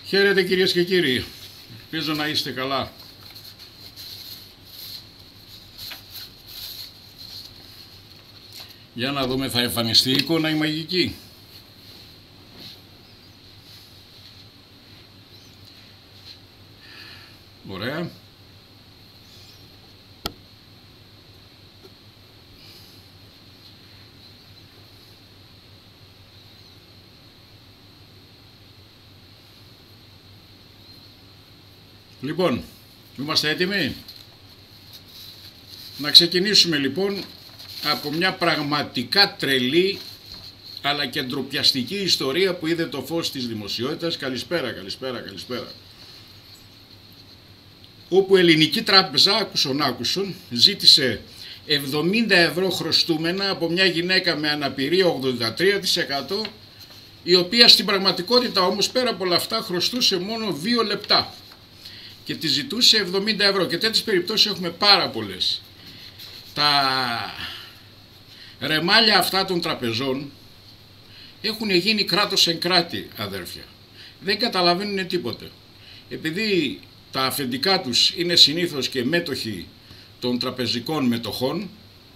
Χαίρετε κυρίες και κύριοι, ελπίζω να είστε καλά. Για να δούμε, θα εμφανιστεί η εικόνα η μαγική. Ωραία. Λοιπόν, είμαστε έτοιμοι? Να ξεκινήσουμε λοιπόν από μια πραγματικά τρελή αλλά και ντροπιαστική ιστορία που είδε το φως της δημοσιότητας. Καλησπέρα. Όπου Ελληνική Τράπεζα, άκουσον, ζήτησε 70 ευρώ χρωστούμενα από μια γυναίκα με αναπηρία 83%, η οποία στην πραγματικότητα όμως πέρα από όλα αυτά χρωστούσε μόνο 2 λεπτά και τη ζητούσε 70 ευρώ. Και τέτοιες περιπτώσεις έχουμε πάρα πολλές. Τα ρεμάλια αυτά των τραπεζών έχουν γίνει κράτος εν κράτη, αδέρφια. Δεν καταλαβαίνουν τίποτε. Επειδή τα αφεντικά τους είναι συνήθως και μέτοχοι των τραπεζικών μετοχών,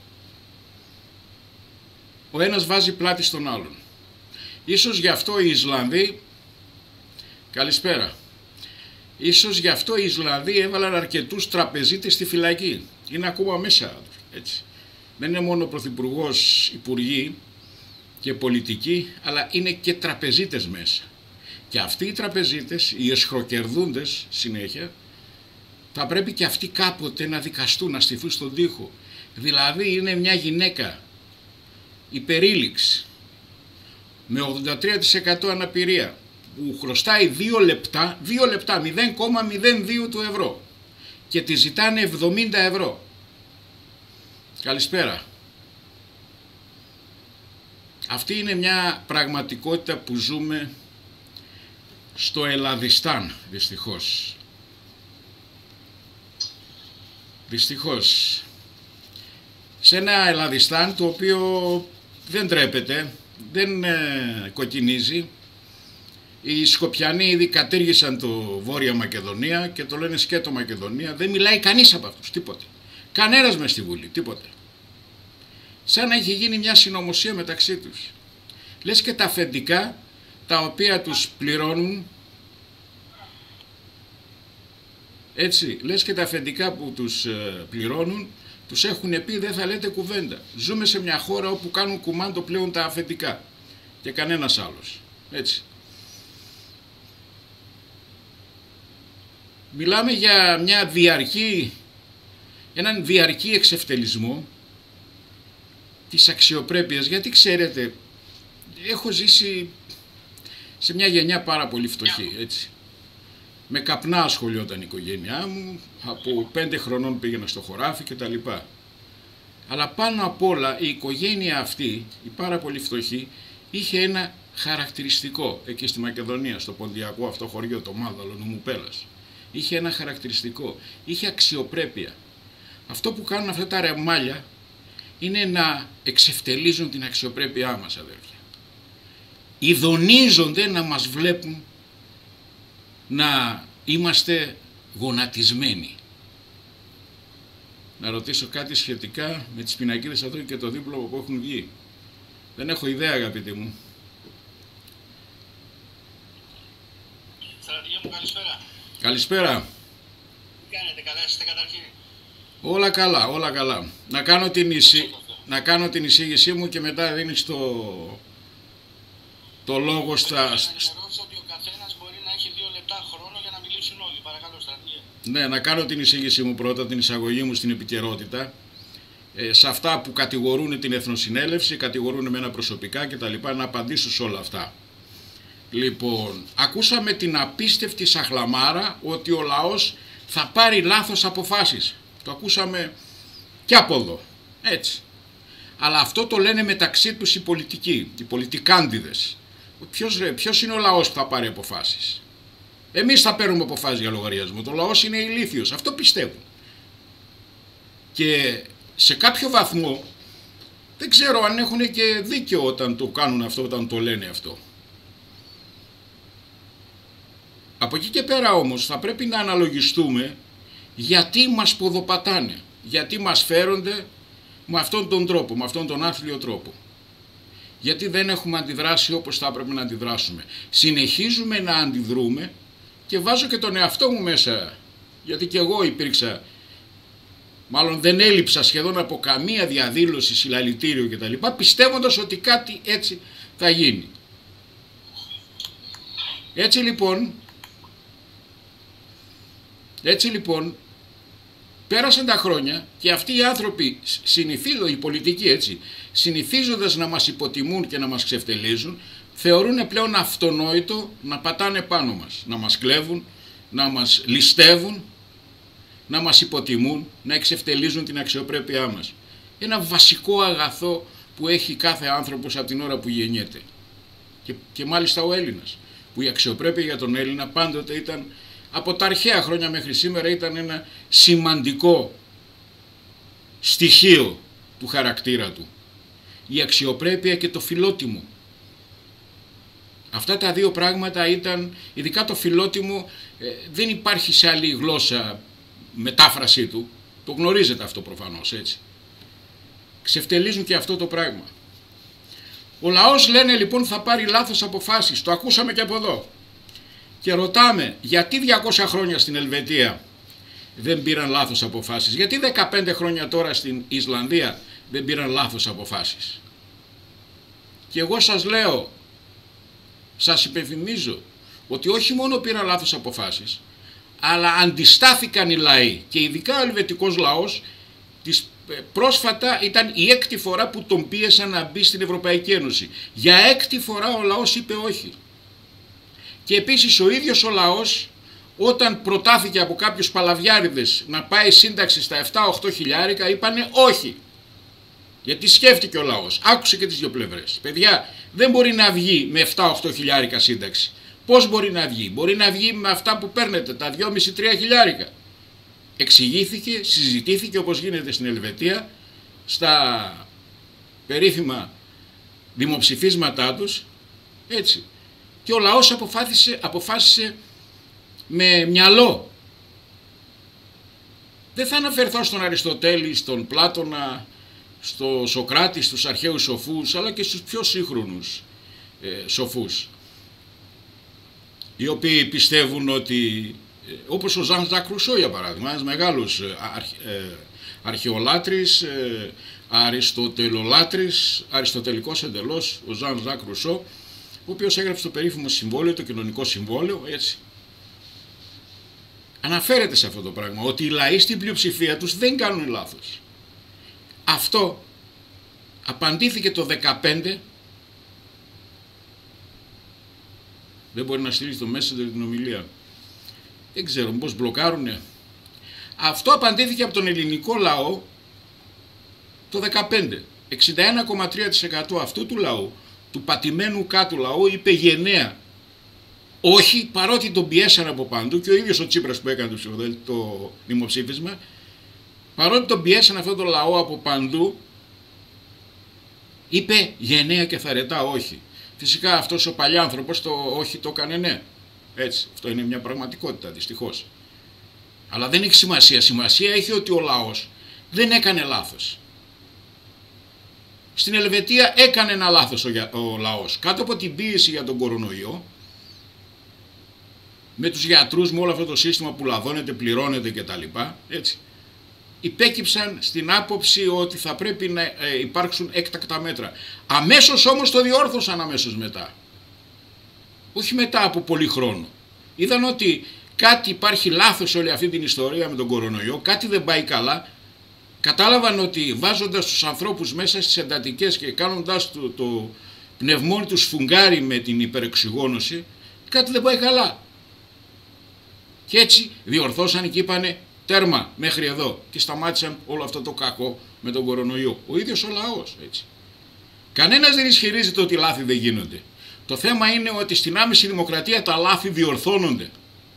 ο ένας βάζει πλάτη στον άλλον. Ίσως γι' αυτό οι Ισλανδοί, καλησπέρα, ίσως γι' αυτό οι Ισλανδοί έβαλαν αρκετούς τραπεζίτες στη φυλακή. Είναι ακόμα μέσα, έτσι. Δεν είναι μόνο πρωθυπουργός, υπουργοί και πολιτικοί, αλλά είναι και τραπεζίτες μέσα. Και αυτοί οι τραπεζίτες, οι εσχροκερδούντες συνέχεια, θα πρέπει και αυτοί κάποτε να δικαστούν, να στηθούν στον τοίχο. Δηλαδή είναι μια γυναίκα υπερήλιξη με 83% αναπηρία που χρωστάει 2 λεπτά, 0,02 του ευρώ και τη ζητάνε 70 ευρώ. Καλησπέρα. Αυτή είναι μια πραγματικότητα που ζούμε στο Ελλαδιστάν, δυστυχώς. Δυστυχώς. Σε ένα Ελλαδιστάν το οποίο δεν τρέπεται, δεν κοκκινίζει. Οι Σκοπιανοί ήδη κατήργησαν το Βόρεια Μακεδονία και το λένε σκέτο Μακεδονία. Δεν μιλάει κανείς από αυτούς, τίποτε. Κανένας μες στη Βουλή, τίποτε. Σαν να έχει γίνει μια συνωμοσία μεταξύ τους. Λες και τα αφεντικά τα οποία τους πληρώνουν, έτσι, λες και τα αφεντικά που τους πληρώνουν τους έχουν πει δεν θα λέτε κουβέντα. Ζούμε σε μια χώρα όπου κάνουν κουμάντο πλέον τα αφεντικά και κανένας άλλος, έτσι. Μιλάμε για έναν διαρκή εξευτελισμό της αξιοπρέπειας, γιατί ξέρετε, έχω ζήσει σε μια γενιά πάρα πολύ φτωχή, έτσι. Με καπνά ασχολιόταν η οικογένειά μου, από 5 χρονών πήγαινα στο χωράφι κτλ. Αλλά πάνω απ' όλα η οικογένεια αυτή, η πάρα πολύ φτωχή, είχε ένα χαρακτηριστικό εκεί στη Μακεδονία, στο ποντιακό αυτό χωριό, το Μάδαλο, νομού Πέλλας. Είχε ένα χαρακτηριστικό, είχε αξιοπρέπεια. Αυτό που κάνουν αυτά τα ρεμάλια είναι να εξευτελίζουν την αξιοπρέπειά μας, αδέρφια. Ειδονίζονται να μας βλέπουν να είμαστε γονατισμένοι. Να ρωτήσω κάτι σχετικά με τις πινακίδες εδώ και το δίπλωμα που έχουν βγει. Δεν έχω ιδέα, αγαπητοί μου. Στρατηγέ μου, καλησπέρα. Καλησπέρα. Τι κάνετε, καλά είστε καταρχήν? Όλα καλά, όλα καλά. Να κάνω την εισήγησή μου και μετά δίνεις το λόγο στα... Να ενημερώσω ότι ο καθένας μπορεί να έχει 2 λεπτά χρόνο για να μιλήσουν όλοι. Παρακαλώ, στρατηγέ. Ναι, να κάνω την εισήγησή μου πρώτα, την εισαγωγή μου στην επικαιρότητα. Σε αυτά που κατηγορούν την Εθνοσυνέλευση, κατηγορούν εμένα προσωπικά κτλ. Να απαντήσω σε όλα αυτά. Λοιπόν, ακούσαμε την απίστευτη σαχλαμάρα ότι ο λαός θα πάρει λάθος αποφάσεις. Το ακούσαμε και από εδώ, έτσι. Αλλά αυτό το λένε μεταξύ τους οι πολιτικοί, οι πολιτικάντιδες. Ποιος είναι ο λαός που θα πάρει αποφάσεις? Εμείς θα παίρνουμε αποφάσεις για λογαριασμό. Το λαός είναι ηλίθιος, αυτό πιστεύουν. Και σε κάποιο βαθμό δεν ξέρω αν έχουν και δίκιο όταν το κάνουν αυτό, όταν το λένε αυτό. Από εκεί και πέρα όμως θα πρέπει να αναλογιστούμε γιατί μας ποδοπατάνε, γιατί μας φέρονται με αυτόν τον τρόπο, με αυτόν τον άθλιο τρόπο. Γιατί δεν έχουμε αντιδράσει όπως θα έπρεπε να αντιδράσουμε. Συνεχίζουμε να αντιδρούμε και βάζω και τον εαυτό μου μέσα, γιατί και εγώ υπήρξα, μάλλον δεν έλειψα σχεδόν από καμία διαδήλωση, συλλαλητήριο κτλ, πιστεύοντας ότι κάτι έτσι θα γίνει. Έτσι λοιπόν, πέρασαν τα χρόνια και αυτοί οι άνθρωποι, οι πολιτικοί έτσι, συνηθίζοντας να μας υποτιμούν και να μας ξεφτελίζουν, θεωρούν πλέον αυτονόητο να πατάνε πάνω μας, να μας κλέβουν, να μας ληστεύουν, να μας υποτιμούν, να εξευτελίζουν την αξιοπρέπειά μας. Ένα βασικό αγαθό που έχει κάθε άνθρωπος από την ώρα που γεννιέται. Και μάλιστα ο Έλληνας, που η αξιοπρέπεια για τον Έλληνα πάντοτε ήταν, από τα αρχαία χρόνια μέχρι σήμερα, ήταν ένα σημαντικό στοιχείο του χαρακτήρα του. Η αξιοπρέπεια και το φιλότιμο. Αυτά τα δύο πράγματα ήταν, ειδικά το φιλότιμο, δεν υπάρχει σε άλλη γλώσσα μετάφρασή του. Το γνωρίζετε αυτό προφανώς, έτσι. Ξεφτελίζουν και αυτό το πράγμα. Ο λαός, λένε λοιπόν, θα πάρει λάθος αποφάσεις. Το ακούσαμε και από εδώ. Και ρωτάμε, γιατί 200 χρόνια στην Ελβετία δεν πήραν λάθος αποφάσεις? Γιατί 15 χρόνια τώρα στην Ισλανδία δεν πήραν λάθος αποφάσεις? Και εγώ σας λέω, σας υπενθυμίζω ότι όχι μόνο πήραν λάθος αποφάσεις, αλλά αντιστάθηκαν οι λαοί, και ειδικά ο ελβετικός λαός. Πρόσφατα ήταν η 6η φορά που τον πίεσαν να μπει στην Ευρωπαϊκή Ένωση. Για 6η φορά ο λαός είπε όχι. Και επίσης ο ίδιος ο λαός, όταν προτάθηκε από κάποιους παλαβιάριδες να πάει σύνταξη στα 7-8 χιλιάρικα, είπανε όχι. Γιατί σκέφτηκε ο λαός, άκουσε και τις δύο πλευρές. Παιδιά, δεν μπορεί να βγει με 7-8 χιλιάρικα σύνταξη. Πώς μπορεί να βγει? Μπορεί να βγει με αυτά που παίρνετε, τα 2,5-3 χιλιάρικα. Εξηγήθηκε, συζητήθηκε όπως γίνεται στην Ελβετία, στα περίφημα δημοψηφίσματά τους, έτσι. Και ο λαός αποφάσισε με μυαλό. Δεν θα αναφερθώ στον Αριστοτέλη, στον Πλάτωνα, στο Σοκράτη, στους αρχαίους σοφούς, αλλά και στους πιο σύγχρονους σοφούς, οι οποίοι πιστεύουν ότι, όπως ο Ζαν Ζακ Ρουσό για παράδειγμα, ένας μεγάλος αρχαιολάτρης, αριστοτελολάτρης, αριστοτελικός εντελώς, ο Ζαν Ζακ Ρουσό, ο οποίος έγραψε το περίφημο συμβόλαιο, το κοινωνικό συμβόλαιο, έτσι. Αναφέρεται σε αυτό το πράγμα, ότι οι λαοί στην πλειοψηφία τους δεν κάνουν λάθος. Αυτό απαντήθηκε το 2015. Δεν μπορεί να στείλει στο Messenger την ομιλία. Δεν ξέρω, μήπως μπλοκάρουνε. Αυτό απαντήθηκε από τον ελληνικό λαό το 2015. 61,3% αυτού του λαού, του πατημένου κάτω λαού, είπε γενναία όχι, παρότι τον πιέσαν από παντού, και ο ίδιος ο Τσίπρας που έκανε το δημοψήφισμα, παρότι τον πιέσαν αυτό το λαό από παντού, είπε γενναία και θαρετά όχι. Φυσικά αυτός ο παλιάνθρωπος το όχι το έκανε ναι. Έτσι, αυτό είναι μια πραγματικότητα δυστυχώς. Αλλά δεν έχει σημασία. Σημασία έχει ότι ο λαός δεν έκανε λάθος. Στην Ελβετία έκανε ένα λάθος ο λαός. Κάτω από την πίεση για τον κορονοϊό, με τους γιατρούς, με όλο αυτό το σύστημα που λαδώνεται, πληρώνεται κτλ. Έτσι. Υπέκυψαν στην άποψη ότι θα πρέπει να υπάρξουν έκτακτα μέτρα. Αμέσως όμως το διόρθωσαν αμέσως μετά. Όχι μετά από πολύ χρόνο. Είδαν ότι κάτι υπάρχει λάθος σε όλη αυτή την ιστορία με τον κορονοϊό, κάτι δεν πάει καλά. Κατάλαβαν ότι βάζοντας τους ανθρώπους μέσα στις εντατικές και κάνοντας το πνευμόνι τους φουγγάρι με την υπερεξυγόνωση, κάτι δεν πάει καλά. Και έτσι διορθώσαν και είπανε τέρμα μέχρι εδώ, και σταμάτησαν όλο αυτό το κακό με τον κορονοϊό. Ο ίδιος ο λαός, έτσι. Κανένας δεν ισχυρίζεται ότι λάθη δεν γίνονται. Το θέμα είναι ότι στην άμεση δημοκρατία τα λάθη διορθώνονται.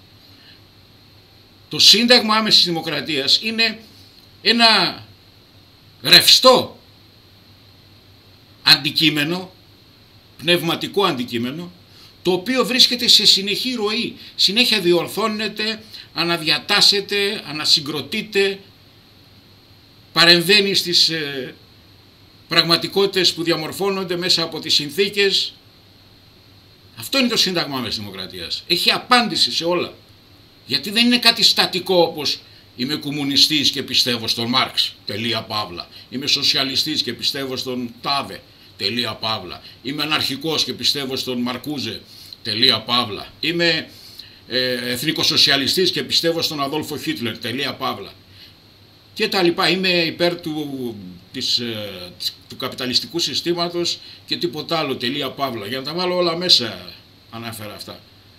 Το Σύνταγμα Άμεσης Δημοκρατίας είναι ένα ρευστό αντικείμενο, πνευματικό αντικείμενο, το οποίο βρίσκεται σε συνεχή ροή, συνέχεια διορθώνεται, αναδιατάσσεται, ανασυγκροτείται, παρεμβαίνει στις πραγματικότητες που διαμορφώνονται μέσα από τις συνθήκες. Αυτό είναι το Σύνταγμα της Δημοκρατίας. Έχει απάντηση σε όλα. Γιατί δεν είναι κάτι στατικό, όπως είμαι κομμουνιστής και πιστεύω στον Μάρξ, τελεία παύλα. Είμαι σοσιαλιστής και πιστεύω στον Τάδε, τελεία παύλα. Είμαι αναρχικός και πιστεύω στον Μαρκούζε, τελεία παύλα. Είμαι εθνικοσοσιαλιστής και πιστεύω στον Αδόλφο Χίτλερ, τελεία παύλα. Και τα λοιπά. Είμαι υπέρ του καπιταλιστικού συστήματος και τίποτα άλλο, τελεία παύλα. Για να τα βάλω όλα μέσα ανάφερα αυτά.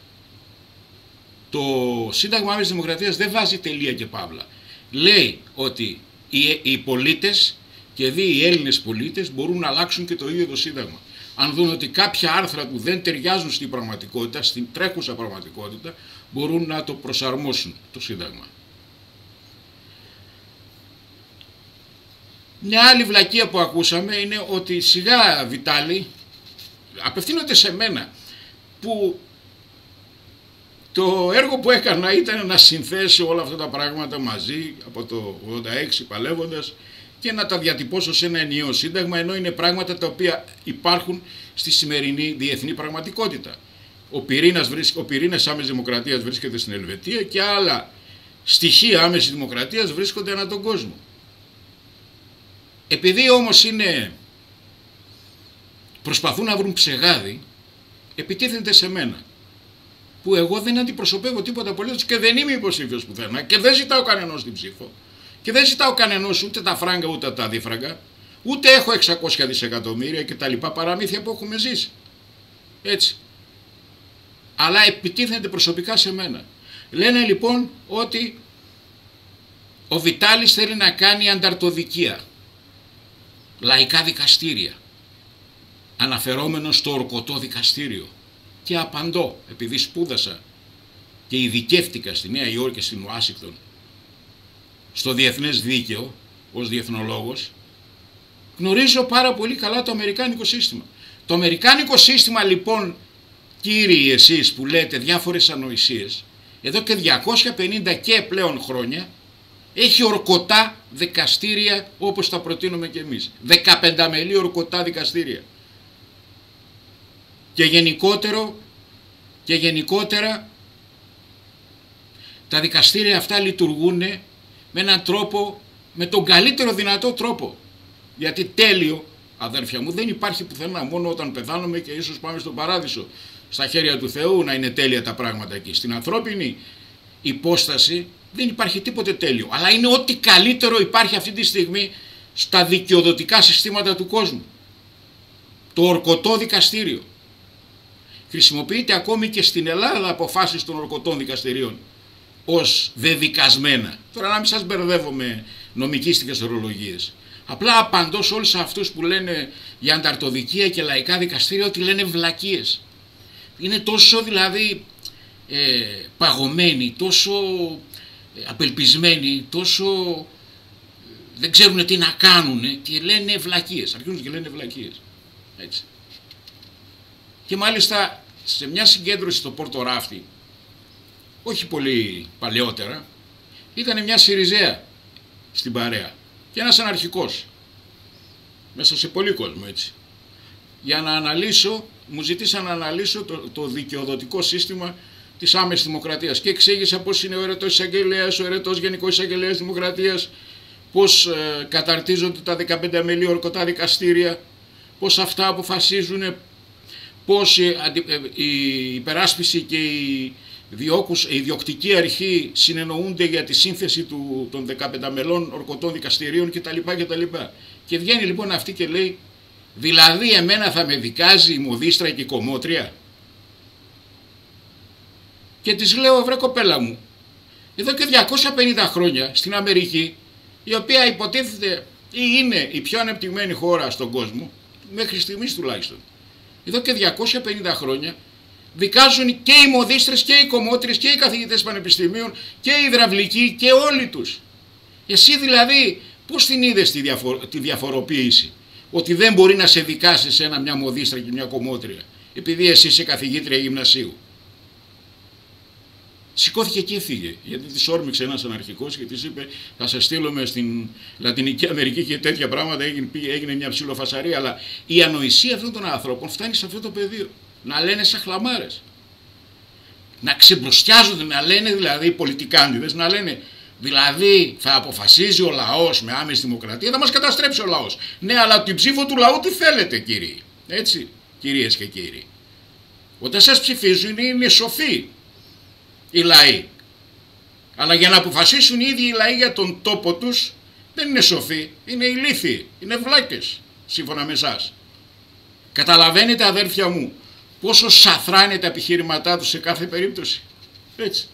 Το Σύνταγμα της Δημοκρατίας δεν βάζει τελεία και παύλα. Λέει ότι οι πολίτες και οι Έλληνες πολίτες μπορούν να αλλάξουν και το ίδιο το Σύνταγμα. Αν δουν ότι κάποια άρθρα που δεν ταιριάζουν στην πραγματικότητα, στην τρέχουσα πραγματικότητα, μπορούν να το προσαρμόσουν το Σύνταγμα. Μια άλλη βλακεία που ακούσαμε είναι ότι σιγά Βιτάλη, απευθύνονται σε μένα, που το έργο που έκανα ήταν να συνθέσω όλα αυτά τα πράγματα μαζί από το 86 παλεύοντας και να τα διατυπώσω σε ένα ενιαίο σύνταγμα, ενώ είναι πράγματα τα οποία υπάρχουν στη σημερινή διεθνή πραγματικότητα. Ο πυρήνας άμεσης δημοκρατίας βρίσκεται στην Ελβετία και άλλα στοιχεία άμεσης δημοκρατίας βρίσκονται ανά τον κόσμο. Επειδή όμως προσπαθούν να βρουν ψεγάδι, επιτίθενται σε μένα, που εγώ δεν αντιπροσωπεύω τίποτα απολύτως και δεν είμαι υποψήφιος πουθενά και δεν ζητάω κανενός την ψήφο και δεν ζητάω κανενός ούτε τα φράγκα ούτε τα δίφραγκα, ούτε έχω 600 δισεκατομμύρια και τα λοιπά παραμύθια που έχουμε ζήσει. Έτσι. Αλλά επιτίθενται προσωπικά σε μένα. Λένε λοιπόν ότι ο Βιτάλης θέλει να κάνει ανταρτοδικία, λαϊκά δικαστήρια, αναφερόμενο στο ορκωτό δικαστήριο. Και απαντώ, επειδή σπούδασα και ειδικεύτηκα στη Νέα Υόρκη και στην Ουάσιγκτον στο διεθνές δίκαιο ως διεθνολόγος, γνωρίζω πάρα πολύ καλά το αμερικάνικο σύστημα. Το αμερικάνικο σύστημα λοιπόν, κύριοι εσείς που λέτε διάφορες ανοησίες, εδώ και 250 και πλέον χρόνια έχει ορκωτά δικαστήρια όπως τα προτείνουμε και εμείς. 15 μελή ορκωτά δικαστήρια. Και γενικότερα τα δικαστήρια αυτά λειτουργούν με έναν τρόπο, με τον καλύτερο δυνατό τρόπο. Γιατί τέλειο, αδέρφια μου, δεν υπάρχει πουθενά, μόνο όταν πεθάνουμε και ίσως πάμε στον παράδεισο. Στα χέρια του Θεού να είναι τέλεια τα πράγματα εκεί. Στην ανθρώπινη υπόσταση δεν υπάρχει τίποτε τέλειο. Αλλά είναι ό,τι καλύτερο υπάρχει αυτή τη στιγμή στα δικαιοδοτικά συστήματα του κόσμου. Το ορκωτό δικαστήριο. Χρησιμοποιείται ακόμη και στην Ελλάδα αποφάσεις των ορκωτών δικαστηρίων ως δεδικασμένα. Τώρα να μην σας μπερδεύω με νομικίστικες ορολογίες. Απλά απαντώ σε όλους αυτούς που λένε για ανταρτοδικία και λαϊκά δικαστήρια ότι λένε βλακίες. Είναι τόσο δηλαδή παγωμένοι, τόσο απελπισμένοι, τόσο δεν ξέρουν τι να κάνουν και λένε βλακίες. Αρχίζουν και λένε βλακίες. Έτσι. Και μάλιστα σε μια συγκέντρωση στο Πόρτο Ράφτη, όχι πολύ παλαιότερα, ήταν μια Σιριζέα στην παρέα και ένας αναρχικός μέσα σε πολύ κόσμο, έτσι. Για να αναλύσω, μου ζητήσαν να αναλύσω το δικαιοδοτικό σύστημα της άμεσης δημοκρατίας και εξήγησα πώς είναι ο αιρετός εισαγγελέας, ο αιρετός γενικός εισαγγελέας δημοκρατίας, πώς καταρτίζονται τα 15 μελή ορκωτά δικαστήρια, πώς αυτά αποφασίζουν, πώς η υπεράσπιση και η ιδιοκτική αρχή συνεννοούνται για τη σύνθεση των 15 μελών ορκωτών δικαστηρίων κτλ. Και βγαίνει λοιπόν αυτή και λέει, δηλαδή εμένα θα με δικάζει η μοδίστρα και η κομμότρια. Και της λέω, βρε κοπέλα μου, εδώ και 250 χρόνια στην Αμερική, η οποία υποτίθεται ή είναι η πιο ανεπτυγμένη χώρα στον κόσμο, μέχρι στιγμής τουλάχιστον, εδώ και 250 χρόνια δικάζουν και οι μοδίστρες και οι κομμότριες και οι καθηγητές πανεπιστημίων και οι υδραυλικοί και όλοι τους. Εσύ δηλαδή πώς την είδες τη διαφοροποίηση, ότι δεν μπορεί να σε δικάσει σε μια μοδίστρα και μια κομμότρια επειδή εσύ είσαι καθηγήτρια γυμνασίου. Σηκώθηκε και έφυγε, γιατί της όρμηξε ένας αναρχικός και της είπε θα σε στείλουμε στην Λατινική Αμερική και τέτοια πράγματα, έγινε μια ψιλοφασαρία. Αλλά η ανοησία αυτών των ανθρώπων φτάνει σε αυτό το πεδίο. Να λένε σαν χλαμάρες. Να ξεμπροστιάζονται, να λένε δηλαδή οι πολιτικάντιδες, να λένε δηλαδή θα αποφασίζει ο λαός με άμεση δημοκρατία, θα μας καταστρέψει ο λαός. Ναι, αλλά την ψήφο του λαού τι θέλετε κύριοι, έτσι, κυρίες και κύριοι. Όταν σας ψηφίζουν είναι σοφοί οι λαοί. Αλλά για να αποφασίσουν οι ίδιοι οι λαοί για τον τόπο τους δεν είναι σοφοί, είναι ηλίθιοι, είναι βλάκες σύμφωνα με εσάς. Καταλαβαίνετε αδέρφια μου πόσο σαθρά είναι τα επιχειρηματά τους σε κάθε περίπτωση. Έτσι.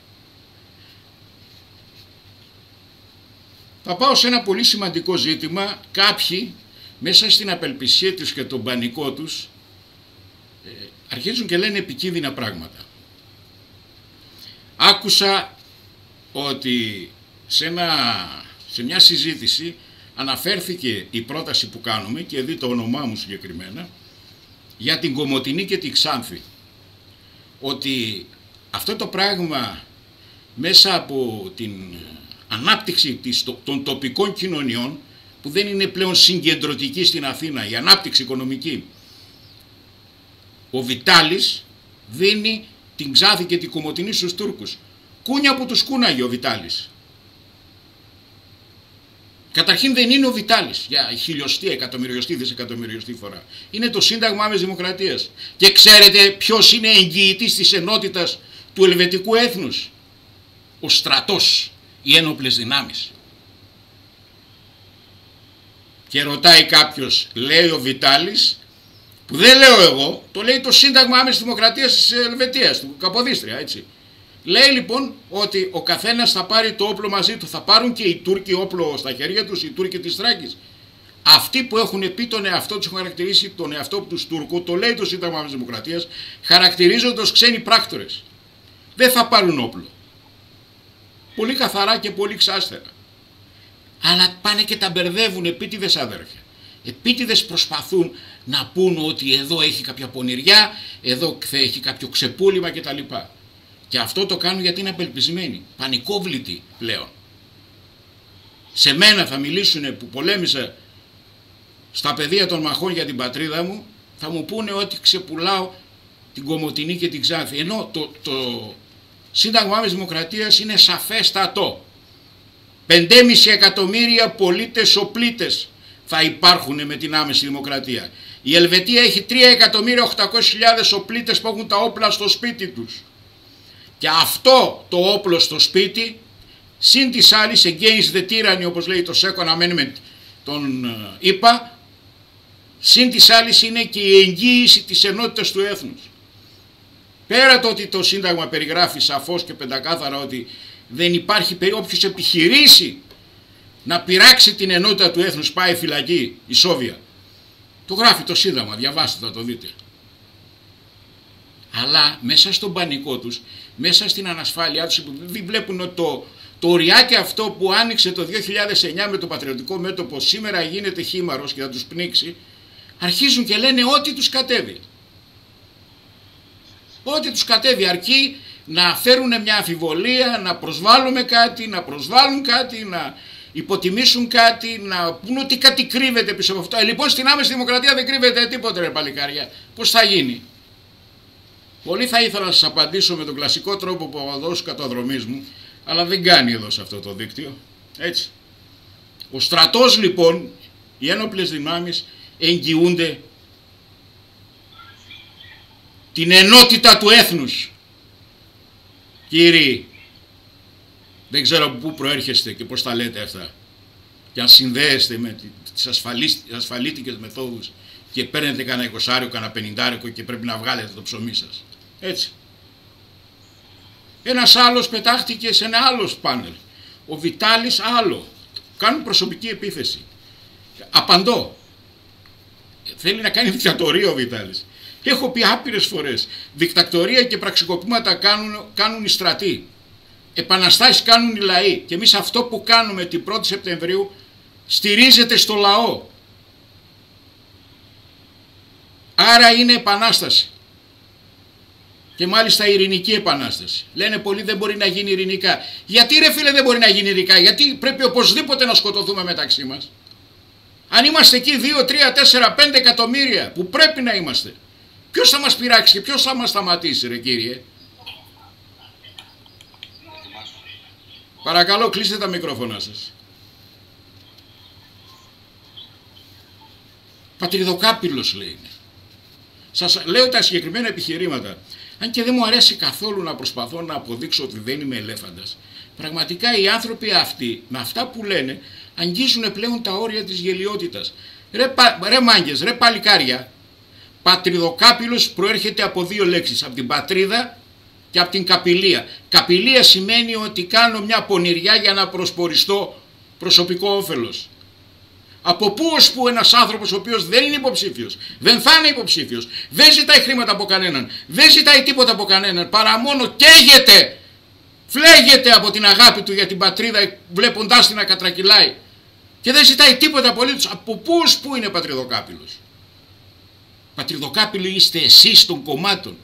Θα πάω σε ένα πολύ σημαντικό ζήτημα. Κάποιοι μέσα στην απελπισία τους και τον πανικό τους αρχίζουν και λένε επικίνδυνα πράγματα. Άκουσα ότι σε μια συζήτηση αναφέρθηκε η πρόταση που κάνουμε και δει το όνομά μου συγκεκριμένα για την Κομοτηνή και την Ξάνθη. Ότι αυτό το πράγμα μέσα από την ανάπτυξη των τοπικών κοινωνιών που δεν είναι πλέον συγκεντρωτική στην Αθήνα, η ανάπτυξη οικονομική, ο Βιτάλης δίνει την Ξάνθη και την Κομοτηνή στους Τούρκους. Κούνια που τους κούναγε ο Βιτάλης. Καταρχήν δεν είναι ο Βιτάλης για χιλιοστή, εκατομμυριοστή, δισεκατομμυριοστή φορά. Είναι το Σύνταγμα Άμεσης Δημοκρατίας. Και ξέρετε ποιος είναι εγγυητής της ενότητας του ελβετικού έθνους? Ο στρατός, οι ένοπλες δυνάμεις. Και ρωτάει κάποιος, λέει ο Βιτάλης, που δεν λέω εγώ, το λέει το Σύνταγμα Άμεσης Δημοκρατίας της Ελβετίας, του Καποδίστρια, έτσι. Λέει λοιπόν ότι ο καθένας θα πάρει το όπλο μαζί του, θα πάρουν και οι Τούρκοι όπλο στα χέρια τους, οι Τούρκοι της Θράκης. Αυτοί που έχουν πει τον εαυτό τους, έχουν χαρακτηρίσει τον εαυτό τους Τούρκο, το λέει το Σύνταγμα Άμεσης Δημοκρατίας, χαρακτηρίζονται ως ξένοι πράκτορες. Δεν θα πάρουν όπλο. Πολύ καθαρά και πολύ ξάστερα. Αλλά πάνε και τα μπερδεύουν επίτηδες αδέρφια. Επίτηδες προσπαθούν να πούν ότι εδώ έχει κάποια πονηριά, εδώ έχει κάποιο ξεπούλημα κτλ. Και αυτό το κάνουν γιατί είναι απελπισμένοι, πανικόβλητοι πλέον. Σε μένα θα μιλήσουν που πολέμησα στα πεδία των μαχών για την πατρίδα μου, θα μου πούνε ότι ξεπουλάω την Κομοτηνή και την Ξάνθη. Ενώ το Σύνταγμα Άμεσης Δημοκρατίας είναι σαφέστατο. 5,5 εκατομμύρια πολίτες οπλίτες θα υπάρχουν με την άμεση δημοκρατία. Η Ελβετία έχει 3.800.000 οπλίτες που έχουν τα όπλα στο σπίτι τους. Και αυτό το όπλο στο σπίτι, συν της άλλης against the tyranny, όπως λέει το Second Amendment των ΗΠΑ, συν της άλλης είναι και η εγγύηση της ενότητας του έθνους. Πέρα το ότι το Σύνταγμα περιγράφει σαφώς και πεντακάθαρα ότι δεν υπάρχει όποιος επιχειρήσει να πειράξει την ενότητα του έθνους, πάει φυλακή, ισόβια. Το γράφει το Σύνταγμα, διαβάστε, θα το δείτε. Αλλά μέσα στον πανικό τους, μέσα στην ανασφάλειά τους, δεν βλέπουν ότι το οριάκι αυτό που άνοιξε το 2009 με το πατριωτικό μέτωπο σήμερα γίνεται χήμαρος και θα τους πνίξει, αρχίζουν και λένε ό,τι τους κατέβει. Ό,τι τους κατέβει, αρκεί να φέρουν μια αμφιβολία, να προσβάλλουμε κάτι, να προσβάλλουν κάτι, να υποτιμήσουν κάτι, να πούν ότι κάτι κρύβεται πίσω από αυτό. Λοιπόν, στην άμεση δημοκρατία δεν κρύβεται τίποτα, ρε παλικάρια. Πώς θα γίνει? Πολύ θα ήθελα να σας απαντήσω με τον κλασικό τρόπο που θα δώσω καταδρομής μου, αλλά δεν κάνει εδώ σε αυτό το δίκτυο. Έτσι. Ο στρατός λοιπόν, οι ένοπλες δυνάμεις εγγυούνται την ενότητα του έθνους. Κύριοι, δεν ξέρω από πού προέρχεστε και πώς τα λέτε αυτά. Και αν συνδέεστε με τις ασφαλίτικες μεθόδους και παίρνετε κανένα 20, κανένα 50 και πρέπει να βγάλετε το ψωμί σας. Έτσι. Ένας άλλος πετάχτηκε σε ένα άλλο πάνελ. Ο Βιτάλης άλλο. Κάνουν προσωπική επίθεση. Απαντώ. Θέλει να κάνει δικτατορία ο Βιτάλης. Έχω πει άπειρες φορές. Δικτατορία και πραξικοπήματα κάνουν οι στρατοί. Επαναστάσεις κάνουν οι λαοί. Και εμείς αυτό που κάνουμε την 1η Σεπτεμβρίου στηρίζεται στο λαό. Άρα είναι επανάσταση. Και μάλιστα ειρηνική επανάσταση. Λένε πολλοί δεν μπορεί να γίνει ειρηνικά. Γιατί ρε φίλε δεν μπορεί να γίνει ειρηνικά? Γιατί πρέπει οπωσδήποτε να σκοτωθούμε μεταξύ μας? Αν είμαστε εκεί 2, 3, 4, 5 εκατομμύρια που πρέπει να είμαστε, ποιος θα μας πειράξει και ποιος θα μας σταματήσει ρε κύριε? Παρακαλώ κλείστε τα μικρόφωνα σας. Πατριδοκάπηλος λέει είναι. Σας λέω τα συγκεκριμένα επιχειρήματα. Αν και δεν μου αρέσει καθόλου να προσπαθώ να αποδείξω ότι δεν είμαι ελέφαντας. Πραγματικά οι άνθρωποι αυτοί με αυτά που λένε αγγίζουν πλέον τα όρια της γελοιότητας. Ρε μάγκες, ρε παλικάρια. Πατριδοκάπηλος προέρχεται από δύο λέξεις. Από την πατρίδα και από την καπηλεία. Καπηλεία σημαίνει ότι κάνω μια πονηριά για να προσποριστώ προσωπικό όφελος. Από πού ως πού ένας άνθρωπος ο οποίος δεν είναι υποψήφιος, δεν θα είναι υποψήφιος, δεν ζητάει χρήματα από κανέναν, δεν ζητάει τίποτα από κανέναν, παρά μόνο καίγεται, φλέγεται από την αγάπη του για την πατρίδα βλέποντάς την να κατρακυλάει και δεν ζητάει τίποτα απολύτως. Από πού ως πού είναι πατριδοκάπηλος? Πατριδοκάπηλοι είστε εσείς των κομμάτων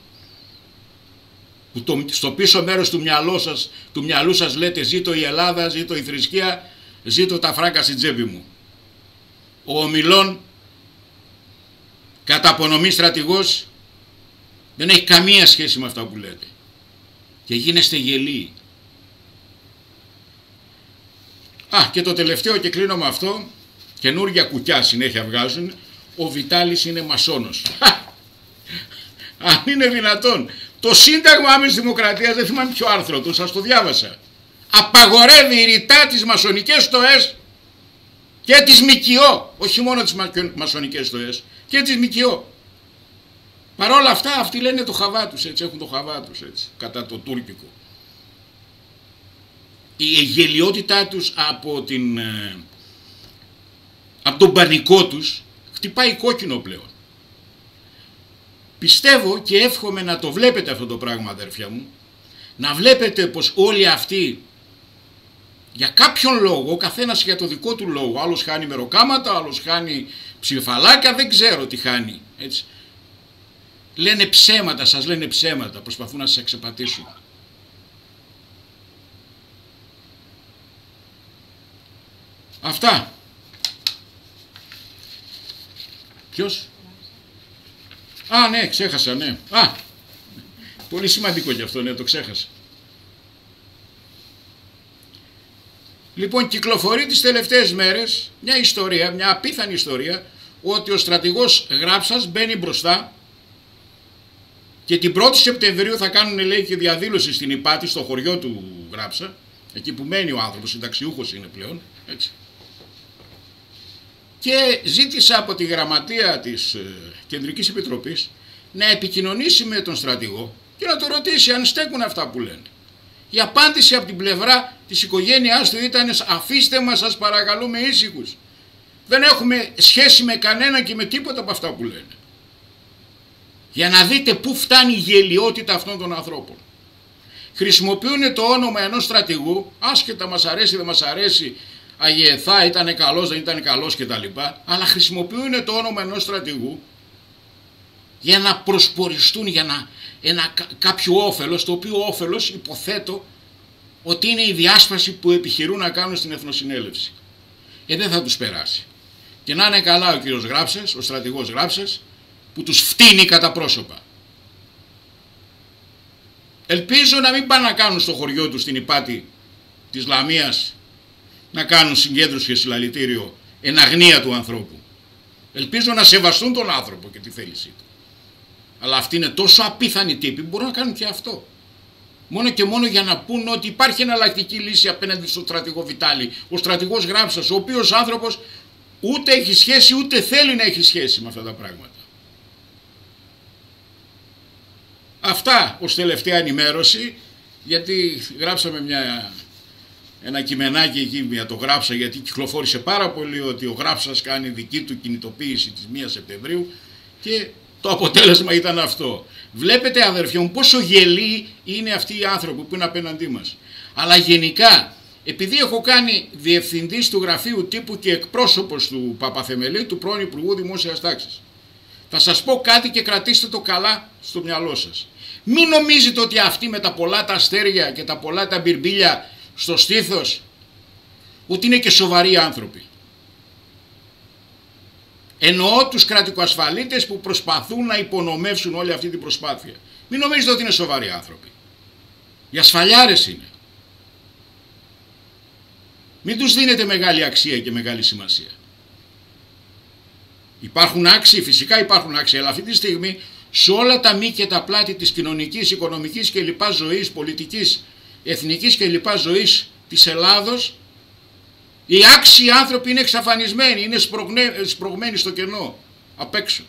που στο πίσω μέρος του μυαλού σας λέτε ζήτω η Ελλάδα, ζήτω η θρησκεία, ζήτω τα φράγκα στην τσέπη μου. Ο ομιλών κατά απονομή στρατηγός δεν έχει καμία σχέση με αυτά που λέτε και γίνεστε γελοί. Και το τελευταίο και κλείνω με αυτό, καινούργια κουκιά συνέχεια βγάζουν, ο Βιτάλης είναι μασόνος. Αν είναι δυνατόν, το Σύνταγμα άμεσης Δημοκρατίας, δεν θυμάμαι ποιο άρθρο του, σας το διάβασα, απαγορεύει ρητά τις μασονικές στοές και τις ΜΚΟ, όχι μόνο τις μασονικές στοές, και τις ΜΚΟ. Παρ' όλα αυτά αυτοί λένε το χαβά τους, έτσι, έχουν το χαβά τους, έτσι, κατά το τουρκικό. Η γελιότητά τους από τον πανικό τους χτυπάει κόκκινο πλέον. Πιστεύω και εύχομαι να το βλέπετε αυτό το πράγμα, αδέρφια μου, να βλέπετε πως όλοι αυτοί για κάποιον λόγο, ο καθένας για το δικό του λόγο, άλλος χάνει μεροκάματα, άλλος χάνει ψηφαλάκια, δεν ξέρω τι χάνει, έτσι. Λένε ψέματα, σας λένε ψέματα, προσπαθούν να σας εξεπατήσουν. Αυτά. Ποιος? Ναι, ξέχασα, ναι. Πολύ σημαντικό κι αυτό, ναι, το ξέχασα. Λοιπόν, κυκλοφορεί τις τελευταίες μέρες μια ιστορία, μια απίθανη ιστορία, ότι ο στρατηγός Γράψας μπαίνει μπροστά και την 1η Σεπτεμβρίου θα κάνουν, λέει, και διαδήλωση στην Ιπάτη, στο χωριό του Γράψα, εκεί που μένει ο άνθρωπος, συνταξιούχος είναι πλέον, έτσι. Και ζήτησα από τη γραμματεία της Κεντρικής Επιτροπής να επικοινωνήσει με τον στρατηγό και να το ρωτήσει αν στέκουν αυτά που λένε. Η απάντηση από την πλευρά της οικογένειάς του ήταν: αφήστε μας, σας παρακαλούμε, ήσυχους. Δεν έχουμε σχέση με κανένα και με τίποτα από αυτά που λένε. Για να δείτε πού φτάνει η γελιότητα αυτών των ανθρώπων. Χρησιμοποιούν το όνομα ενός στρατηγού, άσχετα μας αρέσει δεν μας αρέσει, αγιεθά, ήταν καλός, δεν ήταν καλός κτλ. Αλλά χρησιμοποιούν το όνομα ενός στρατηγού για να προσποριστούν για κάποιο όφελος, το οποίο όφελος υποθέτω ότι είναι η διάσπαση που επιχειρούν να κάνουν στην Εθνοσυνέλευση. Δεν θα τους περάσει. Και να είναι καλά ο κύριος Γράψας, ο στρατηγός Γράψας, που τους φτύνει κατά πρόσωπα. Ελπίζω να μην πάνε να κάνουν στο χωριό τους στην Ιπάτη της Λαμίας, να κάνουν συγκέντρωση και συλλαλητήριο εν αγνία του ανθρώπου. Ελπίζω να σεβαστούν τον άνθρωπο και τη θέλησή του. Αλλά αυτοί είναι τόσο απίθανοι τύποι που μπορούν να κάνουν και αυτό. Μόνο και μόνο για να πούν ότι υπάρχει εναλλακτική λύση απέναντι στον στρατηγό Βιτάλη. Ο στρατηγός Γράψας, ο οποίος άνθρωπος ούτε έχει σχέση ούτε θέλει να έχει σχέση με αυτά τα πράγματα. Αυτά ως τελευταία ενημέρωση, γιατί γράψαμε ένα κειμενάκι εκεί, για το Γράψα, γιατί κυκλοφόρησε πάρα πολύ ότι ο Γράψας κάνει δική του κινητοποίηση της 1 Σεπτεμβρίου και το αποτέλεσμα ήταν αυτό. Βλέπετε, αδερφιά μου, πόσο γελοί είναι αυτοί οι άνθρωποι που είναι απέναντί μας. Αλλά γενικά, επειδή έχω κάνει διευθυντής του γραφείου τύπου και εκπρόσωπος του Παπαθεμελή, του πρώην Υπουργού Δημόσιας Τάξης, Θα σας πω κάτι και κρατήστε το καλά στο μυαλό σας. Μην νομίζετε ότι αυτοί με τα πολλά τα αστέρια και τα πολλά τα μπιρμπίλια στο στήθος ότι είναι και σοβαροί άνθρωποι. Εννοώ τους κρατικοασφαλίτες που προσπαθούν να υπονομεύσουν όλη αυτή την προσπάθεια. Μην νομίζετε ότι είναι σοβαροί άνθρωποι. Οι ασφαλιάρες είναι. Μην τους δίνετε μεγάλη αξία και μεγάλη σημασία. Υπάρχουν άξιοι, φυσικά υπάρχουν άξιοι, αλλά αυτή τη στιγμή σε όλα τα μη και τα πλάτη της κοινωνικής, οικονομικής και λοιπά ζωής, πολιτικής, εθνικής και λοιπά ζωής της Ελλάδος, οι άξιοι άνθρωποι είναι εξαφανισμένοι, είναι σπρωγμένοι στο κενό, απ' έξω.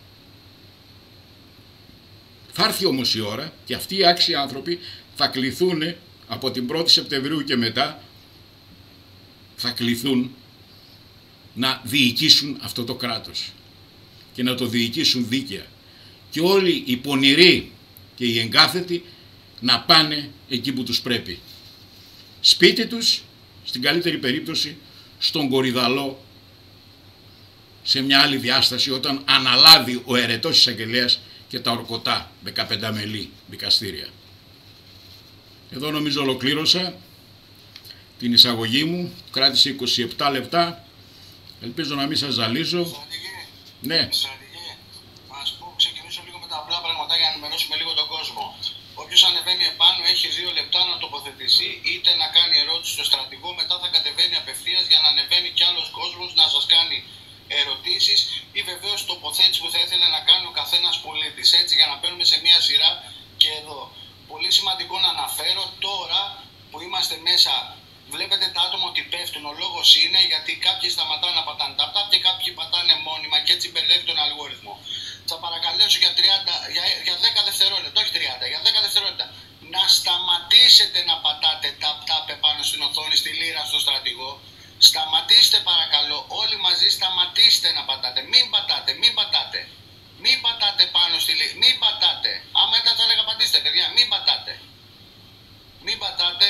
Θα έρθει όμως η ώρα και αυτοί οι άξιοι άνθρωποι θα κληθούν από την 1η Σεπτεμβρίου και μετά, θα κληθούν να διοικήσουν αυτό το κράτος και να το διοικήσουν δίκαια. Και όλοι οι πονηροί και οι εγκάθετοι να πάνε εκεί που τους πρέπει. Σπίτι τους, στην καλύτερη περίπτωση, στον Κορυδαλό, σε μια άλλη διάσταση, όταν αναλάβει ο αιρετός εισαγγελέας και τα ορκωτά 15 μελή δικαστήρια. Εδώ νομίζω ολοκλήρωσα την εισαγωγή μου, κράτησε 27 λεπτά, ελπίζω να μην σας ζαλίζω. Ναι. Ας πω, ξεκινήσω λίγο με τα απλά πράγματα για να ενημερώσουμε λίγο τον κόσμο. Όποιος ανεβαίνει επάνω έχει 2 λεπτά να τοποθετηθεί, είτε να κάνει ερώτηση στο στρατηγό, μετά θα κατεβαίνει απευθείας για να ανεβαίνει κι άλλος κόσμος να σας κάνει ερωτήσεις ή βεβαίως τοποθέτηση που θα ήθελε να κάνει ο καθένας πολίτης. Έτσι, για να παίρνουμε σε μια σειρά και εδώ. Πολύ σημαντικό να αναφέρω τώρα που είμαστε μέσα. Βλέπετε τα άτομα ότι πέφτουν. Ο λόγος είναι γιατί κάποιοι σταματάνε να πατάνε τα tap και κάποιοι πατάνε μόνιμα και έτσι μπερδεύει τον αλγόριθμο. Θα παρακαλέσω για 10 δευτερόλεπτα, όχι 30, για 10 δευτερόλεπτα να σταματήσετε να πατάτε tap επάνω στην οθόνη, στη λίρα, στο στρατηγό. Σταματήστε παρακαλώ, όλοι μαζί σταματήστε να πατάτε. Μην πατάτε, μην πατάτε. Μην πατάτε πάνω στη λίρα, μην πατάτε. Άμα ήταν θα έλεγα πατήστε παιδιά, μην πατάτε. Μην πατάτε,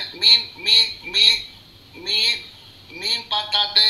μην πατάτε.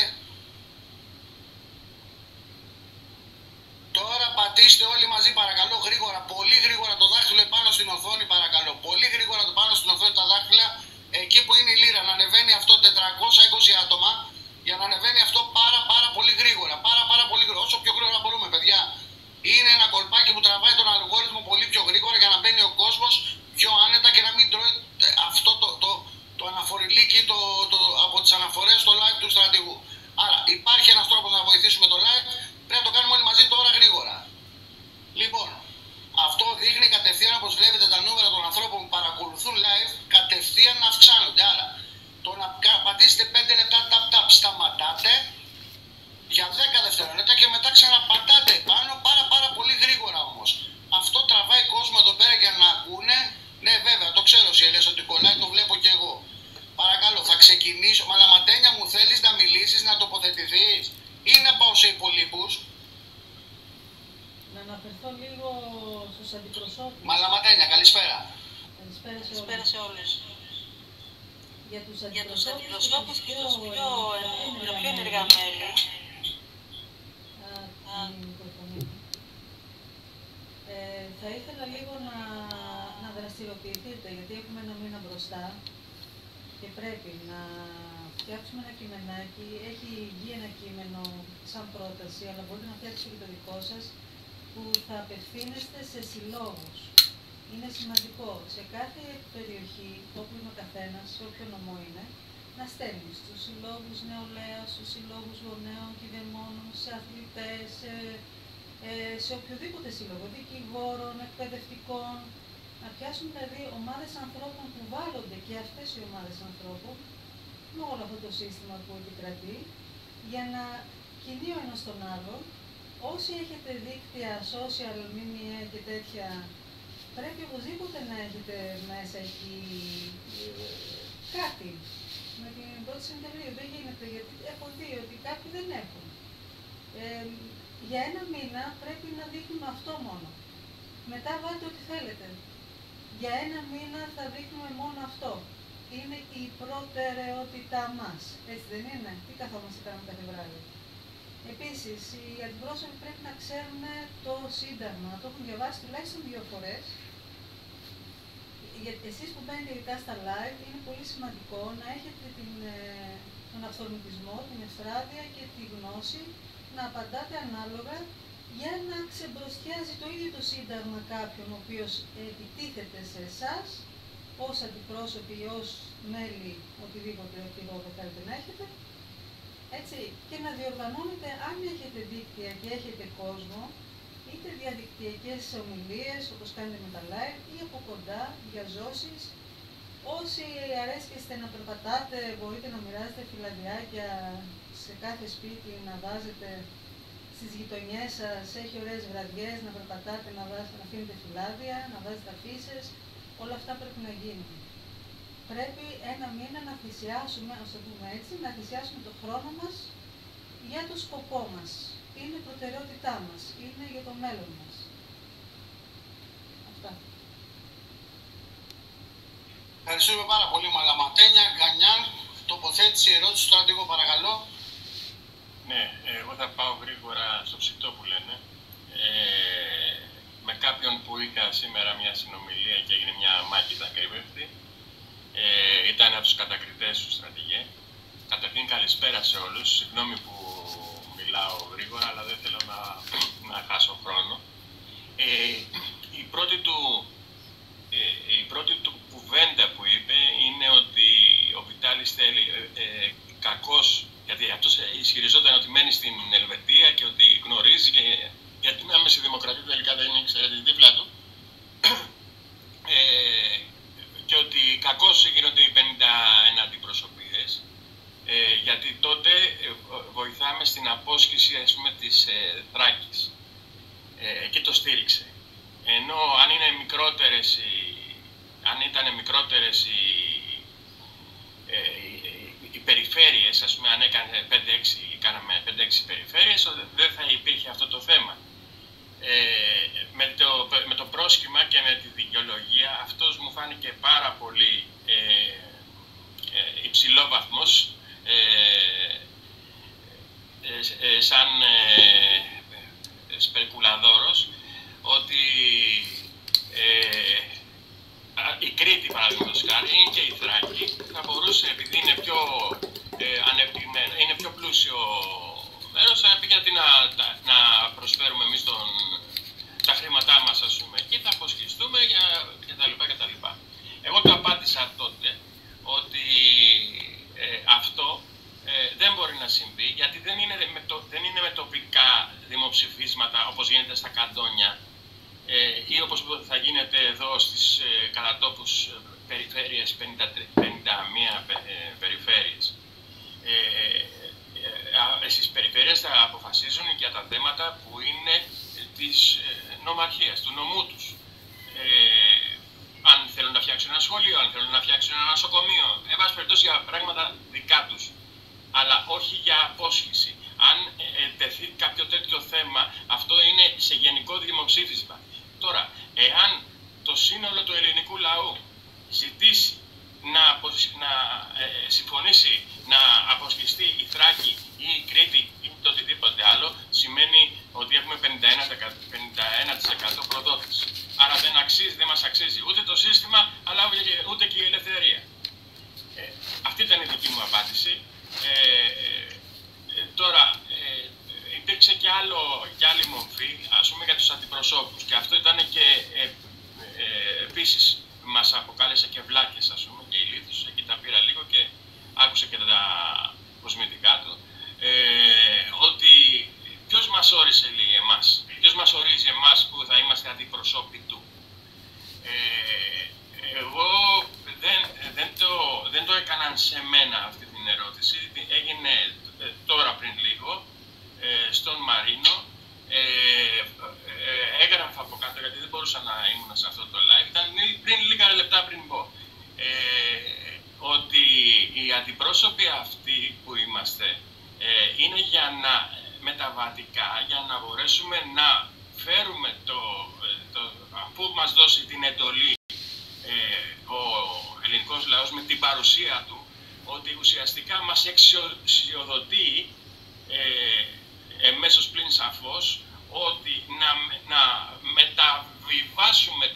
Τώρα πατήστε όλοι μαζί παρακαλώ γρήγορα, πολύ γρήγορα το δάχτυλο επάνω στην οθόνη παρακαλώ. Πολύ γρήγορα το πάνω στην οθόνη τα δάχτυλα, εκεί που είναι η λίρα, να ανεβαίνει αυτό 420 άτομα, για να ανεβαίνει αυτό πάρα πολύ γρήγορα. Πάρα πολύ γρήγορα, όσο πιο γρήγορα μπορούμε παιδιά. Είναι ένα κολπάκι που τραβάει τον αλγόριθμο πολύ πιο γρήγορα για να μπαίνει ο κόσμος πιο άνετα και να μην τρώει αυτό το αναφοριλίκι από τις αναφορές στο live του στρατηγού. Άρα υπάρχει ένας τρόπος να βοηθήσουμε το live, πρέπει να το κάνουμε όλοι μαζί τώρα γρήγορα. Λοιπόν, αυτό δείχνει κατευθείαν, όπως βλέπετε, τα νούμερα των ανθρώπων που παρακολουθούν live κατευθείαν να αυξάνονται. Άρα το να πατήσετε 5 λεπτά tap σταματάτε για 10 δευτερόλεπτα και μετά ξαναπατάτε πάνω πάρα πολύ γρήγορα όμως. Αυτό τραβάει κόσμο εδώ πέρα για να ακούνε. Ναι βέβαια, το ξέρω Σιελές ότι κολλάει, το βλέπω και εγώ. Παρακαλώ, θα ξεκινήσω. Μαλαματένια μου, θέλεις να μιλήσεις, να τοποθετηθείς ή να πάω σε υπολείπους? Να αναφερθώ λίγο στους αντιπροσώπους. Μαλαματένια, καλησπέρα. Καλησπέρα σε όλους. Για τους αντιπροσώπους και τους πιο ενεργά μέλη. Θα ήθελα λίγο να δραστηριοποιηθείτε, γιατί έχουμε ένα μήνα μπροστά και πρέπει να φτιάξουμε ένα κειμενάκι. Έχει βγει ένα κείμενο σαν πρόταση, αλλά μπορείτε να φτιάξετε και το δικό σας, που θα απευθύνεστε σε συλλόγους. Είναι σημαντικό σε κάθε περιοχή, όπου είναι ο καθένας, σε όποιο νομό είναι, να στέλνει στους συλλόγους νεολαίας, στους συλλόγους γονέων, κηδεμόνων, σε αθλητές, σε οποιοδήποτε σύλλογο, δικηγόρων, εκπαιδευτικών, να πιάσουν δηλαδή ομάδες ανθρώπων που βάλλονται και αυτές οι ομάδες ανθρώπων με όλο αυτό το σύστημα που επικρατεί, για να κινεί ο ένας τον άλλον. Όσοι έχετε δίκτυα, social, ΜΜΕ και τέτοια, πρέπει οπωσδήποτε να έχετε μέσα εκεί κάτι. Με την 1η Σεπτεμβρίου δεν γίνεται, γιατί έχω δει ότι κάποιοι δεν έχουν. Για ένα μήνα πρέπει να δείχνουμε αυτό μόνο. Μετά βάλτε ό,τι θέλετε. Για ένα μήνα θα δείχνουμε μόνο αυτό. Είναι η προτεραιότητά μας. Έτσι δεν είναι? Τι καθόμαστε κάνουμε κάθε βράδυ? Επίσης, οι αντιπρόσωποι πρέπει να ξέρουν το Σύνταγμα, το έχουν διαβάσει τουλάχιστον 2 φορές. Γιατί εσείς που μπαίνετε ειδικά στα live, είναι πολύ σημαντικό να έχετε τον αυθορμητισμό, την ευστράδεια και τη γνώση να απαντάτε ανάλογα για να ξεμπροστιάζει το ίδιο το Σύνταγμα κάποιον ο οποίος επιτίθεται σε εσάς ως αντιπρόσωποι, ως μέλη, οτιδήποτε ρόλο θέλετε να έχετε, έτσι, και να διοργανώνετε, αν έχετε δίκτυα και έχετε κόσμο, είτε διαδικτυακές ομιλίες, όπως κάνετε με τα live, ή από κοντά, διαζώσεις. Όσοι αρέσκεστε να περπατάτε, μπορείτε να μοιράζετε φυλαδιάκια σε κάθε σπίτι, να βάζετε στις γειτονιές σας, έχει ωραίες βραδιές, να περπατάτε, να αφήνετε φυλάδια, να βάζετε αφίσες. Όλα αυτά πρέπει να γίνουν. Πρέπει ένα μήνα να θυσιάσουμε, ας το πούμε έτσι, να θυσιάσουμε το χρόνο μας για το σκοπό μας. Είναι προτεραιότητά μας, είναι για το μέλλον μας. Αυτά. Ευχαριστούμε πάρα πολύ, Μαλαματένια. Γκανιάν, τοποθέτηση, ερώτηση στο Αντίγο, παρακαλώ. Ναι, εγώ θα πάω γρήγορα στο ψητό που λένε. Με κάποιον που είχα σήμερα μια συνομιλία και έγινε μια μάχη δακρύβευτη. Ήταν από τους κατακριτές του, στρατηγέ. Καταρχήν καλησπέρα σε όλους. Συγγνώμη που μιλάω γρήγορα, αλλά δεν θέλω να χάσω χρόνο. Η πρώτη του κουβέντα που είπε είναι ότι ο Βιτάλης θέλει κακώς, γιατί αυτός ισχυριζόταν ότι μένει στην Ελβετία και ότι γνωρίζει και για την άμεση δημοκρατία τελικά δεν ήξερε τη δίπλα του. Και ότι κακώς γίνονται οι 51 αντιπροσωπείες, γιατί τότε βοηθάμε στην απόσχηση, ας πούμε, της Θράκης. Και το στήριξε. Ενώ αν ήταν μικρότερες οι περιφέρειες, ας πούμε, αν κάναμε 5-6 περιφέρειες, δεν θα υπήρχε αυτό το θέμα. Με το πρόσχημα και με τη δικαιολογία, αυτός μου φάνηκε πάρα πολύ υψηλόβαθμος, σαν σπεκουλαδόρος, ότι η Κρήτη, παραδείγματος χάρη, και η Θράκη θα μπορούσε, επειδή είναι πιο ανεπτυγμένο, είναι πιο πλούσιο μέρος, γιατί να προσφέρουμε εμείς τα χρήματά μας, ας πούμε, και θα αποσχιστούμε κτλ. Εγώ το απάντησα τότε ότι αυτό δεν μπορεί να συμβεί, γιατί δεν είναι με τοπικά δημοψηφίσματα όπως γίνεται στα καντόνια ή όπως θα γίνεται εδώ στις κατατόπους περιφέρειες, 51 περιφέρειες. Στις περιφέρειες θα αποφασίζουν για τα θέματα που είναι της νομαρχίας, του νομού τους. Αν θέλουν να φτιάξουν ένα σχολείο, αν θέλουν να φτιάξουν ένα νοσοκομείο, εν πάση περιπτώσει για πράγματα δικά τους, αλλά όχι για απόσχηση. Αν τεθεί κάποιο τέτοιο θέμα, αυτό είναι σε γενικό δημοψήφισμα. Τώρα, εάν το σύνολο του ελληνικού λαού ζητήσει να συμφωνήσει να αποσχιστεί η Θράκη ή η Κρήτη ή το οτιδήποτε άλλο, σημαίνει ότι έχουμε 51% προδότηση. Άρα δεν μας αξίζει ούτε το σύστημα, αλλά ούτε και η ελευθερία. Αυτή ήταν η δική μου απάντηση. Τώρα, υπήρξε και άλλη μορφή, ας πούμε, για τους αντιπροσώπους. Και αυτό ήταν και επίσης μας αποκάλεσε και βλάκες, ας πούμε, και ηλίθους. Εκεί τα πήρα λίγο και άκουσε και τα κοσμητικά του. Ότι ποιος μας όρισε, λέει, εμάς. Ποιος μας ορίζει εμάς που θα είμαστε αντιπροσώποι του. Εγώ δεν το έκαναν σε μένα αυτή την ερώτηση. Έγινε τώρα πριν λίγο στον Μαρίνο. Έγραφα από κάτω, γιατί δεν μπορούσα να ήμουν σε αυτό το live. Ήταν πριν λίγα λεπτά πριν πω. Ότι οι αντιπρόσωποι αυτοί που είμαστε είναι για να μεταβατικά, για να μπορέσουμε να φέρουμε αφού μας δώσει την εντολή ο ελληνικός λαός με την παρουσία του, ότι ουσιαστικά μας εξουσιοδοτεί εμέσως πλην σαφώς ότι να μεταβιβάσουμε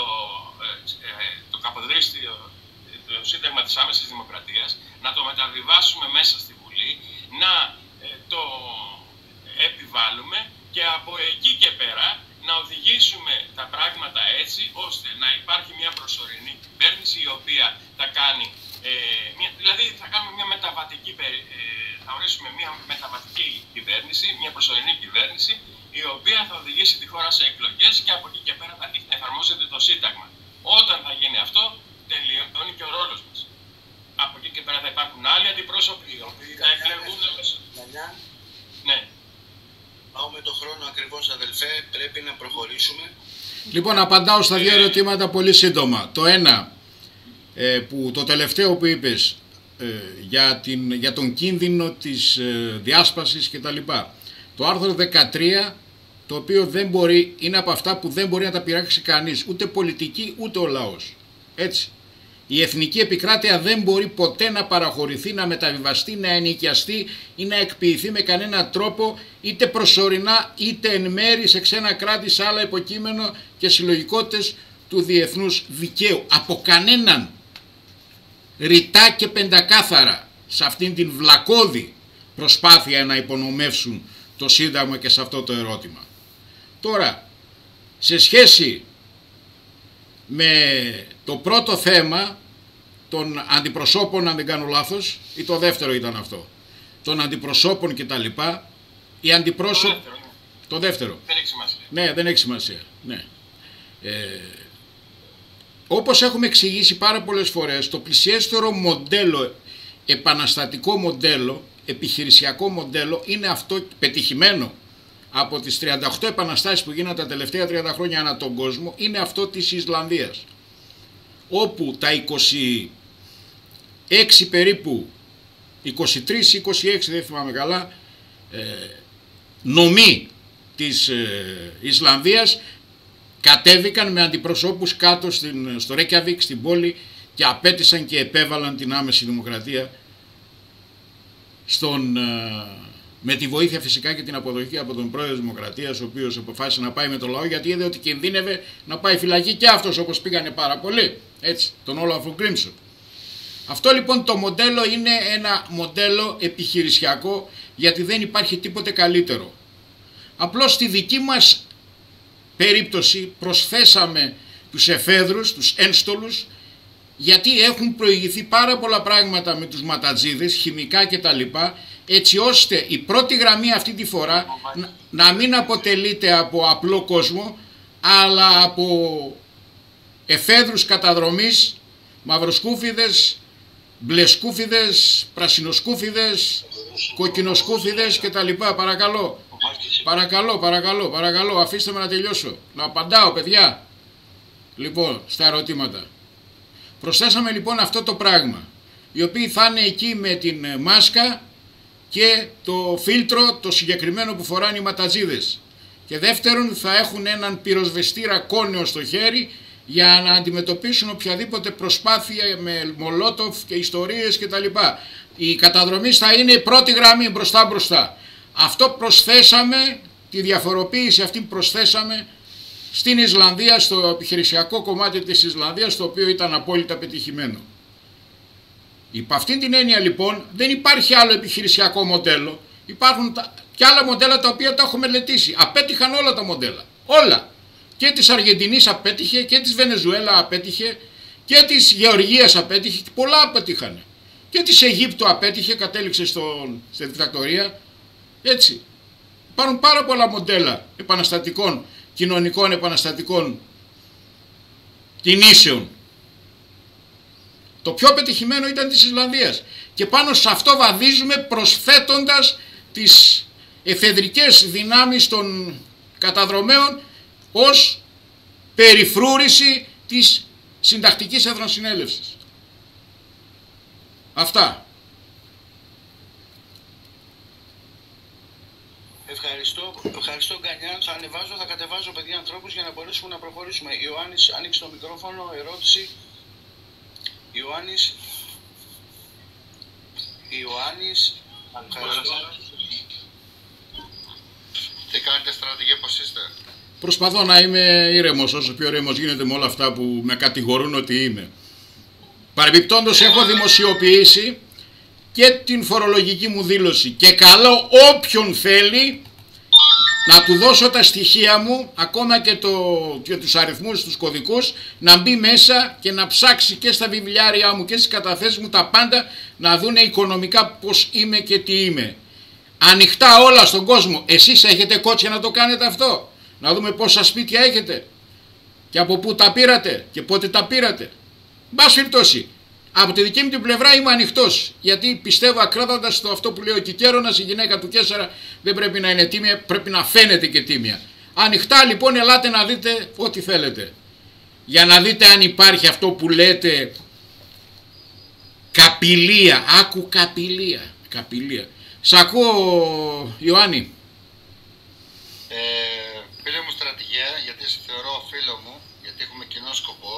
το καποδρίστιο, το Σύνταγμα της Άμεσης Δημοκρατίας, να το μεταβιβάσουμε μέσα στη Βουλή, να το επιβάλλουμε και από εκεί και πέρα να οδηγήσουμε τα πράγματα έτσι ώστε να υπάρχει μια προσωρινή κυβέρνηση η οποία θα κάνει, δηλαδή θα κάνουμε μια μεταβατική, θα ορίσουμε μια μεταβατική κυβέρνηση, μια προσωρινή κυβέρνηση η οποία θα οδηγήσει τη χώρα σε εκλογές και από εκεί και πέρα θα εφαρμόζεται το Σύνταγμα. Όταν θα γίνει αυτό, τελειώνει και ο ρόλος μας. Από εκεί και πέρα θα υπάρχουν άλλοι αντιπρόσωποι οι οποίοι θα εκλεγούν μέσα. Ναι. Πάω με το χρόνο ακριβώς, αδελφέ, πρέπει να προχωρήσουμε. Λοιπόν, απαντάω στα δύο ερωτήματα πολύ σύντομα. Το ένα, το τελευταίο που είπες, για τον κίνδυνο της διάσπασης κτλ. Το άρθρο 13, το οποίο δεν μπορεί, είναι από αυτά που δεν μπορεί να τα πειράξει κανείς, ούτε πολιτική ούτε ο λαός. Έτσι. Η εθνική επικράτεια δεν μπορεί ποτέ να παραχωρηθεί, να μεταβιβαστεί, να ενοικιαστεί ή να εκποιηθεί με κανένα τρόπο, είτε προσωρινά είτε εν μέρη σε ξένα κράτη, σε άλλα υποκείμενο και συλλογικότητες του διεθνούς δικαίου. Από κανέναν. Ρητά και πεντακάθαρα σε αυτήν την βλακώδη προσπάθεια να υπονομεύσουν το Σύνταγμα και σε αυτό το ερώτημα. Τώρα, σε σχέση με το πρώτο θέμα των αντιπροσώπων, αν δεν κάνω λάθος, ή το δεύτερο ήταν αυτό, των αντιπροσώπων και τα λοιπά, οι αντιπρόσωποι... Το δεύτερο. Δεν έχει σημασία. Ναι, δεν έχει σημασία. Ναι. Όπως έχουμε εξηγήσει πάρα πολλές φορές, το πλησιέστερο μοντέλο, επαναστατικό μοντέλο, επιχειρησιακό μοντέλο, είναι αυτό πετυχημένο από τις 38 επαναστάσεις που γίνανε τα τελευταία 30 χρόνια ανά τον κόσμο, είναι αυτό της Ισλανδίας, όπου τα 26 περίπου, 23-26 δεν θυμάμαι καλά, νομοί της Ισλανδίας κατέβηκαν με αντιπροσώπους κάτω στο Ρέκιαβικ, στην πόλη, και απέτησαν και επέβαλαν την άμεση δημοκρατία με τη βοήθεια φυσικά και την αποδοχή από τον πρόεδρο της Δημοκρατίας, ο οποίος αποφάσισε να πάει με το λαό, γιατί είδε ότι κινδύνευε να πάει φυλακή και αυτός, όπως πήγανε πάρα πολλοί, έτσι, τον Όλαφ Γκρίμσον. Αυτό λοιπόν το μοντέλο είναι ένα μοντέλο επιχειρησιακό, γιατί δεν υπάρχει τίποτε καλύτερο. Απλώς στη δική μας περίπτωση προσθέσαμε τους εφέδρους, τους ένστολους, γιατί έχουν προηγηθεί πάρα πολλά πράγματα με τους ματατζίδες, χημικά κτλ, έτσι ώστε η πρώτη γραμμή αυτή τη φορά να μην αποτελείται από απλό κόσμο, αλλά από εφέδρους καταδρομής, μαυροσκούφιδες, μπλεσκούφιδες, πρασινοσκούφιδες, κοκκινοσκούφιδες κτλ. Παρακαλώ, αφήστε με να τελειώσω, να απαντάω παιδιά. Λοιπόν, στα ερωτήματα. Προσθέσαμε λοιπόν αυτό το πράγμα, οι οποίοι θα είναι εκεί με την μάσκα και το φίλτρο το συγκεκριμένο που φοράνε οι ματατζίδες. Και δεύτερον, θα έχουν έναν πυροσβεστήρα κόνεο στο χέρι για να αντιμετωπίσουν οποιαδήποτε προσπάθεια με μολότοφ και ιστορίες κτλ. Η καταδρομή θα είναι η πρώτη γραμμή μπροστά. Αυτό προσθέσαμε, τη διαφοροποίηση αυτή προσθέσαμε στην Ισλανδία, στο επιχειρησιακό κομμάτι της Ισλανδίας, το οποίο ήταν απόλυτα πετυχημένο. Υπ' αυτήν την έννοια λοιπόν δεν υπάρχει άλλο επιχειρησιακό μοντέλο, υπάρχουν και άλλα μοντέλα τα οποία τα έχω μελετήσει. Απέτυχαν όλα τα μοντέλα, όλα. Και της Αργεντινής απέτυχε, και της Βενεζουέλα απέτυχε, και της Γεωργίας απέτυχε, πολλά απέτυχαν. Και της Αιγύπτου απέτυχε, κατέληξε στη δικτατορία. Έτσι. Υπάρχουν πάρα πολλά μοντέλα επαναστατικών, κοινωνικών επαναστατικών κινήσεων. Το πιο πετυχημένο ήταν της Ισλανδίας. Και πάνω σε αυτό βαδίζουμε προσθέτοντας τις εφεδρικές δυνάμεις των καταδρομέων ως περιφρούρηση της συντακτικής εθνοσυνέλευσης. Αυτά. Ευχαριστώ Γκανιάν. Θα κατεβάζω παιδιά ανθρώπους για να μπορέσουμε να προχωρήσουμε. Ιωάννης, άνοιξε το μικρόφωνο, ερώτηση. Ιωάννης, ευχαριστώ. κάνετε στρατηγέ, πώς είστε? Προσπαθώ να είμαι ήρεμος, όσο πιο ήρεμος γίνεται με όλα αυτά που με κατηγορούν ότι είμαι. Παρεμπιπτόντως έχω δημοσιοποιήσει και την φορολογική μου δήλωση και καλώ όποιον θέλει να του δώσω τα στοιχεία μου, ακόμα και τους αριθμούς, τους κωδικούς, να μπει μέσα και να ψάξει και στα βιβλιάρια μου και στις καταθέσεις μου τα πάντα, να δούνε οικονομικά πώς είμαι και τι είμαι. Ανοιχτά όλα στον κόσμο. Εσείς έχετε κότσια να το κάνετε αυτό? Να δούμε πόσα σπίτια έχετε και από πού τα πήρατε και πότε τα πήρατε. Μπας περιπτώσει, από τη δική μου την πλευρά είμαι ανοιχτός, γιατί πιστεύω ακράδαντα στο αυτό που λέει ο Κικέρονας, η γυναίκα του Κέσσαρα δεν πρέπει να είναι τίμια, πρέπει να φαίνεται και τίμια. Ανοιχτά λοιπόν, ελάτε να δείτε ό,τι θέλετε, για να δείτε αν υπάρχει αυτό που λέτε καπηλεία. Άκου καπηλεία. Σ' ακούω, Ιωάννη. Φίλε μου στρατηγέ, γιατί σε θεωρώ φίλο μου, γιατί έχουμε κοινό σκοπό,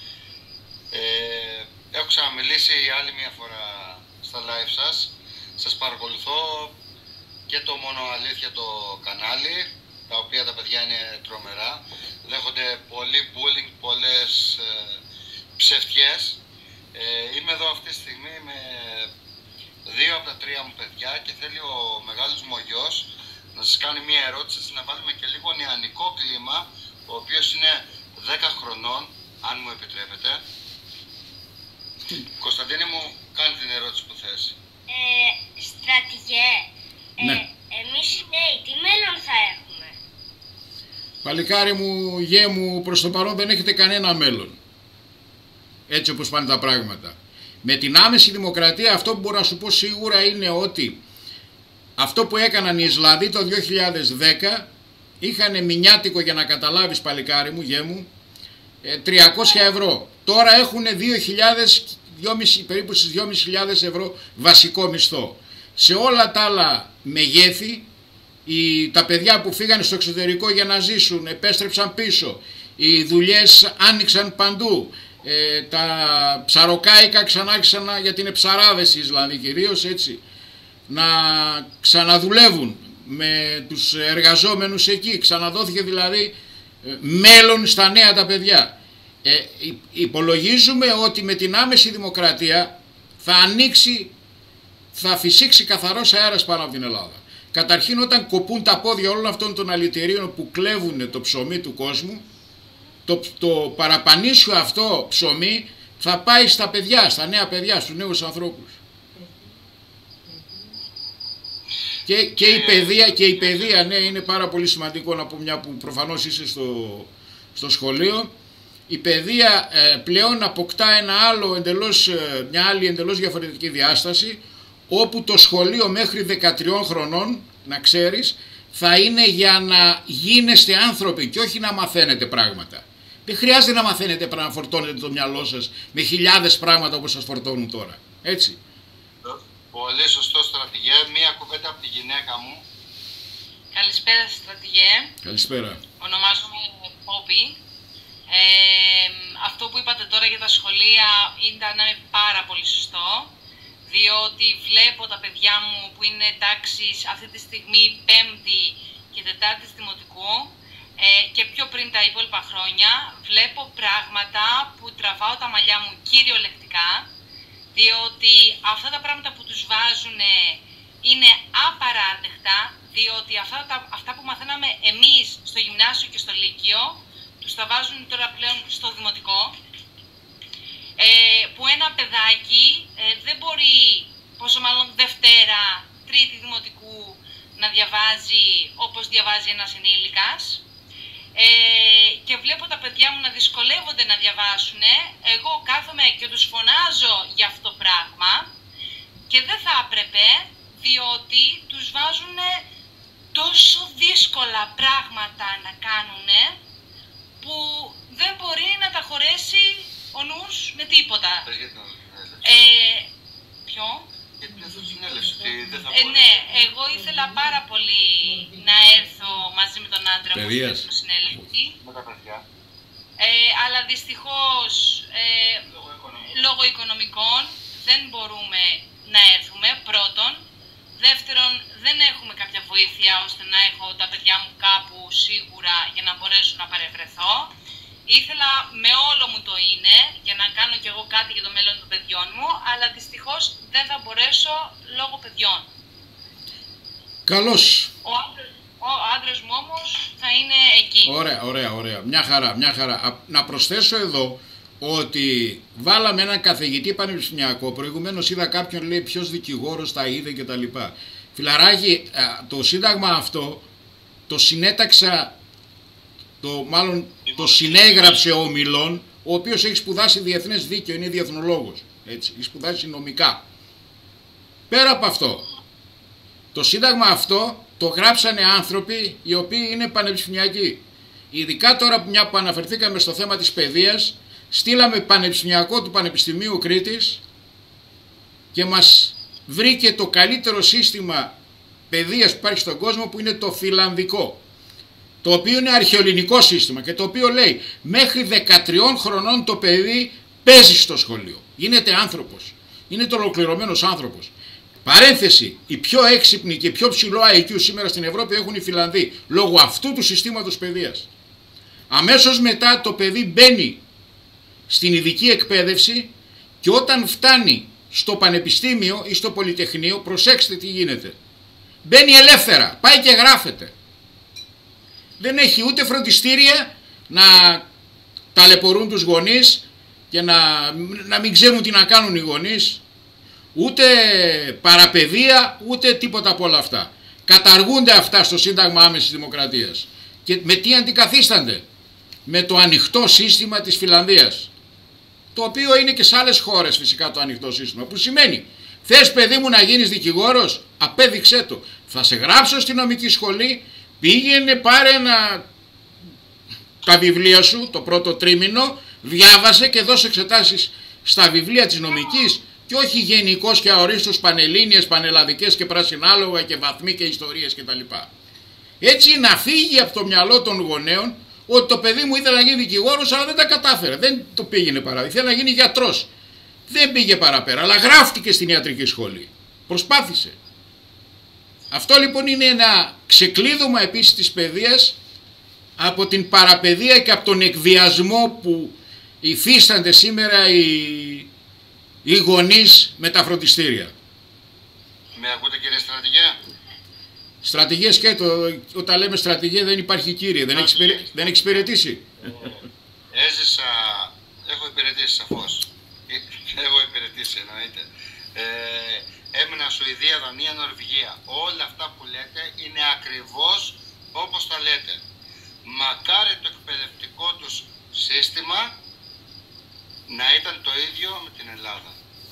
έχω ξαναμιλήσει άλλη μια φορά στα live σας παρακολουθώ και το Μόνο Αλήθεια το κανάλι, τα οποία τα παιδιά είναι τρομερά, δέχονται πολύ bullying, πολλές ψευτιές. Είμαι εδώ αυτή τη στιγμή με 2 από τα 3 μου παιδιά και θέλει ο μεγάλος μου ο γιος να σας κάνει μια ερώτηση, να βάλουμε και λίγο νεανικό κλίμα, ο οποίος είναι 10 χρονών, αν μου επιτρέπετε. Κωνσταντίνη μου, κάνει την ερώτηση που θες. Στρατηγέ, Ναι. εμείς οι νέοι τι μέλλον θα έχουμε? Παλικάρι μου, γέ μου, προς το παρόν δεν έχετε κανένα μέλλον. Έτσι όπως πάνε τα πράγματα. Με την άμεση δημοκρατία αυτό που μπορώ να σου πω σίγουρα είναι ότι αυτό που έκαναν οι Ισλανδοί το 2010 είχαν μηνιάτικο, για να καταλάβεις παλικάρι μου, γέ μου, 300 ευρώ. Τώρα έχουν 2.000, περίπου στις 2.500 ευρώ βασικό μισθό. Σε όλα τα άλλα μεγέθη, τα παιδιά που φύγανε στο εξωτερικό για να ζήσουν επέστρεψαν πίσω. Οι δουλειές άνοιξαν παντού. Τα ψαροκάικα ξανά γιατί είναι ψαράδες οι Ισλανδοί κυρίως, έτσι, να ξαναδουλεύουν με τους εργαζόμενους εκεί. Ξαναδόθηκε δηλαδή μέλλον στα νέα τα παιδιά. Υπολογίζουμε ότι με την άμεση δημοκρατία θα ανοίξει, θα φυσήξει καθαρός αέρας πάνω από την Ελλάδα. Καταρχήν, όταν κοπούν τα πόδια όλων αυτών των αλητηρίων που κλέβουν το ψωμί του κόσμου, το παραπανίσιο αυτό ψωμί θα πάει στα παιδιά, στα νέα παιδιά, στους νέους ανθρώπους. Και η παιδεία, ναι, είναι πάρα πολύ σημαντικό να πω, μια που προφανώς είσαι στο σχολείο. Η παιδεία πλέον αποκτά μια άλλη εντελώς διαφορετική διάσταση, όπου το σχολείο μέχρι 13 χρονών, να ξέρεις, θα είναι για να γίνεστε άνθρωποι και όχι να μαθαίνετε πράγματα. Δεν χρειάζεται να μαθαίνετε πράγματα, να φορτώνετε το μυαλό σας με χιλιάδες πράγματα όπως σας φορτώνουν τώρα. Έτσι. Πολύ σωστό στρατηγέ. Μία κουβέντα από τη γυναίκα μου. Καλησπέρα στρατηγέ. Καλησπέρα. Ονομάζομαι Πόπη. Αυτό που είπατε τώρα για τα σχολεία ήταν πάρα πολύ σωστό, διότι βλέπω τα παιδιά μου που είναι τάξης αυτή τη στιγμή 5η και 4η δημοτικού και πιο πριν τα υπόλοιπα χρόνια, βλέπω πράγματα που τραβάω τα μαλλιά μου κυριολεκτικά, διότι αυτά τα πράγματα που τους βάζουν είναι απαράδεκτα, διότι αυτά που μαθαίναμε εμείς στο γυμνάσιο και στο λύκειο τους τα βάζουν τώρα πλέον στο δημοτικό, που ένα παιδάκι δεν μπορεί, πόσο μάλλον Δευτέρα, Τρίτη δημοτικού, να διαβάζει όπως διαβάζει ένας ενήλικας, και βλέπω τα παιδιά μου να δυσκολεύονται να διαβάσουν. Εγώ κάθομαι και τους φωνάζω για αυτό το πράγμα και δεν θα έπρεπε, διότι τους βάζουν τόσο δύσκολα πράγματα να κάνουν που δεν μπορεί να τα χωρέσει ο νους με τίποτα. Ποιο? Ναι, εγώ ήθελα πάρα πολύ να έρθω μαζί με τον άντρα μου στην συνέλευση. Αλλά δυστυχώς λόγω οικονομικών δεν μπορούμε να έρθουμε πρώτον. Δεύτερον, δεν έχουμε κάποια βοήθεια ώστε να έχω τα παιδιά μου κάπου σίγουρα για να μπορέσω να παρευρεθώ. Ήθελα με όλο μου το είναι για να κάνω κι εγώ κάτι για το μέλλον των παιδιών μου, αλλά δυστυχώς δεν θα μπορέσω λόγω παιδιών. Καλώς. Ο άντρας μου όμως θα είναι εκεί. Ωραία. Μια χαρά. Να προσθέσω εδώ ότι βάλαμε έναν καθηγητή πανεπιστημιακό. Προηγουμένως είδα κάποιον λέει ποιος δικηγόρος τα είδε κτλ. Φιλαράκι, το σύνταγμα αυτό το συνέταξα, το συνέγραψε ο Μιλών, ο οποίος έχει σπουδάσει διεθνές δίκαιο, είναι διεθνολόγος. Έτσι, έχει σπουδάσει νομικά. Πέρα από αυτό, το σύνταγμα αυτό το γράψανε άνθρωποι οι οποίοι είναι πανεπιστημιακοί. Ειδικά τώρα που αναφερθήκαμε στο θέμα της παιδείας, στείλαμε πανεπιστημιακό του Πανεπιστημίου Κρήτης και μας βρήκε το καλύτερο σύστημα παιδείας που υπάρχει στον κόσμο, που είναι το φιλανδικό, το οποίο είναι αρχαιοελληνικό σύστημα και το οποίο λέει μέχρι 13 χρονών το παιδί παίζει στο σχολείο, γίνεται άνθρωπος, είναι το ολοκληρωμένος άνθρωπος. Παρένθεση, οι πιο έξυπνοι και πιο ψηλό IQ σήμερα στην Ευρώπη έχουν οι Φιλανδοί, λόγω αυτού του συστήματος παιδείας. Αμέσως μετά το παιδί μπαίνει στην ειδική εκπαίδευση και όταν φτάνει στο πανεπιστήμιο ή στο πολυτεχνείο, προσέξτε τι γίνεται. Μπαίνει ελεύθερα, πάει και γράφεται. Δεν έχει ούτε φροντιστήρια να ταλαιπωρούν τους γονείς και να μην ξέρουν τι να κάνουν οι γονείς, ούτε παραπαιδεία, ούτε τίποτα από όλα αυτά. Καταργούνται αυτά στο Σύνταγμα Άμεσης Δημοκρατίας. Και με τι αντικαθίστανται? Με το ανοιχτό σύστημα της Φιλανδίας, το οποίο είναι και σε άλλες χώρες φυσικά το ανοιχτό σύστημα, που σημαίνει θες παιδί μου να γίνεις δικηγόρος, απέδειξέ το, θα σε γράψω στη νομική σχολή, πήγαινε πάρε τα βιβλία σου το πρώτο τρίμηνο, διάβασε και δώσε εξετάσεις στα βιβλία της νομικής και όχι γενικώς και αορίστως πανελλήνιες, πανελλαδικές και πρασινάλογα και βαθμοί και ιστορίες κτλ. Έτσι να φύγει από το μυαλό των γονέων ότι το παιδί μου ήθελε να γίνει δικηγόρος αλλά δεν τα κατάφερε, δεν το πήγαινε παρά, ήθελε να γίνει γιατρός, δεν πήγε παραπέρα, αλλά γράφτηκε στην ιατρική σχολή, προσπάθησε. Αυτό λοιπόν είναι ένα ξεκλείδωμα επίσης της παιδείας από την παραπαιδεία και από τον εκβιασμό που υφίστανται σήμερα οι γονείς με τα φροντιστήρια. Με ακούτε κύριε στρατηγέ? Στρατηγέ σκέτο, όταν λέμε στρατηγέ δεν υπάρχει κύριε, δεν έχει υπηρετήσει. Έζησα, έχω υπηρετήσει σαφώς. Έχω υπηρετήσει εννοείται. Έμεινα Σουηδία, Δανία, Νορβηγία. Όλα αυτά που λέτε είναι ακριβώς όπως τα λέτε. Μακάρι το εκπαιδευτικό τους σύστημα να ήταν το ίδιο με την Ελλάδα.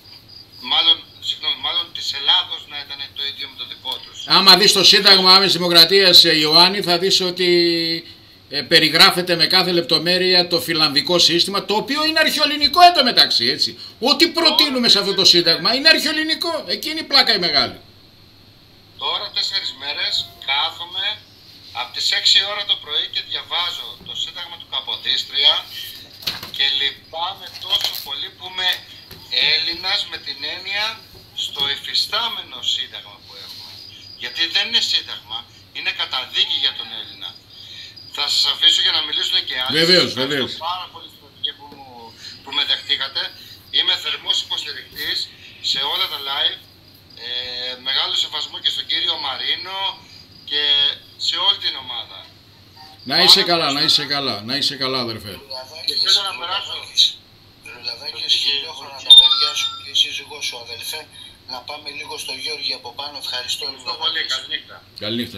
Μάλλον της Ελλάδος να ήταν το ίδιο με το δικό τους. Άμα δεις το Σύνταγμα Άμεσης Δημοκρατίας, Ιωάννη, θα δεις ότι περιγράφεται με κάθε λεπτομέρεια το φιλανδικό σύστημα, το οποίο είναι αρχαιοελληνικό εντωμεταξύ, έτσι. Ό,τι προτείνουμε σε αυτό το Σύνταγμα είναι αρχαιοελληνικό. Εκείνη η πλάκα η μεγάλη. Τώρα 4 μέρες κάθομαι από τις 6 ώρα το πρωί και διαβάζω το Σύνταγμα του Καποδίστρια και λυπάμαι τόσο πολύ που είμαι Έλληνας με την έννοια στο υφιστάμενο Σύνταγμα που έχουμε. Γιατί δεν είναι Σύνταγμα, είναι καταδίκη για τον Έλληνα. Θα σας αφήσω για να μιλήσουν και άλλοι. Βεβαίως. Πάρα πολύ στρατηγέ που με δεχτήκατε. Είμαι θερμός υποστηρικτής σε όλα τα live. Μεγάλο σεβασμό και στον κύριο Μαρίνο και σε όλη την ομάδα. Να είσαι καλά, να είσαι καλά αδερφέ. Και θέλω να περάσω. Λουλαδάκης, χιλιόχρονα τα παιδιά σου και η σύζυγός σου αδελφέ. Να πάμε λίγο στο Γιώργη από πάνω. Ευχαριστώ πολύ. Καληνύχτα. Καληνύχτα.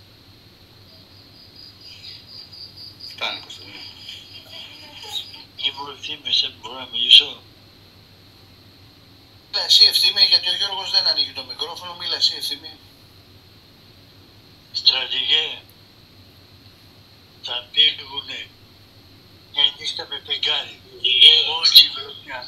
Φτάνει Κωνσταντίνο. Είμαι ο Ευθύμης, μπορώ να μιλήσω? Μίλα εσύ Ευθύμη, γιατί ο Γιώργος δεν ανοίγει το μικρόφωνο. Μίλα εσύ Ευθύμη. Στρατηγέ, θα πήγουνε μια νύχτα με πεγκάρι. Όχι βροχιά.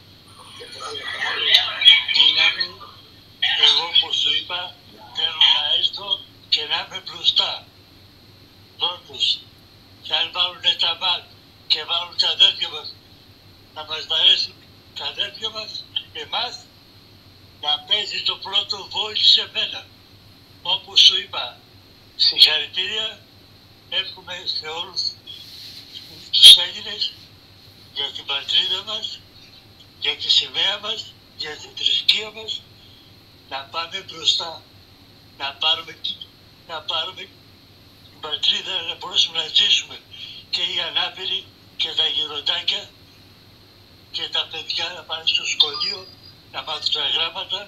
Δύναμη, εγώ όπως σου είπα, θέλω να έρθω και να είμαι μπροστά. Πρώτος, και αν βάλουν τα μπακ και βάλουν τα αδέρφια μας, θα μας βαρέσουν τα αδέρφια μας, εμάς, να παίζει το πρώτο βόλι σε μένα. Όπως σου είπα, συγχαρητήρια εύχομαι σε όλους τους Έλληνες για την πατρίδα μας, για τη σημαία μας, για την θρησκεία μας, να πάμε μπροστά, να πάρουμε την πατρίδα, να μπορέσουμε να ζήσουμε και οι ανάπηροι και τα γεροντάκια και τα παιδιά να πάνε στο σχολείο, να μάθουν τα γράμματα.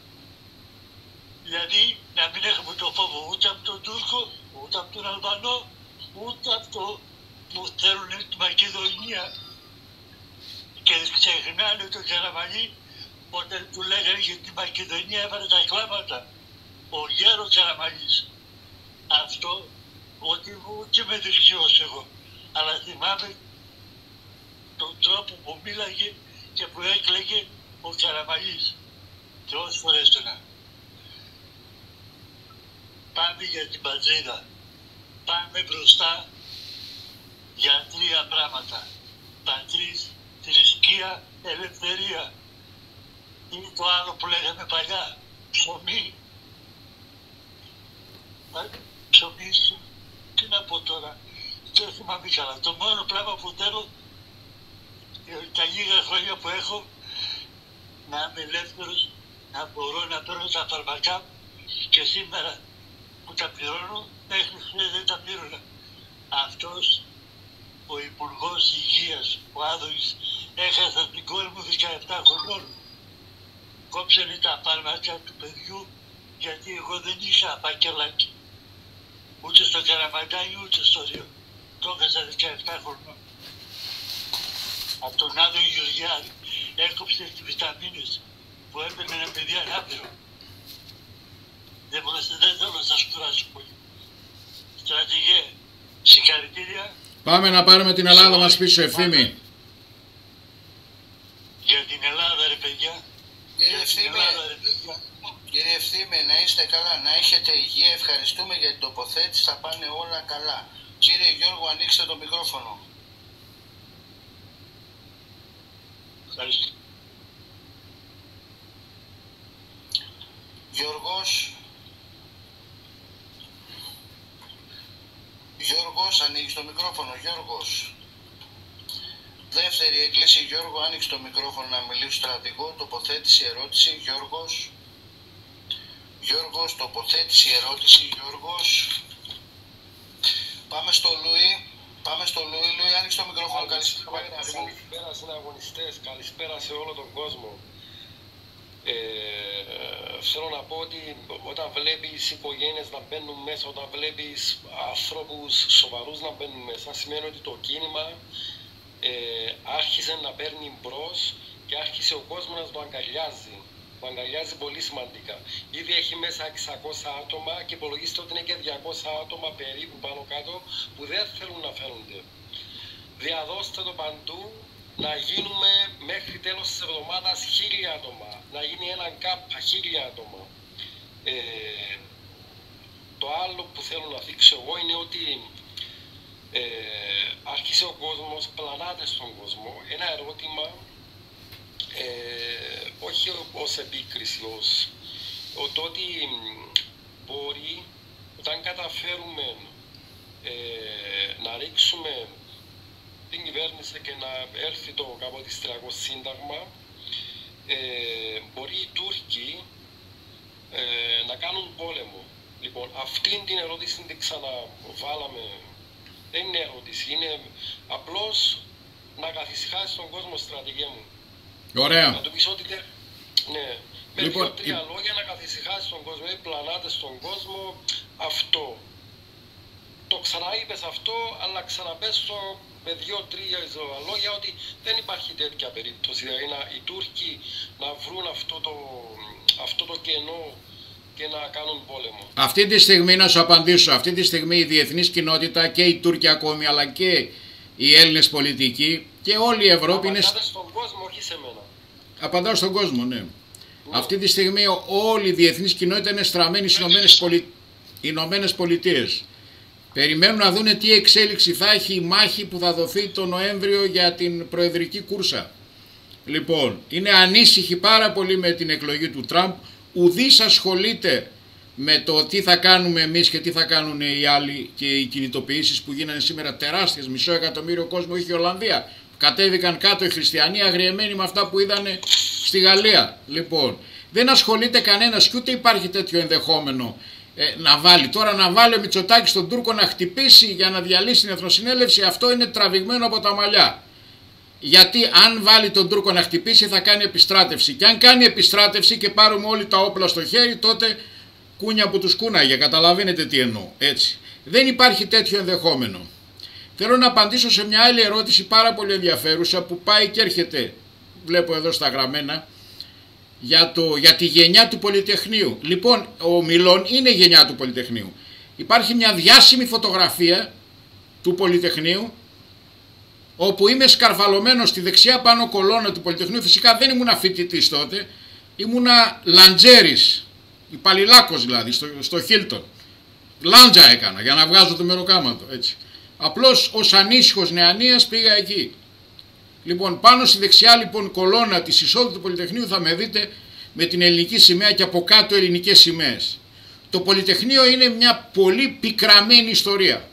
Δηλαδή να μην έχουμε το φόβο ούτε από τον Τούρκο, ούτε από τον Αλβανό, ούτε από το που θέλουν τη Μακεδονία. Και ξεχνάνε τον Καραμανλή όταν του λέγανε για τη Μακεδονία έβαλε τα κλάματα. Ο γέρος Καραμανλής. Αυτό ότι ούτε με δυσκιώς εγώ. Αλλά θυμάμαι τον τρόπο που μίλαγε και που έκλαιγε ο Καραμανλής. Θεός φορέστονα. Πάμε για την πατρίδα. Πάμε μπροστά για τρία πράγματα. Πατρίς, θρησκεία, ελευθερία. Είναι το άλλο που λέγαμε παλιά. Ψωμί. Ψωμί, τι να πω τώρα. Δεν θυμάμαι καλά. Το μόνο πράγμα που θέλω, τα λίγα χρόνια που έχω, να είμαι ελεύθερος, να μπορώ να παίρνω τα φαρμακά και σήμερα που τα πληρώνω, μέχρι χθες δεν τα πλήρωνα. Αυτός ο Υπουργός Υγείας, ο Άδωνης, έχασα την κόρη μου 17 χρονών. Κόψανε τα φάρμακα του παιδιού γιατί εγώ δεν είχα φακελάκι. Ούτε στο Καραμαντάνι ούτε στο Ρίο. Το έχασα 17 χρονών. Από τον Άδωνη Γεωργιάδη έκοψε τις βιταμίνες που έπαιρνε ένα παιδί ανάπηρο. Δεν θέλω να σας κουράσω πολύ. Στρατηγέ, συγχαρητήρια. Πάμε να πάρουμε την Ελλάδα μας πίσω, Ευθύμη. Για την Ελλάδα ρε παιδιά. Κύριε Ευθύμη, να είστε καλά, να έχετε υγεία, ευχαριστούμε για την τοποθέτηση, θα πάνε όλα καλά. Κύριε Γιώργο, ανοίξτε το μικρόφωνο. Ευχαριστώ. Γιώργος, ανοίγεις το μικρόφωνο, Γιώργος. Δεύτερη έκκληση, Γιώργο, άνοιξε το μικρόφωνο να μιλήσει στρατηγό, τοποθέτηση, ερώτηση, Γιώργος, τοποθέτηση, ερώτηση, Γιώργος. Πάμε στο Λούι, Λούι, άνοιξε το μικρόφωνο, Καλησπέρα συναγωνιστές, καλησπέρα σε όλο τον κόσμο. Θέλω να πω ότι όταν βλέπεις οικογένειες να μπαίνουν μέσα, όταν βλέπεις ανθρώπους σοβαρούς να μπαίνουν μέσα, σημαίνει ότι το κίνημα άρχισε να παίρνει μπρος και άρχισε ο κόσμος να το αγκαλιάζει. Το αγκαλιάζει πολύ σημαντικά. Ήδη έχει μέσα 600 άτομα και υπολογίστε ότι είναι και 200 άτομα περίπου πάνω κάτω που δεν θέλουν να φαίνονται. Διαδώστε το παντού. Να γίνουμε μέχρι τέλος της εβδομάδας 1000 άτομα. Να γίνει έναν κάπα 1000 άτομα. Το άλλο που θέλω να δείξω εγώ είναι ότι άρχισε ο κόσμος, πλανάται στον κόσμο, ένα ερώτημα, όχι ως επίκριση, το ότι μπορεί όταν καταφέρουμε να ρίξουμε την κυβέρνηση και να έρθει το καποτιστριακό σύνταγμα, μπορεί οι Τούρκοι να κάνουν πόλεμο. Λοιπόν, αυτήν την ερώτηση την ξαναβάλαμε. Δεν είναι ερώτηση, είναι απλώς να καθησυχάσει τον κόσμο, στρατηγέ μου. Ωραία. Να του πεις ότι ναι, με λοιπόν, 2-3 λόγια να καθησυχάσει τον κόσμο, ή πλανάτε στον κόσμο, αυτό. Το ξαναείπες αυτό, αλλά ξαναπες το με 2-3 λόγια ότι δεν υπάρχει τέτοια περίπτωση. Δηλαδή οι Τούρκοι να βρουν αυτό το κενό και να κάνουν πόλεμο. Αυτή τη στιγμή να σου απαντήσω, αυτή τη στιγμή η διεθνής κοινότητα και οι Τούρκοι ακόμη, αλλά και οι Έλληνες πολιτικοί και όλη η Ευρώπη είναι... Απαντάτε στον κόσμο, όχι σε μένα. Απαντάω στον κόσμο, ναι. Αυτή τη στιγμή όλη η διεθνής κοινότητα είναι στραμμένη στις Ηνωμένες Πολιτείες. Περιμένουν να δούνε τι εξέλιξη θα έχει η μάχη που θα δοθεί το Νοέμβριο για την προεδρική κούρσα. Λοιπόν, είναι ανήσυχοι πάρα πολύ με την εκλογή του Τραμπ. Ουδής ασχολείται με το τι θα κάνουμε εμείς και τι θα κάνουν οι άλλοι, και οι κινητοποιήσεις που γίνανε σήμερα τεράστιες, 500.000 κόσμο είχε η Ολλανδία. Κατέβηκαν κάτω οι χριστιανοί αγριεμένοι με αυτά που είδανε στη Γαλλία. Λοιπόν, δεν ασχολείται κανένας και ούτε υπάρχει τέτοιο ενδεχόμενο να βάλει. Τώρα να βάλει ο Μητσοτάκης τον Τούρκο να χτυπήσει για να διαλύσει την Εθνοσυνέλευση, αυτό είναι τραβηγμένο από τα μαλλιά. Γιατί αν βάλει τον Τούρκο να χτυπήσει θα κάνει επιστράτευση. Και αν κάνει επιστράτευση και πάρουμε όλοι τα όπλα στο χέρι, τότε κούνια που τους κούναγε. Καταλαβαίνετε τι εννοώ. Έτσι. Δεν υπάρχει τέτοιο ενδεχόμενο. Θέλω να απαντήσω σε μια άλλη ερώτηση πάρα πολύ ενδιαφέρουσα που πάει και έρχεται, βλέπω εδώ στα γραμμένα, για τη γενιά του Πολυτεχνείου. Λοιπόν, ο Μιλών είναι γενιά του Πολυτεχνείου. Υπάρχει μια διάσημη φωτογραφία του Πολυτεχνείου, όπου είμαι σκαρφαλωμένος στη δεξιά πάνω κολόνα του Πολυτεχνείου. Φυσικά δεν ήμουνα φοιτητής τότε, ήμουνα λαντζέρης, υπαλληλάκος δηλαδή, στο Χίλτον. Λάντζα έκανα για να βγάζω το μεροκάματο, έτσι. Απλώς ως ανήσυχος νεανίας πήγα εκεί. Λοιπόν, πάνω στη δεξιά λοιπόν κολόνα της εισόδου του Πολυτεχνείου θα με δείτε με την ελληνική σημαία και από κάτω ελληνικές σημαίες. Το Πολυτεχνείο είναι μια πολύ πικραμένη ιστορία.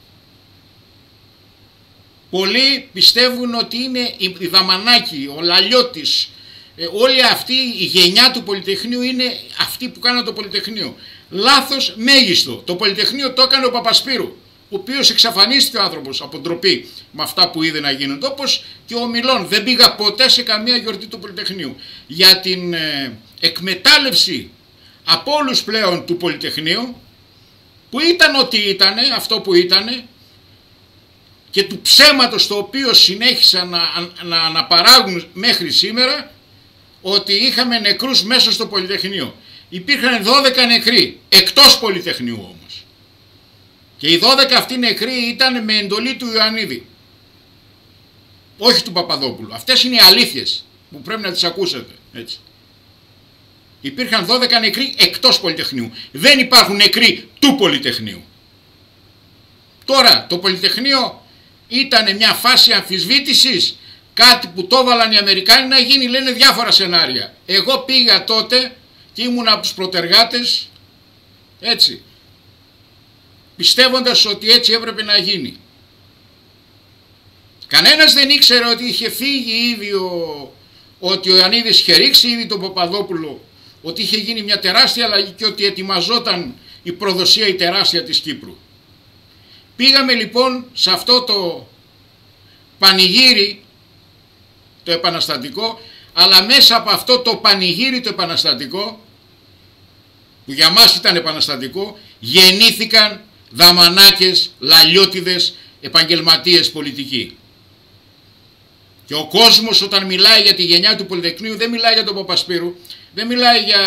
Πολλοί πιστεύουν ότι είναι η Δαμανάκη, ο Λαλιώτης, όλη αυτή η γενιά του Πολυτεχνείου είναι αυτοί που κάνουν το Πολυτεχνείο. Λάθος μέγιστο. Το Πολυτεχνείο το έκανε ο Παπασπύρου, ο οποίος εξαφανίστηκε ο άνθρωπος από ντροπή με αυτά που είδε να γίνονται, όπως και ο Μιλών. Δεν πήγα ποτέ σε καμία γιορτή του Πολυτεχνείου. Για την εκμετάλλευση από όλους πλέον του Πολυτεχνείου, που ήταν ό,τι ήτανε, αυτό που ήτανε, και του ψέματος το οποίο συνέχισαν να αναπαράγουν μέχρι σήμερα, ότι είχαμε νεκρούς μέσα στο Πολυτεχνείο. Υπήρχαν 12 νεκροί, εκτός Πολυτεχνείου όμως. Και οι 12 αυτοί νεκροί ήταν με εντολή του Ιωαννίδη, όχι του Παπαδόπουλου. Αυτές είναι οι αλήθειες που πρέπει να τις ακούσετε, έτσι. Υπήρχαν 12 νεκροί εκτός Πολυτεχνείου. Δεν υπάρχουν νεκροί του Πολυτεχνείου. Τώρα το Πολυτεχνείο ήταν μια φάση αμφισβήτησης, κάτι που το έβαλαν οι Αμερικάνοι να γίνει, λένε διάφορα σενάρια. Εγώ πήγα τότε και ήμουν από τους προτεργάτες, έτσι, πιστεύοντας ότι έτσι έπρεπε να γίνει. Κανένας δεν ήξερε ότι είχε φύγει ήδη ότι ο Ιωαννίδης είχε ρίξει ήδη τον Παπαδόπουλο, ότι είχε γίνει μια τεράστια αλλαγή και ότι ετοιμαζόταν η προδοσία η τεράστια της Κύπρου. Πήγαμε λοιπόν σε αυτό το πανηγύρι το επαναστατικό, αλλά μέσα από αυτό το πανηγύρι το επαναστατικό, που για μας ήταν επαναστατικό, γεννήθηκαν δαμανάκες, λαλιώτιδες, επαγγελματίες πολιτικοί. Και ο κόσμος όταν μιλάει για τη γενιά του Πολυτεχνείου δεν μιλάει για τον Παπασπύρου, δεν μιλάει για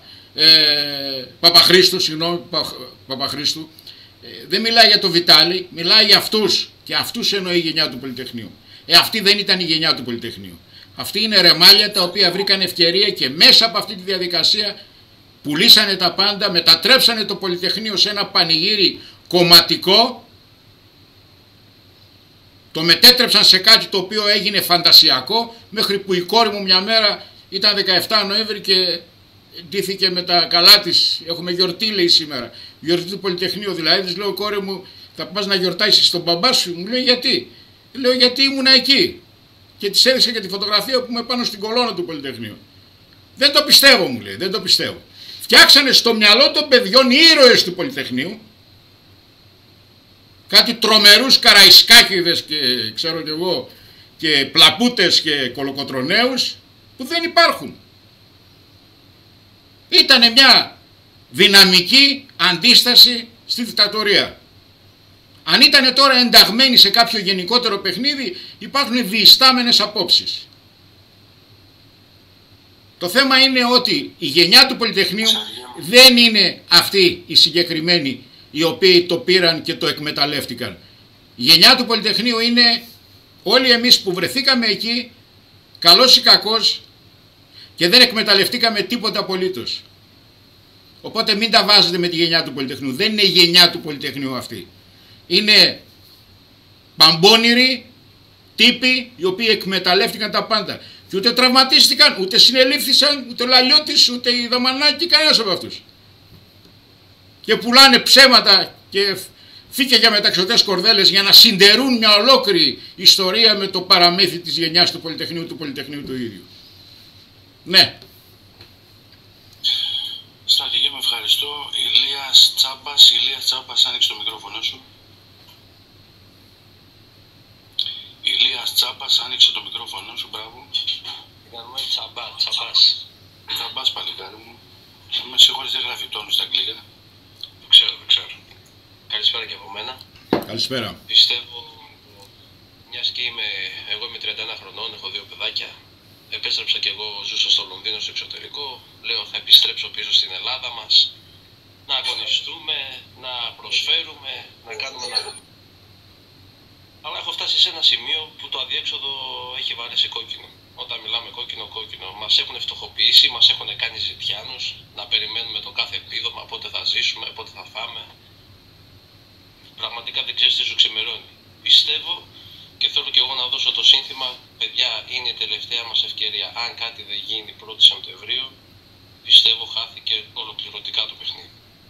Παπαχρήστου, δεν μιλάει για τον Βιτάλη, μιλάει για αυτούς, και αυτούς εννοεί η γενιά του Πολυτεχνείου. Αυτή δεν ήταν η γενιά του Πολυτεχνείου. Αυτή είναι ρεμάλια τα οποία βρήκαν ευκαιρία και μέσα από αυτή τη διαδικασία πουλήσανε τα πάντα, μετατρέψανε το Πολυτεχνείο σε ένα πανηγύρι κομματικό, το μετέτρεψαν σε κάτι το οποίο έγινε φαντασιακό, μέχρι που η κόρη μου μια μέρα ήταν 17 Νοέμβρη και ντύθηκε με τα καλά της, έχουμε γιορτή λέει σήμερα, γιορτή του Πολυτεχνείου δηλαδή, της λέω κόρη μου θα πας να γιορτάσεις στον μπαμπά σου, μου λέει γιατί, λέω γιατί ήμουνα εκεί και της έδειξα και τη φωτογραφία που είμαι πάνω στην κολόνα του Πολυτεχνείου. Δεν το πιστεύω μου λέει, δεν το πιστεύω. Φτιάξανε στο μυαλό των παιδιών ήρωες του Πολυτεχνείου, κάτι τρομερούς καραϊσκάκηδες και ξέρω κι εγώ και πλαπούτες και κολοκοτρονέους που δεν υπάρχουν. Ήτανε μια δυναμική αντίσταση στη δικτατορία. Αν ήτανε τώρα ενταγμένοι σε κάποιο γενικότερο παιχνίδι, υπάρχουν διιστάμενες απόψεις. Το θέμα είναι ότι η γενιά του Πολυτεχνείου δεν είναι αυτοί οι συγκεκριμένοι οι οποίοι το πήραν και το εκμεταλλεύτηκαν. Η γενιά του Πολυτεχνείου είναι όλοι εμείς που βρεθήκαμε εκεί, καλός ή κακός, και δεν εκμεταλλευτήκαμε τίποτα απολύτως. Οπότε μην τα βάζετε με τη γενιά του Πολυτεχνείου. Δεν είναι η γενιά του Πολυτεχνείου αυτή. Είναι παμπώνηροι τύποι οι οποίοι εκμεταλλεύτηκαν τα πάντα. Και Και ούτε τραυματίστηκαν, ούτε συνελήφθησαν, ούτε ο Λαλιώτης, ούτε η Δαμανάκη, κανένας από αυτούς. Και πουλάνε ψέματα και φύκια για μεταξωτές κορδέλες για να συντερούν μια ολόκληρη ιστορία με το παραμύθι της γενιάς του Πολυτεχνείου του ίδιου. Ναι. Στρατηγέ, με ευχαριστώ. Ηλίας Τσάμπας, άνοιξε το μικρόφωνο σου. Ηλίας Τσάμπας, άνοιξε το μικρόφωνο σου, μπράβο. Τσαμπάς, παλικάρι μου. Με συγχωρείς, δεν γράφει τόνο στα αγγλικά. Δεν ξέρω. Καλησπέρα και από μένα. Καλησπέρα. Πιστεύω, μιας και εγώ είμαι 31 χρονών, έχω 2 παιδάκια. Επέστρεψα και εγώ, ζούσα στο Λονδίνο, στο εξωτερικό. Λέω θα επιστρέψω πίσω στην Ελλάδα μας, να αγωνιστούμε, να προσφέρουμε, να κάνουμε ένα... Αλλά έχω φτάσει σε ένα σημείο που το αδιέξοδο έχει βαρέσει κόκκινο. Όταν μιλάμε κόκκινο, μας έχουν φτωχοποιήσει, μας έχουν κάνει ζητιάνους, να περιμένουμε το κάθε επίδομα, πότε θα ζήσουμε, πότε θα φάμε. Πραγματικά δεν ξέρεις τι σου ξημερώνει. Πιστεύω και θέλω και εγώ να δώσω το σύνθημα, παιδιά, είναι η τελευταία μας ευκαιρία. Αν κάτι δεν γίνει 1η Σεπτεμβρίου, πιστεύω χάθηκε ολοκληρωτικά το παιχνίδι.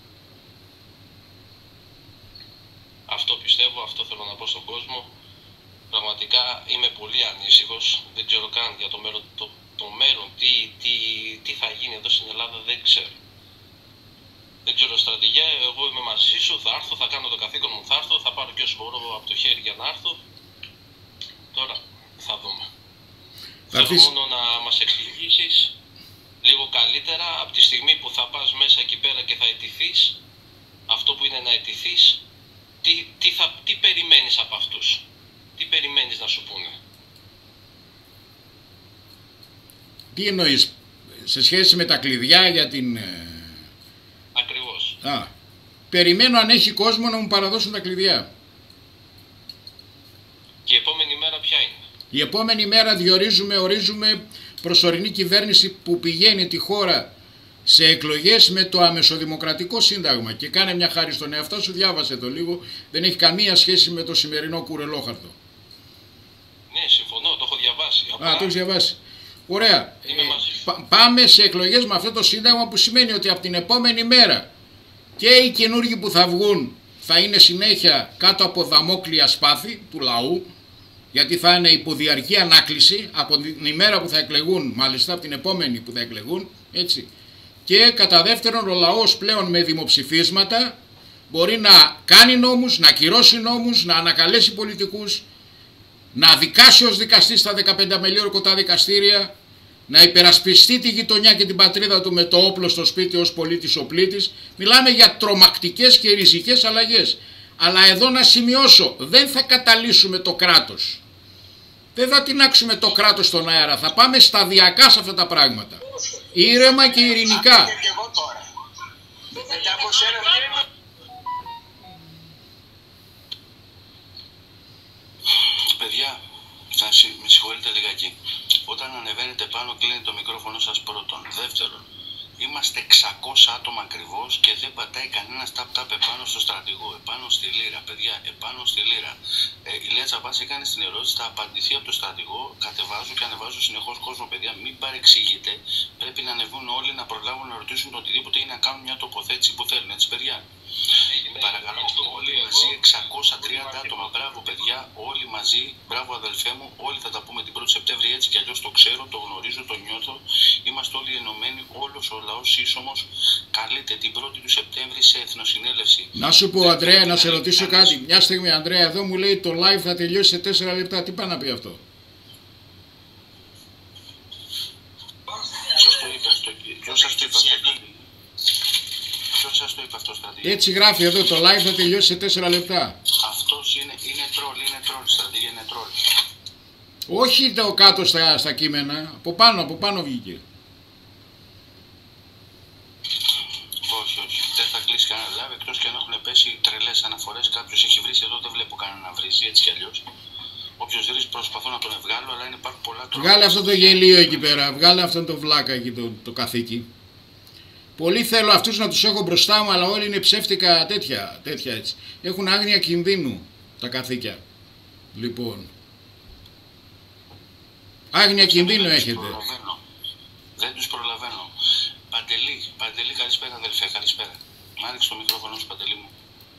Αυτό πιστεύω, αυτό θέλω να πω στον κόσμο. Πραγματικά είμαι πολύ ανήσυχος, δεν ξέρω καν για το μέλλον, τι θα γίνει εδώ στην Ελλάδα, δεν ξέρω. Δεν ξέρω, στρατηγέ, εγώ είμαι μαζί σου, θα έρθω, θα κάνω το καθήκον μου, θα έρθω, θα πάρω και όσο μπορώ από το χέρι για να έρθω. Τώρα θα δούμε. Θέλω μόνο να μας εξηγήσεις λίγο καλύτερα από τη στιγμή που θα πας μέσα εκεί πέρα και θα αιτηθείς, αυτό που είναι να αιτηθείς, τι περιμένεις από αυτούς, τι περιμένεις να σου πούνε. Τι εννοείς, σε σχέση με τα κλειδιά για την... Ακριβώς. Περιμένω αν έχει κόσμο να μου παραδώσουν τα κλειδιά. Και η επόμενη μέρα ποια είναι? Η επόμενη μέρα ορίζουμε προσωρινή κυβέρνηση που πηγαίνει τη χώρα σε εκλογές με το αμεσοδημοκρατικό σύνταγμα. Και κάνε μια χάρη στον εαυτό σου, διάβασε το λίγο, δεν έχει καμία σχέση με το σημερινό κουρελόχαρτο. Ναι, συμφωνώ, το έχω διαβάσει. Το έχεις διαβάσει. Ωραία. Πάμε σε εκλογές με αυτό το σύνταγμα που σημαίνει ότι από την επόμενη μέρα και οι καινούργοι που θα βγουν θα είναι συνέχεια κάτω από δαμόκλεια σπάθη του λαού, γιατί θα είναι υποδιαρκή ανάκληση από την ημέρα που θα εκλεγούν, μάλιστα από την επόμενη που θα εκλεγούν, έτσι. Και κατά δεύτερον, ο λαός πλέον με δημοψηφίσματα μπορεί να κάνει νόμους, να κυρώσει νόμους, να ανακαλέσει πολιτικούς, να δικάσει ως δικαστής στα 15 μελιόρκοτα δικαστήρια, να υπερασπιστεί τη γειτονιά και την πατρίδα του με το όπλο στο σπίτι ως πολίτης ο πλήτης. Μιλάμε για τρομακτικές και ριζικές αλλαγές. Αλλά εδώ να σημειώσω, δεν θα καταλύσουμε το κράτος. Δεν θα τινάξουμε το κράτος στον αέρα. Θα πάμε σταδιακά σε αυτά τα πράγματα. Ήρεμα και ειρηνικά. Παιδιά, με συγχωρείτε λιγάκι. Όταν ανεβαίνετε πάνω κλείνει το μικρόφωνο σας πρώτον. Δεύτερον, είμαστε 600 άτομα ακριβώς και δεν πατάει κανένας ταπ-ταπ επάνω στο στρατηγό, επάνω στη λίρα. Παιδιά, επάνω στη λίρα. Η Λέα Τσαμπάς έκανε στην ερώτηση, θα απαντηθεί από το στρατηγό. Κατεβάζω και ανεβάζω συνεχώς κόσμο. Παιδιά, μην παρεξηγείτε. Πρέπει να ανεβούν όλοι να προλάβουν να ρωτήσουν το οτιδήποτε ή να κάνουν μια τοποθέτηση που θέλουν. Έτσι, παιδιά. Παρακαλώ, όλοι μαζί 630 άτομα. Μπράβο, παιδιά, όλοι μαζί. Μπράβο, αδελφέ μου. Όλοι θα τα πούμε την 1η Σεπτέμβρη. Έτσι κι αλλιώς το ξέρω, το γνωρίζω, το νιώθω. Είμαστε όλοι ενωμένοι. Όλος ο λαός ίσομος καλείται την 1η του Σεπτέμβρη σε εθνοσυνέλευση. Να σου πω, Ανδρέα, να σε ρωτήσω κάτι. Μια στιγμή, Ανδρέα, εδώ μου λέει το live θα τελειώσει σε 4 λεπτά. Τι πάει να πει αυτό? Ποιος το είπε αυτό? Ποιος σας το είπε αυτό? Ποιος σας το είπε αυτό, στρατηγέ? Έτσι γράφει εδώ, το live θα τελειώσει σε 4 λεπτά. Αυτός είναι τρόλ, στρατηγέ, είναι τρόλ. Όχι το κάτω στα κείμενα, από πάνω βγήκε. Όχι, δεν θα κλείσει κανένα live εκτός και αν έχουν πέσει τρελές αναφορές. Κάποιος έχει βρει, εδώ δεν βλέπω κανένα να βρίζει, έτσι κι αλλιώς. Όποιος βρίζει προσπαθώ να τον ευγάλω, αλλά είναι υπάρχουν πολλά τρόλ. Βγάλε αυτό το γελίο εκεί πέρα, βγάλε αυτόν το βλάκα εκεί, το καθήκη. Πολύ θέλω αυτούς να τους έχω μπροστά μου, αλλά όλοι είναι ψεύτικα τέτοια έτσι. Έχουν άγνοια κινδύνου τα καθήκια. Λοιπόν. Άγνοια κινδύνου έχετε. Δεν τους προλαβαίνω. Παντελή, καλησπέρα αδελφέ, καλησπέρα. Μ' άνοιξε το μικρόφωνο σου, Παντελή μου.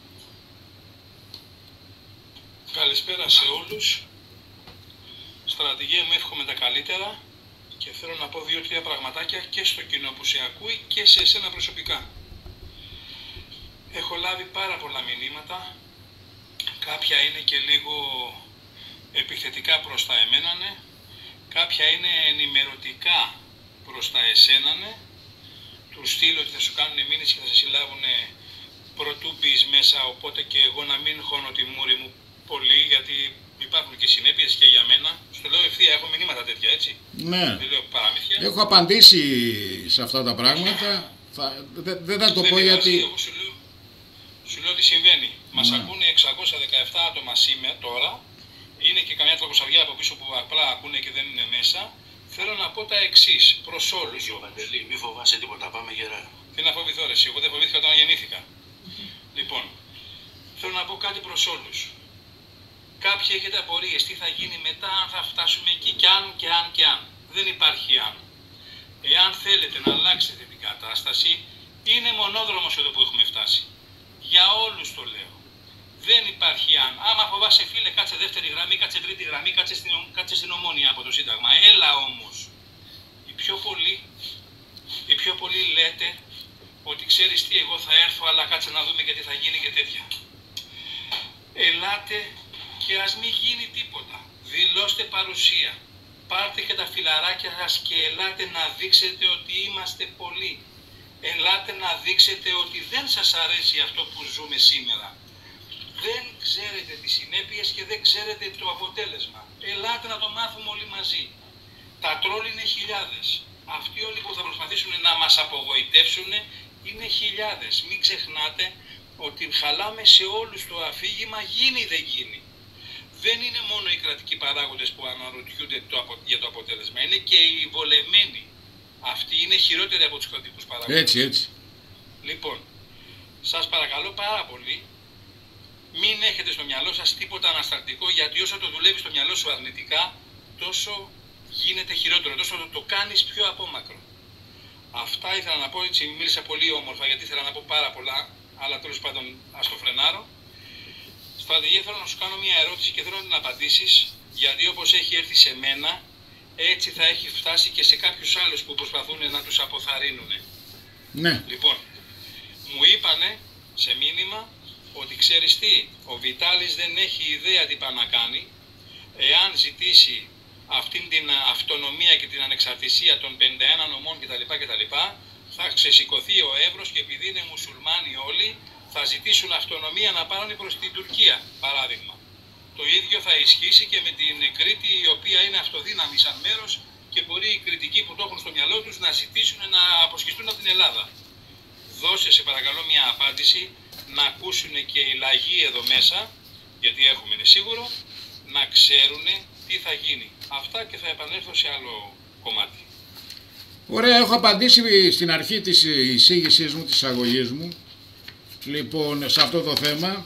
Καλησπέρα σε όλους. Στρατηγέ μου, εύχομαι τα καλύτερα και θέλω να πω 2-3 πραγματάκια και στο κοινό που σε ακούει και σε εσένα προσωπικά. Έχω λάβει πάρα πολλά μηνύματα, κάποια είναι και λίγο επιθετικά προς τα εμένα, ναι. Κάποια είναι ενημερωτικά προς τα εσένα, ναι. Του στείλω ότι θα σου κάνουν μήνυση και θα σε συλλάβουν πρωτού μπεις μέσα, οπότε και εγώ να μην χώνω τη μούρη μου πολύ, γιατί υπάρχουν και συνέπειες και για μένα. Στο λέω ευθεία, έχω μηνύματα τέτοια, έτσι. Ναι. Δεν λέω παραμύθια. Έχω απαντήσει σε αυτά τα πράγματα. Δεν θα το πω γιατί... Εγώ σου λέω τι συμβαίνει. Μας ακούνε 617 άτομα σήμερα, τώρα. Είναι και καμιά τρακοσαριά από πίσω που απλά ακούνε και δεν είναι μέσα. Θέλω να πω τα εξής προς όλους. Παντελή, μη φοβάσαι τίποτα, πάμε γερά. Τι να φοβηθώ ρε, εγώ δεν φοβήθηκα όταν γεννήθηκα. Λοιπόν, θέλω να πω κάτι προς όλους. Κάποιοι έχετε απορίες, τι θα γίνει μετά, αν θα φτάσουμε εκεί και αν. Δεν υπάρχει αν. Εάν θέλετε να αλλάξετε την κατάσταση, είναι μονόδρομος εδώ που έχουμε φτάσει. Για όλους το λέω. Δεν υπάρχει αν. Άμα φοβάσαι φίλε, κάτσε δεύτερη γραμμή, κάτσε τρίτη γραμμή, κάτσε στην Ομόνια από το Σύνταγμα. Έλα όμως. Οι πιο πολλοί λέτε ότι ξέρεις τι, εγώ θα έρθω, αλλά κάτσε να δούμε και τι θα γίνει και τέτοια. Ελάτε και ας μην γίνει τίποτα. Δηλώστε παρουσία. Πάρτε και τα φιλαράκια σας και ελάτε να δείξετε ότι είμαστε πολλοί. Ελάτε να δείξετε ότι δεν σας αρέσει αυτό που ζούμε σήμερα. Δεν ξέρετε τις συνέπειες και δεν ξέρετε το αποτέλεσμα. Ελάτε να το μάθουμε όλοι μαζί. Τα τρόλ είναι χιλιάδες. Αυτοί όλοι που θα προσπαθήσουν να μας απογοητεύσουν είναι χιλιάδες. Μην ξεχνάτε ότι χαλάμε σε όλους το αφήγημα γίνει δεν γίνει. Δεν είναι μόνο οι κρατικοί παράγοντες που αναρωτιούνται για το αποτέλεσμα. Είναι και οι βολεμένοι. Αυτοί είναι χειρότεροι από τους κρατικούς παράγοντες. Έτσι. Λοιπόν, σας παρακαλώ πάρα πολύ, μην έχετε στο μυαλό σας τίποτα ανασταλτικό, γιατί όσο το δουλεύεις στο μυαλό σου αρνητικά, τόσο γίνεται χειρότερο, τόσο το κάνεις πιο απόμακρο. Αυτά ήθελα να πω, έτσι μίλησα πολύ όμορφα, γιατί ήθελα να πω πάρα πολλά, αλλά τέλος πάντων ας το φρενάρω. Στρατηγέ, θέλω να σου κάνω μια ερώτηση και θέλω να την απαντήσεις, γιατί όπως έχει έρθει σε μένα, έτσι θα έχει φτάσει και σε κάποιους άλλους που προσπαθούν να τους αποθαρρύνουν. Ναι. Λοιπόν, μου είπανε σε μήνυμα ότι ξέρεις τι, ο Βιτάλης δεν έχει ιδέα τι πάει να κάνει. Εάν ζητήσει αυτήν την αυτονομία και την ανεξαρτησία των 51 νομών κτλ. Θα ξεσηκωθεί ο Εύρος και επειδή είναι μουσουλμάνοι όλοι, θα ζητήσουν αυτονομία να πάνε προς την Τουρκία, παράδειγμα. Το ίδιο θα ισχύσει και με την Κρήτη, η οποία είναι αυτοδύναμη σαν μέρος και μπορεί οι κριτικοί που το έχουν στο μυαλό τους να ζητήσουν να αποσχιστούν από την Ελλάδα. Δώσε σε παρακαλώ μια απάντηση, να ακούσουν και οι λαγοί εδώ μέσα, γιατί έχουμε είναι σίγουρο, να ξέρουν τι θα γίνει. Αυτά και θα επανέλθω σε άλλο κομμάτι. Ωραία, έχω απαντήσει στην αρχή της εισήγησής μου, της αγωγής μου, λοιπόν, σε αυτό το θέμα.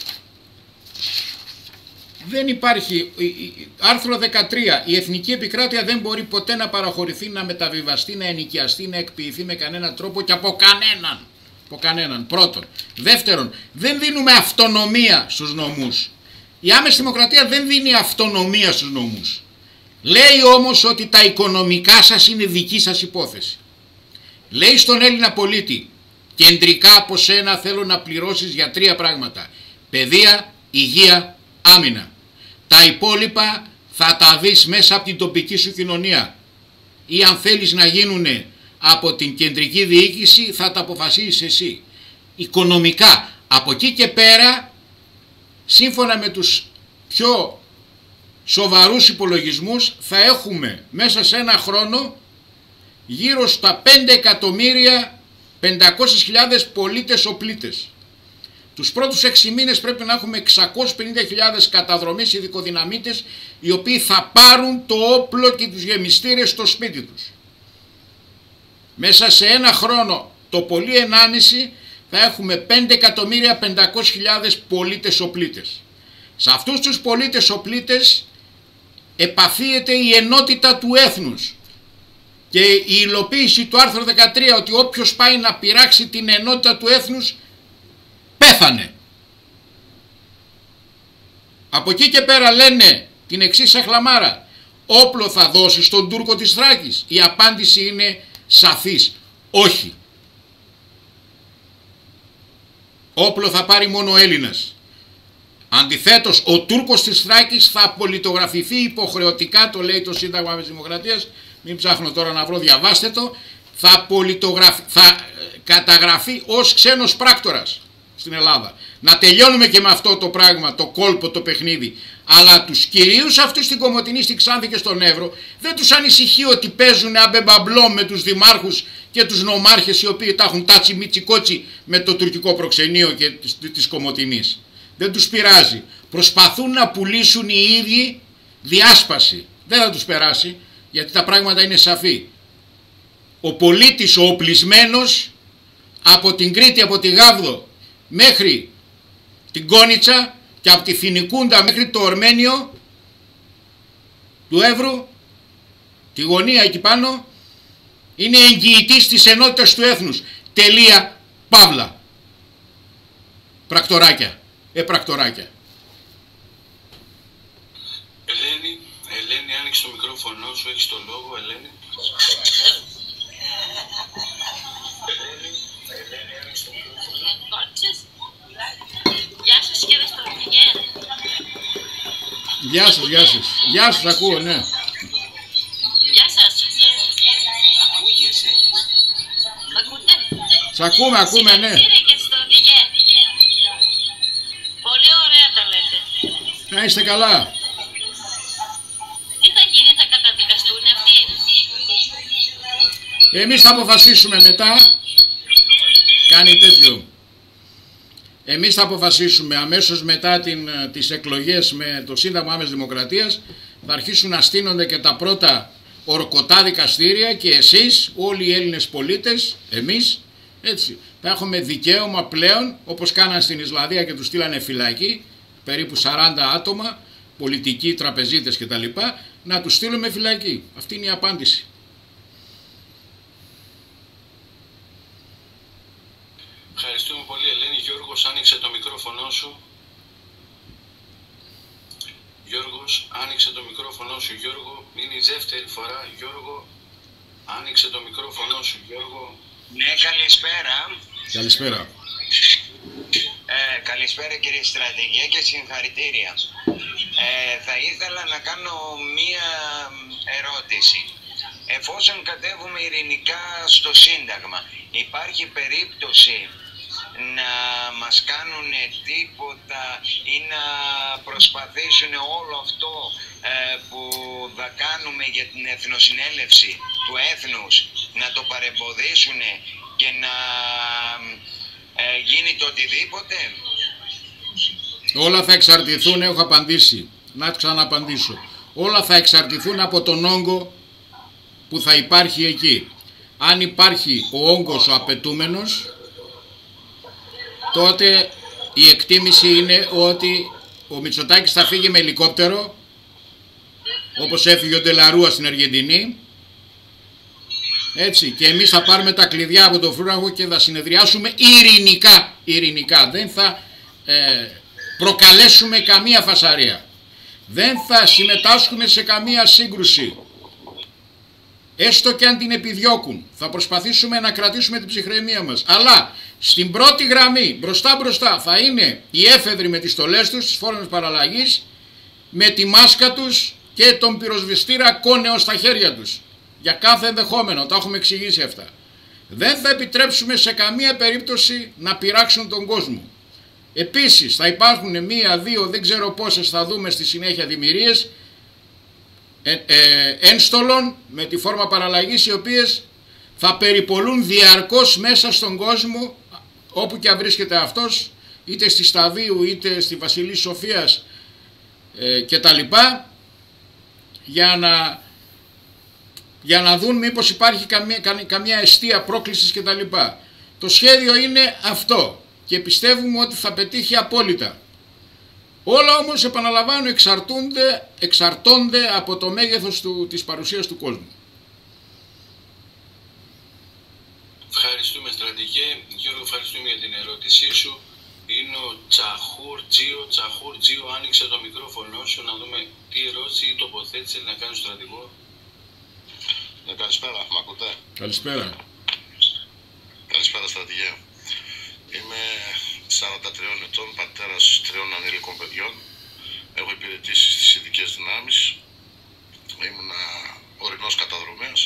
Δεν υπάρχει, άρθρο 13, η εθνική επικράτεια δεν μπορεί ποτέ να παραχωρηθεί, να μεταβιβαστεί, να ενοικιαστεί, να εκποιηθεί με κανέναν τρόπο και από κανέναν. Πρώτον. Δεύτερον, δεν δίνουμε αυτονομία στους νομούς. Η άμεση δημοκρατία δεν δίνει αυτονομία στους νομούς. Λέει όμως ότι τα οικονομικά σας είναι δική σας υπόθεση. Λέει στον Έλληνα πολίτη, κεντρικά από σένα θέλω να πληρώσεις για 3 πράγματα. Παιδεία, υγεία, άμυνα. Τα υπόλοιπα θα τα δεις μέσα από την τοπική σου κοινωνία. Ή αν θέλεις να γίνουνε από την κεντρική διοίκηση θα τα αποφασίσεις εσύ. Οικονομικά. Από εκεί και πέρα, σύμφωνα με τους πιο σοβαρούς υπολογισμούς, θα έχουμε μέσα σε ένα χρόνο γύρω στα 5.500.000 πολίτες οπλίτες. Τους πρώτους 6 μήνες πρέπει να έχουμε 650.000 καταδρομείς ειδικοδυναμίτες, οι οποίοι θα πάρουν το όπλο και τους γεμιστήρες στο σπίτι τους. Μέσα σε ένα χρόνο, το πολύ 1,5, θα έχουμε 5.500.000 πολίτες οπλίτες. Σε αυτούς τους πολίτες οπλίτες επαφίεται η ενότητα του έθνους και η υλοποίηση του άρθρου 13 ότι όποιος πάει να πειράξει την ενότητα του έθνους πέθανε. Από εκεί και πέρα λένε την εξής αχλαμάρα: όπλο θα δώσει στον Τούρκο της Θράκης? Η απάντηση είναι σαφής: όχι. Όπλο θα πάρει μόνο ο Έλληνας. Αντιθέτως, ο Τούρκος της Θράκης θα απολυτογραφηθεί υποχρεωτικά, το λέει το Σύνταγμα της Δημοκρατίας, μην ψάχνω τώρα να βρω, διαβάστε το, θα καταγραφεί ως ξένος πράκτορας στην Ελλάδα. Να τελειώνουμε και με αυτό το πράγμα, το κόλπο, το παιχνίδι. Αλλά τους κυρίους αυτούς στην Κομοτηνή, στην Ξάνθη και στον Εύρο δεν τους ανησυχεί ότι παίζουν αμπεμπαμπλό με τους δημάρχους και τους νομάρχες οι οποίοι τα έχουν τάτσι μιτσικότσι με το τουρκικό προξενείο και της Κομοτηνής. Δεν τους πειράζει. Προσπαθούν να πουλήσουν οι ίδιοι διάσπαση. Δεν θα τους περάσει, γιατί τα πράγματα είναι σαφή. Ο πολίτης, ο οπλισμένος, από την Κρήτη, από τη Γάβδο μέχρι την Κόνιτσα και από τη Φινικούντα μέχρι το Ορμένιο του Εύρου, τη γωνία εκεί πάνω, είναι εγγυητής της ενότητας του έθνους. Τελεία, παύλα. Πρακτοράκια. Πρακτοράκια. Ελένη, άνοιξε το μικρόφωνο σου, έχεις το λόγο, Ελένη. Γεια σας κύριε Στρατηγέ. Γεια σας, γεια σας. Γεια σας, ακούω, ναι. Γεια σας. Ακούγεσαι. Ακούτε? Σ' ακούμε, ναι. Κύριε Στρατηγέ. Πολύ ωραία τα λέτε. Να είστε καλά. Τι θα γίνει, θα καταδικαστούν αυτοί? Εμείς θα αποφασίσουμε μετά. Κάνει τέτοιο. Εμείς θα αποφασίσουμε αμέσως μετά τις εκλογές με το Σύνταγμα Άμεσης Δημοκρατίας. Θα αρχίσουν να στείνονται και τα πρώτα ορκωτά δικαστήρια και εσείς, όλοι οι Έλληνες πολίτες, εμείς, έτσι, θα έχουμε δικαίωμα πλέον, όπως κάναν στην Ισλανδία και τους στείλανε φυλακή, περίπου 40 άτομα, πολιτικοί, τραπεζίτες κτλ, να τους στείλουμε φυλακή. Αυτή είναι η απάντηση. Ευχαριστούμε πολύ, Ελένη. Γιώργος, άνοιξε το μικρόφωνο σου. Γιώργος, άνοιξε το μικρόφωνο σου, Γιώργο. Είναι η δεύτερη φορά, Γιώργο. Άνοιξε το μικρόφωνο σου, Γιώργο. Ναι, καλησπέρα. Καλησπέρα. Καλησπέρα κύριε Στρατηγέ και συγχαρητήρια. Θα ήθελα να κάνω μία ερώτηση. Εφόσον κατέβουμε ειρηνικά στο Σύνταγμα, υπάρχει περίπτωση να μας κάνουν τίποτα ή να προσπαθήσουν όλο αυτό που θα κάνουμε για την εθνοσυνέλευση του έθνους να το παρεμποδίσουν και να γίνει το οτιδήποτε? Όλα θα εξαρτηθούν, έχω απαντήσει, να ξαναπαντήσω. Όλα θα εξαρτηθούν από τον όγκο που θα υπάρχει εκεί. Αν υπάρχει ο όγκος ο απαιτούμενος, τότε η εκτίμηση είναι ότι ο Μητσοτάκης θα φύγει με ελικόπτερο, όπως έφυγε ο Ντελαρούα στην Αργεντινή, έτσι, και εμείς θα πάρουμε τα κλειδιά από τον φρούραγο και θα συνεδριάσουμε ειρηνικά. Δεν θα προκαλέσουμε καμία φασαρία. Δεν θα συμμετάσχουμε σε καμία σύγκρουση. Έστω και αν την επιδιώκουν, θα προσπαθήσουμε να κρατήσουμε την ψυχραιμία μας. Αλλά στην πρώτη γραμμή, μπροστά θα είναι οι έφεδροι με τις στολές τους, τις φόρμες παραλλαγής, με τη μάσκα τους και τον πυροσβεστήρα κόνεο στα χέρια τους. Για κάθε ενδεχόμενο, τα έχουμε εξηγήσει αυτά. Δεν θα επιτρέψουμε σε καμία περίπτωση να πειράξουν τον κόσμο. Επίσης θα υπάρχουν μία, δύο, δεν ξέρω πόσες, θα δούμε στη συνέχεια δημιουργίες ένστολων με τη φόρμα παραλλαγής, οι οποίες θα περιπολούν διαρκώς μέσα στον κόσμο, όπου και αν βρίσκεται αυτός, είτε στη Σταβίου είτε στη Βασιλής Σοφίας και τα λοιπά, για να δουν μήπως υπάρχει καμία αιστεία πρόκλησης και τα λοιπά. Το σχέδιο είναι αυτό και πιστεύουμε ότι θα πετύχει απόλυτα. Όλα όμως, επαναλαμβάνω, εξαρτώνται από το μέγεθος της παρουσίας του κόσμου. Ευχαριστούμε, στρατηγέ. Γιώργο, ευχαριστούμε για την ερώτησή σου. Είναι ο Τσαχούρτζιο. Άνοιξε το μικρόφωνο σου να δούμε τι ερώτηση ή τοποθέτηση θέλει να κάνει ο στρατηγό. Καλησπέρα, μ' ακούτε? Καλησπέρα. Καλησπέρα, στρατηγέ. Είμαι 43 ετών, πατέρας 3 ανήλικων παιδιών. Έχω υπηρετήσει στις ειδικές δυνάμεις. Ήμουνα ορεινός καταδρομέας.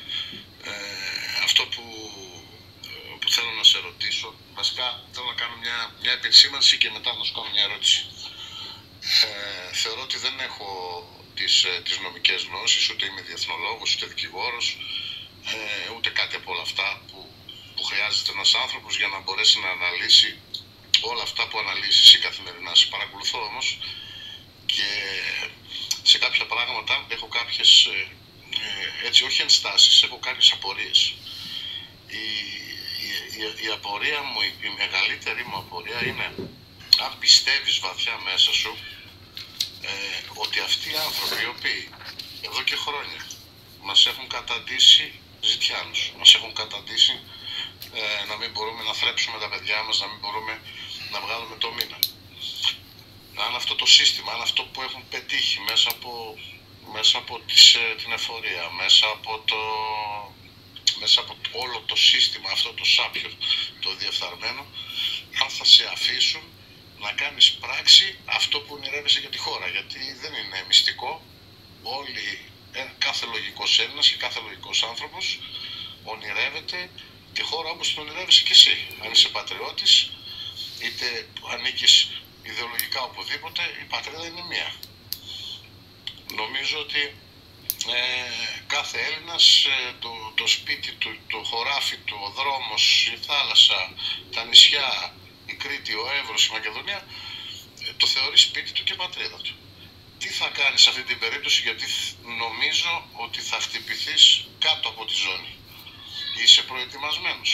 Αυτό που θέλω να σε ρωτήσω, βασικά θέλω να κάνω μια επισήμανση και μετά να σου κάνω μια ερώτηση. Θεωρώ ότι δεν έχω τις νομικές γνώσεις, ούτε είμαι διεθνολόγος, ούτε δικηγόρος, ούτε κάτι από όλα αυτά που χρειάζεται ένας άνθρωπος για να μπορέσει να αναλύσει όλα αυτά που αναλύσεις εσύ καθημερινά. Σε παρακολουθώ όμως και σε κάποια πράγματα έχω κάποιες, έτσι όχι ενστάσεις, έχω κάποιες απορίες. Η απορία μου, η μεγαλύτερη μου απορία είναι αν πιστεύεις βαθιά μέσα σου ότι αυτοί οι άνθρωποι οι οποίοι εδώ και χρόνια μας έχουν καταντήσει ζητιάνους, μας έχουν καταντήσει να μην μπορούμε να θρέψουμε τα παιδιά μας, να μην μπορούμε να βγάλουμε το μήνα. Αν αυτό το σύστημα, αν αυτό που έχουν πετύχει μέσα από την εφορία, μέσα από όλο το σύστημα, αυτό το σάπιο, το διεφθαρμένο, αν θα σε αφήσουν να κάνεις πράξη αυτό που ονειρεύεσαι για τη χώρα. Γιατί δεν είναι μυστικό, κάθε λογικός Έλληνας και κάθε λογικός άνθρωπος ονειρεύεται τη χώρα όπως την ονειρεύεσαι και εσύ. Αν είσαι πατριώτης, είτε ανήκεις ιδεολογικά οπουδήποτε, η πατρίδα είναι μία. Νομίζω ότι κάθε Έλληνας, το σπίτι του, το χωράφι του, ο δρόμος, η θάλασσα, τα νησιά, η Κρήτη, ο Εύρος, η Μακεδονία, το θεωρεί σπίτι του και πατρίδα του. Τι θα κάνεις σε αυτή την περίπτωση, γιατί νομίζω ότι θα χτυπηθείς κάτω από τη ζώνη. Είσαι προετοιμασμένος?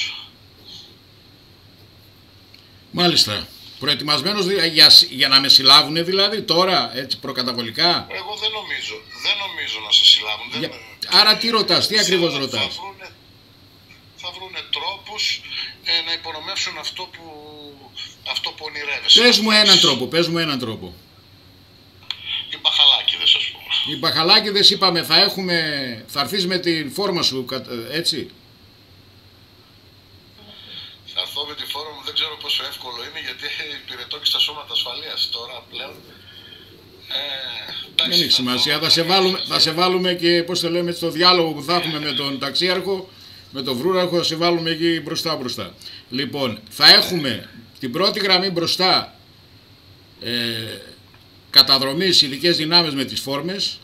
Μάλιστα. Προετοιμασμένος για να με συλλάβουνε δηλαδή τώρα, έτσι προκαταβολικά? Εγώ δεν νομίζω να σε συλλάβουν. Άρα τι ρωτάς, τι ακριβώς ρωτάς? Θα βρούνε τρόπους να υπονομεύσουν αυτό που ονειρεύεσαι. Πες μου έναν τρόπο. Οι μπαχαλάκηδες, ας πούμε. Οι μπαχαλάκηδες, είπαμε, θα έρθεις με την φόρμα σου, έτσι? Θα έρθω με τη φόρμα μου, δεν ξέρω πόσο εύκολο είναι, γιατί υπηρετώ και στα σώματα ασφαλείας τώρα πλέον. Δεν έχει σημασία, θα σε βάλουμε και, πώς το λέμε, στο διάλογο που θα έχουμε με τον ταξίαρχο, με τον βρούραρχο, θα σε βάλουμε εκεί μπροστά. Λοιπόν, θα έχουμε την πρώτη γραμμή μπροστά καταδρομής ειδικές δυνάμεις με τις φόρμες,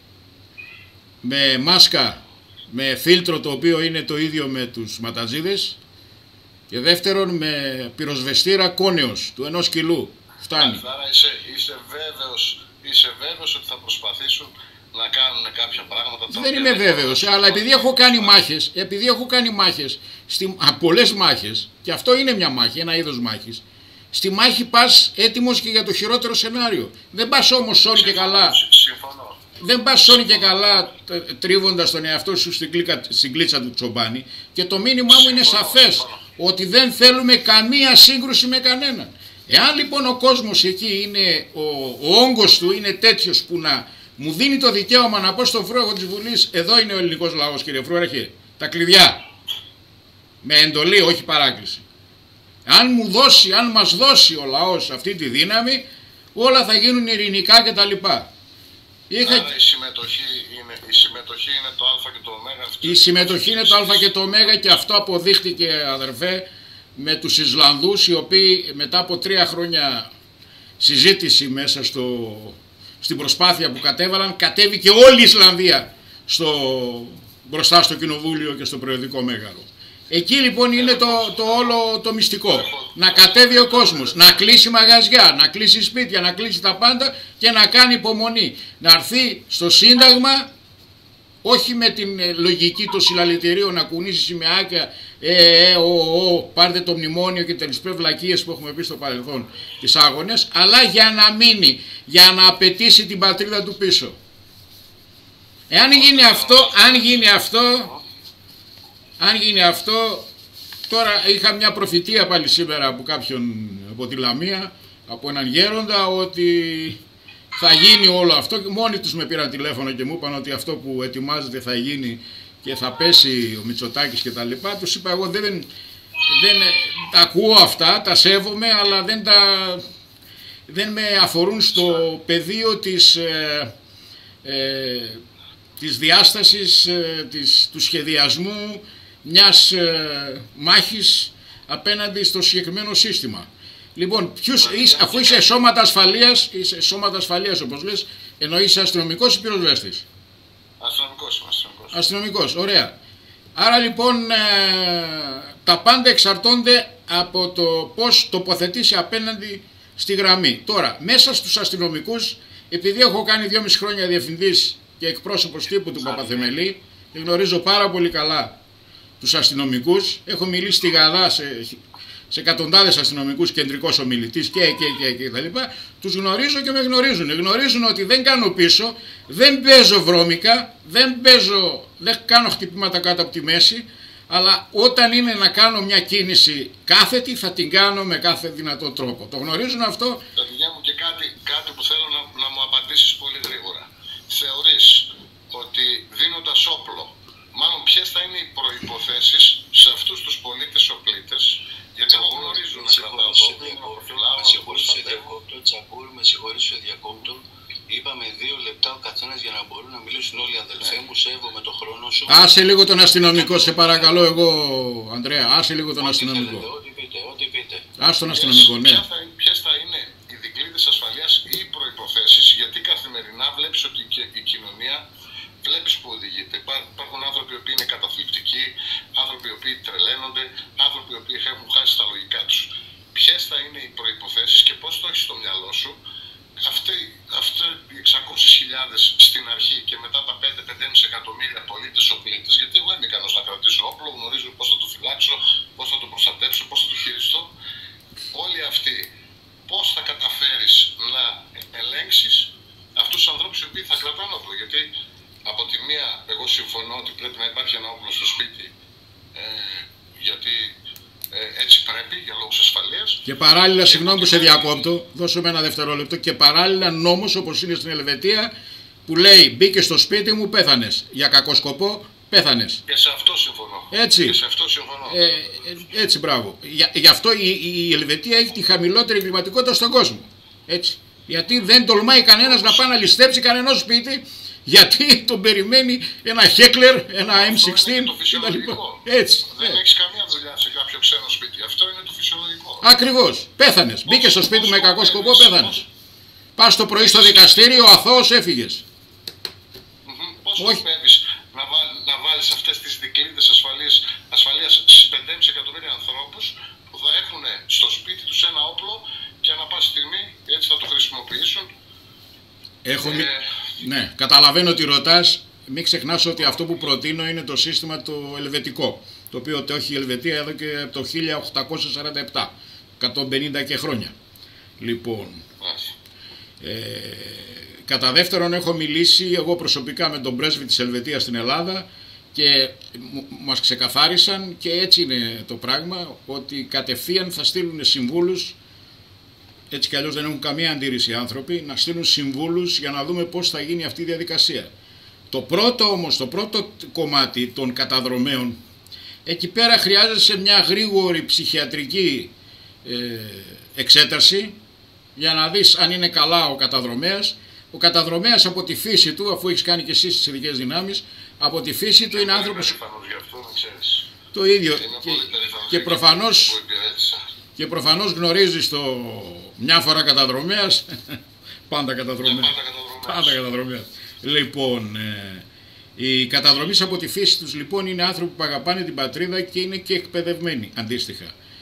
με μάσκα, με φίλτρο το οποίο είναι το ίδιο με τους ματατζίδες, και δεύτερον με πυροσβεστήρα κόνεως του 1 κιλού. Φτάνει. Άρα είσαι βέβαιος ότι θα προσπαθήσουν να κάνουν κάποια πράγματα? Δεν είμαι βέβαιος, αλλά επειδή έχω κάνει μάχες, πολλές μάχες, και αυτό είναι μια μάχη, ένα είδος μάχης, στη μάχη πας έτοιμος και για το χειρότερο σενάριο. Δεν πας όμως σώνει και καλά. Συμφωνώ. Δεν πας σώνει και καλά τρίβοντας τον εαυτό σου στην κλίτσα του τσομπάνι, και το μήνυμά μου είναι σαφές, ότι δεν θέλουμε καμία σύγκρουση με κανέναν. Εάν λοιπόν ο κόσμος εκεί είναι, ο όγκος του είναι τέτοιος που να μου δίνει το δικαίωμα να πω στον φρούαρχο της Βουλής, εδώ είναι ο ελληνικός λαός, κύριε Φρούαρχε, τα κλειδιά, με εντολή, όχι παράκληση. Αν μας δώσει ο λαός αυτή τη δύναμη, όλα θα γίνουν ειρηνικά κτλ. Άρα η συμμετοχή είναι το α και το ω. Η συμμετοχή είναι το α και το ω, και αυτό αποδείχτηκε, αδερφέ, με τους Ισλανδούς, οι οποίοι μετά από 3 χρόνια συζήτηση μέσα στην προσπάθεια που κατέβαλαν, κατέβηκε όλη η Ισλανδία μπροστά στο κοινοβούλιο και στο προεδρικό μέγαρο. Εκεί λοιπόν είναι το όλο το μυστικό. Να κατέβει ο κόσμος, να κλείσει μαγαζιά, να κλείσει σπίτια, να κλείσει τα πάντα και να κάνει υπομονή. Να έρθει στο Σύνταγμα όχι με την λογική των συλλαλητηρίων να κουνήσει σημαίακια, πάρτε το μνημόνιο και τελεσπέ βλακίες που έχουμε πει στο παρελθόν, τις άγονες, αλλά για να μείνει, για να απαιτήσει την πατρίδα του πίσω. Εάν γίνει αυτό, τώρα είχα μια προφητεία πάλι σήμερα από κάποιον από τη Λαμία, από έναν γέροντα, ότι θα γίνει όλο αυτό. Μόνοι τους με πήραν τηλέφωνο και μου είπαν ότι αυτό που ετοιμάζεται θα γίνει και θα πέσει ο Μητσοτάκης και τα λοιπά. Τους είπα εγώ δεν τα ακούω αυτά, τα σέβομαι, αλλά δεν με αφορούν στο πεδίο της διάστασης, του σχεδιασμού μιας μάχης απέναντι στο συγκεκριμένο σύστημα. Λοιπόν, αφού είσαι σώματα ασφαλείας όπως λες, εννοείς αστυνομικός ή πυροσβέστης? Αστυνομικός, ωραία. Άρα λοιπόν τα πάντα εξαρτώνται από το πώς τοποθετήσει απέναντι στη γραμμή. Τώρα, μέσα στους αστυνομικούς, επειδή έχω κάνει 2,5 χρόνια διευθυντής και εκπρόσωπος τύπου του Παπαθεμελή, και γνωρίζω πάρα πολύ καλά τους αστυνομικούς, έχω μιλήσει στη Γαδά σε εκατοντάδες αστυνομικούς, κεντρικός ομιλητής και τα λοιπά, τους γνωρίζω και με γνωρίζουν. Γνωρίζουν ότι δεν κάνω πίσω, δεν παίζω βρώμικα, δεν κάνω χτυπήματα κάτω από τη μέση, αλλά όταν είναι να κάνω μια κίνηση κάθετη θα την κάνω με κάθε δυνατό τρόπο. Το γνωρίζουν αυτό. Παιδιά μου, και κάτι που θέλω να μου απαντήσεις πολύ γρήγορα. Θεωρείς ότι δίνοντας όπλο, μάλλον ποιες θα είναι οι προϋποθέσεις σε αυτούς τους πολίτες οπλίτες, γιατί εγώ γνωρίζω να κρατάω το όπλο, να προφυλάω, να με συγχωρείς σε διακόπτω. Είπαμε 2 λεπτά ο καθένας για να μπορούν να μιλήσουν όλοι οι αδελφέ μου. Σέβομαι το χρόνο σου. Άσε λίγο τον αστυνομικό, σε παρακαλώ εγώ, Ανδρέα. Άσε λίγο τον αστυνομικό. Ό,τι πείτε. Άσε τον αστυνομικό, ναι. Ποιες θα είναι οι δικλείδες ασφαλείας ή οι προϋποθέσεις, γιατί καθημερινά βλέπεις ότι η κοινωνία βλέπεις που οδηγείται. Υπάρχουν άνθρωποι που είναι καταθλιπτικοί, άνθρωποι οι οποίοι τρελαίνονται, άνθρωποι οι οποίοι έχουν χάσει τα λογικά τους. Ποιες θα είναι οι προϋποθέσεις και πώς το έχεις στο μυαλό σου? Αυτοί οι 600.000 στην αρχή και μετά τα 5-5,5 εκατομμύρια πολίτες οπλίτες, γιατί εγώ είμαι ικανός να κρατήσω όπλο, γνωρίζω πώς θα το φυλάξω, πώς θα το προστατεύσω, πώς θα το χειριστώ. Όλοι αυτοί πώς θα καταφέρεις να ελέγξεις αυτούς τους ανθρώπους οι οποίοι θα κρατάνε όπλο? Γιατί από τη μία εγώ συμφωνώ ότι πρέπει να υπάρχει ένα όπλο στο σπίτι, γιατί έτσι πρέπει για λόγους ασφαλείας. Και παράλληλα, συγγνώμη που σε διακόπτω, δώσω με ένα δευτερόλεπτο, και παράλληλα νόμος όπως είναι στην Ελβετία που λέει μπήκε στο σπίτι μου, πέθανες. Για κακό σκοπό, πέθανες. Και σε αυτό συμφωνώ. Έτσι. Και σε αυτό συμφωνώ. Έτσι, μπράβο. Γι' αυτό η Ελβετία έχει τη χαμηλότερη εγκληματικότητα στον κόσμο. Έτσι. Γιατί δεν τολμάει κανένας να πάει να ληστέψει κανένας σπίτι, γιατί τον περιμένει ένα Heckler, ένα M16 κτλ. Έτσι. Δεν έχεις καμία δουλειά σε κάποιο ξένο σπίτι. Αυτό είναι το φυσιολογικό. Ακριβώς. Πέθανες. Μπήκε στο σπίτι με κακό σκοπό, πέθανες. Πας το πρωί στο δικαστήριο, αθώος έφυγες. Πώς σκοπεύεις να βάλεις αυτές τις δικλείδες ασφαλείας στις 5,5 εκατομμύρια ανθρώπους που θα έχουν στο σπίτι τους ένα όπλο και ανά πάση στιγμή έτσι θα το χρησιμοποιήσουν? Ναι, καταλαβαίνω ότι ρωτάς. Μην ξεχνάς ότι αυτό που προτείνω είναι το σύστημα το ελβετικό, το οποίο το έχει η Ελβετία εδώ και το 1847, 150 και χρόνια. Λοιπόν, κατά δεύτερον έχω μιλήσει εγώ προσωπικά με τον πρέσβη της Ελβετίας στην Ελλάδα και μας ξεκαθάρισαν, και έτσι είναι το πράγμα, ότι κατευθείαν θα στείλουν συμβούλους. Έτσι κι αλλιώς δεν έχουν καμία αντίρρηση οι άνθρωποι, να στείλουν συμβούλους για να δούμε πώς θα γίνει αυτή η διαδικασία. Το πρώτο κομμάτι των καταδρομέων, εκεί πέρα χρειάζεσαι μια γρήγορη ψυχιατρική εξέταση για να δεις αν είναι καλά ο καταδρομέας. Ο καταδρομέας από τη φύση του, αφού έχεις κάνει και εσύ τις ειδικές δυνάμεις, από τη φύση του είναι άνθρωπος... Το ίδιο. Και προφανώς γνωρίζεις το μια φορά καταδρομέας, πάντα καταδρομέας. Λοιπόν, οι καταδρομείς από τη φύση τους λοιπόν είναι άνθρωποι που αγαπάνε την πατρίδα και είναι και εκπαιδευμένοι αντίστοιχα.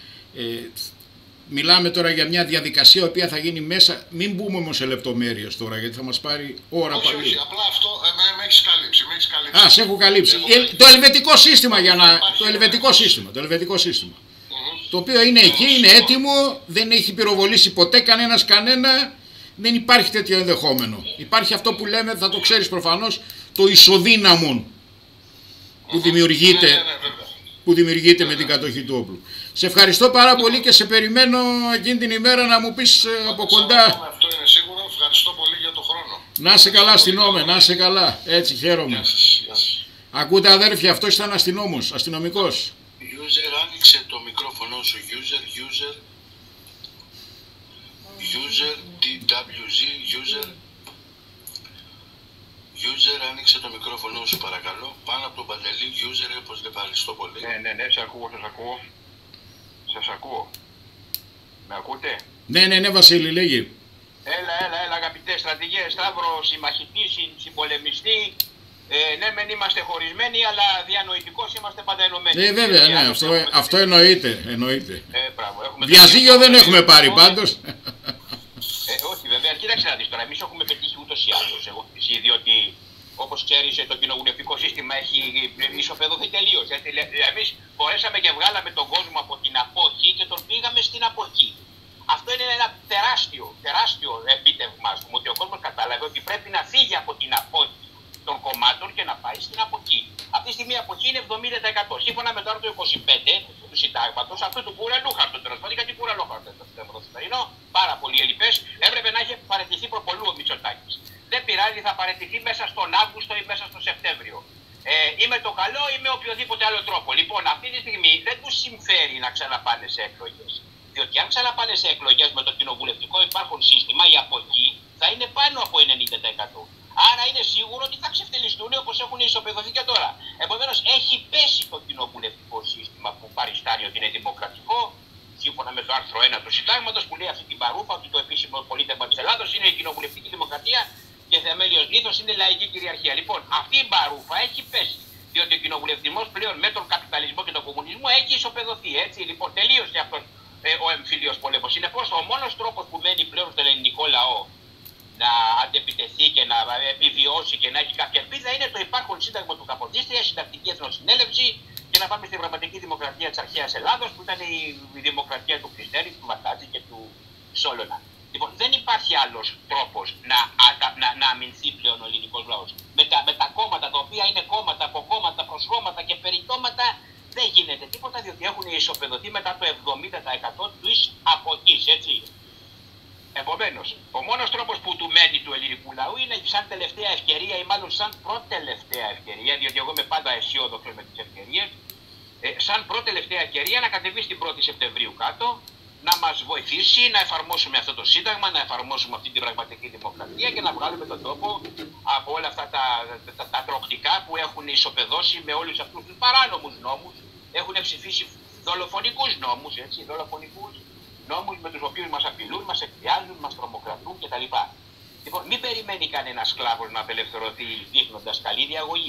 Μιλάμε τώρα για μια διαδικασία η οποία θα γίνει μέσα, μην μπούμε όμως σε λεπτομέρειες τώρα γιατί θα μας πάρει ώρα πάλι. Όχι, απλά αυτό με έχεις καλύψει. καλύψει, με έχεις καλύψει. Α, σε έχω καλύψει. Το ελβετικό σύστημα για να... Το ελβετικό σύστημα. Το οποίο είναι εκεί, είναι έτοιμο, δεν έχει πυροβολήσει ποτέ κανένα, δεν υπάρχει τέτοιο ενδεχόμενο. Υπάρχει αυτό που λέμε, θα το ξέρεις προφανώς, το ισοδύναμον που δημιουργείται με την κατοχή του όπλου. Σε ευχαριστώ πάρα πολύ και σε περιμένω εκείνη την ημέρα να μου πεις από κοντά. Αυτό είναι σίγουρο, ευχαριστώ πολύ για τον χρόνο. Να είσαι καλά στην Όμε, να είσαι καλά, έτσι χαίρομαι. Ακούτε αδέρφια, αυτός ήταν αστυνομικός. User, άνοιξε το μικρόφωνο σου. User, TWZ, user, άνοιξε το μικρόφωνο σου παρακαλώ. Πάνω από τον Παντελή, user, όπως δεν ευχαριστώ πολύ. Ναι, σας ακούω. Με ακούτε? Ναι, Βασίλη, λέγει. Έλα, αγαπητέ στρατηγέ, Σταύρο, συμμαχητή, συμπολεμιστή. Ναι, μεν είμαστε χωρισμένοι, αλλά διανοητικώς είμαστε πάντα ενωμένοι. Βέβαια, ναι, αυτό εννοείται. Μπράβο, διαζύγιο δεν έχουμε πάρει πάντως. Όχι, βέβαια, κοίταξε να δεις τώρα. Εμείς έχουμε πετύχει ούτως ή άλλως. Διότι, όπως ξέρεις, το κοινοβουλευτικό σύστημα έχει ισοπεδωθεί τελείως. Εμείς μπορέσαμε και βγάλαμε τον κόσμο από την απόχη και τον πήγαμε στην αποχή. Αυτό είναι ένα τεράστιο επίτευγμα, ας πούμε, ότι ο κόσμος κατάλαβε ότι πρέπει να φύγει από την απόχη των κομμάτων και να πάει στην αποχή. Αυτή τη στιγμή η αποχή είναι 70%. Σύμφωνα με το άρθρο 25 του Συντάγματος, αυτού του κουρελούχαρτου, τέλος πάντων, γιατί κουρελούχαρτο το σημερινό, πάρα πολύ ελλειπές, έπρεπε να έχει παραιτηθεί προπολού ο Μητσοτάκης. Δεν πειράζει, θα παραιτηθεί μέσα στον Αύγουστο ή μέσα στον Σεπτέμβριο. Είμαι το καλό ή με οποιοδήποτε άλλο τρόπο. Λοιπόν, αυτή τη στιγμή δεν τους συμφέρει να ξαναπάνε σε εκλογές. Διότι αν ξαναπάνε σε εκλογές με το κοινοβουλευτικό υπάρχον σύστημα, η αποχή θα είναι πάνω από 90%. Άρα είναι σίγουρο ότι θα ξεφτυλιστούν όπως έχουν ισοπεδωθεί και τώρα. Επομένως, έχει πέσει το κοινοβουλευτικό σύστημα που παριστάνει ότι είναι δημοκρατικό, σύμφωνα με το άρθρο 1 του Συντάγματος, που λέει αυτή την παρούφα ότι το επίσημο πολίτευμα της Ελλάδος είναι η κοινοβουλευτική δημοκρατία και θεμέλιος λίθος είναι η λαϊκή κυριαρχία. Λοιπόν, αυτή η παρούφα έχει πέσει. Διότι ο κοινοβουλευτισμός πλέον με τον καπιταλισμό και τον κομμουνισμό έχει ισοπεδωθεί. Έτσι, λοιπόν, τελείωσε αυτός ο εμφύλιος πόλεμος. Συνεπώς, ο μόνος τρόπος που μένει πλέον στον ελληνικό λαό να αντεπιτεθεί και να επιβιώσει και να έχει κάποια ελπίδα είναι το υπάρχον σύνταγμα του Καποδίστρια, συντακτική εθνοσυνέλευση και να πάμε στην πραγματική δημοκρατία της αρχαίας Ελλάδος που ήταν η δημοκρατία του Χριστέρη, του Ματάτζη και του Σόλωνα. Λοιπόν, δεν υπάρχει άλλος τρόπος να αμυνθεί πλέον ο ελληνικός λαός. Με τα κόμματα τα οποία είναι κόμματα από κόμματα προς κόμματα και περιτώματα δεν γίνεται τίποτα διότι έχουν ισοπεδωθεί μετά το 70% της αποχής, έτσι. Επομένως, ο μόνος τρόπος που του μένει του ελληνικού λαού είναι σαν τελευταία ευκαιρία ή μάλλον σαν προτελευταία ευκαιρία, διότι εγώ είμαι πάντα αισιόδοξος με τις ευκαιρίες, σαν προτελευταία ευκαιρία να κατεβεί στην 1η Σεπτεμβρίου κάτω, να μας βοηθήσει να εφαρμόσουμε αυτό το σύνταγμα, να εφαρμόσουμε αυτή την πραγματική δημοκρατία και να βγάλουμε τον τόπο από όλα αυτά τα τροκτικά που έχουν ισοπεδώσει με όλους αυτούς τους παράνομους νόμους, έχουν ψηφίσει δολοφονικούς νόμους, έτσι, νόμους με τους οποίους μας απειλούν, μας εκβιάζουν, μας τρομοκρατούν κτλ. Λοιπόν, μην περιμένει κανένας σκλάβος να απελευθερωθεί δείχνοντας καλή διαγωγή.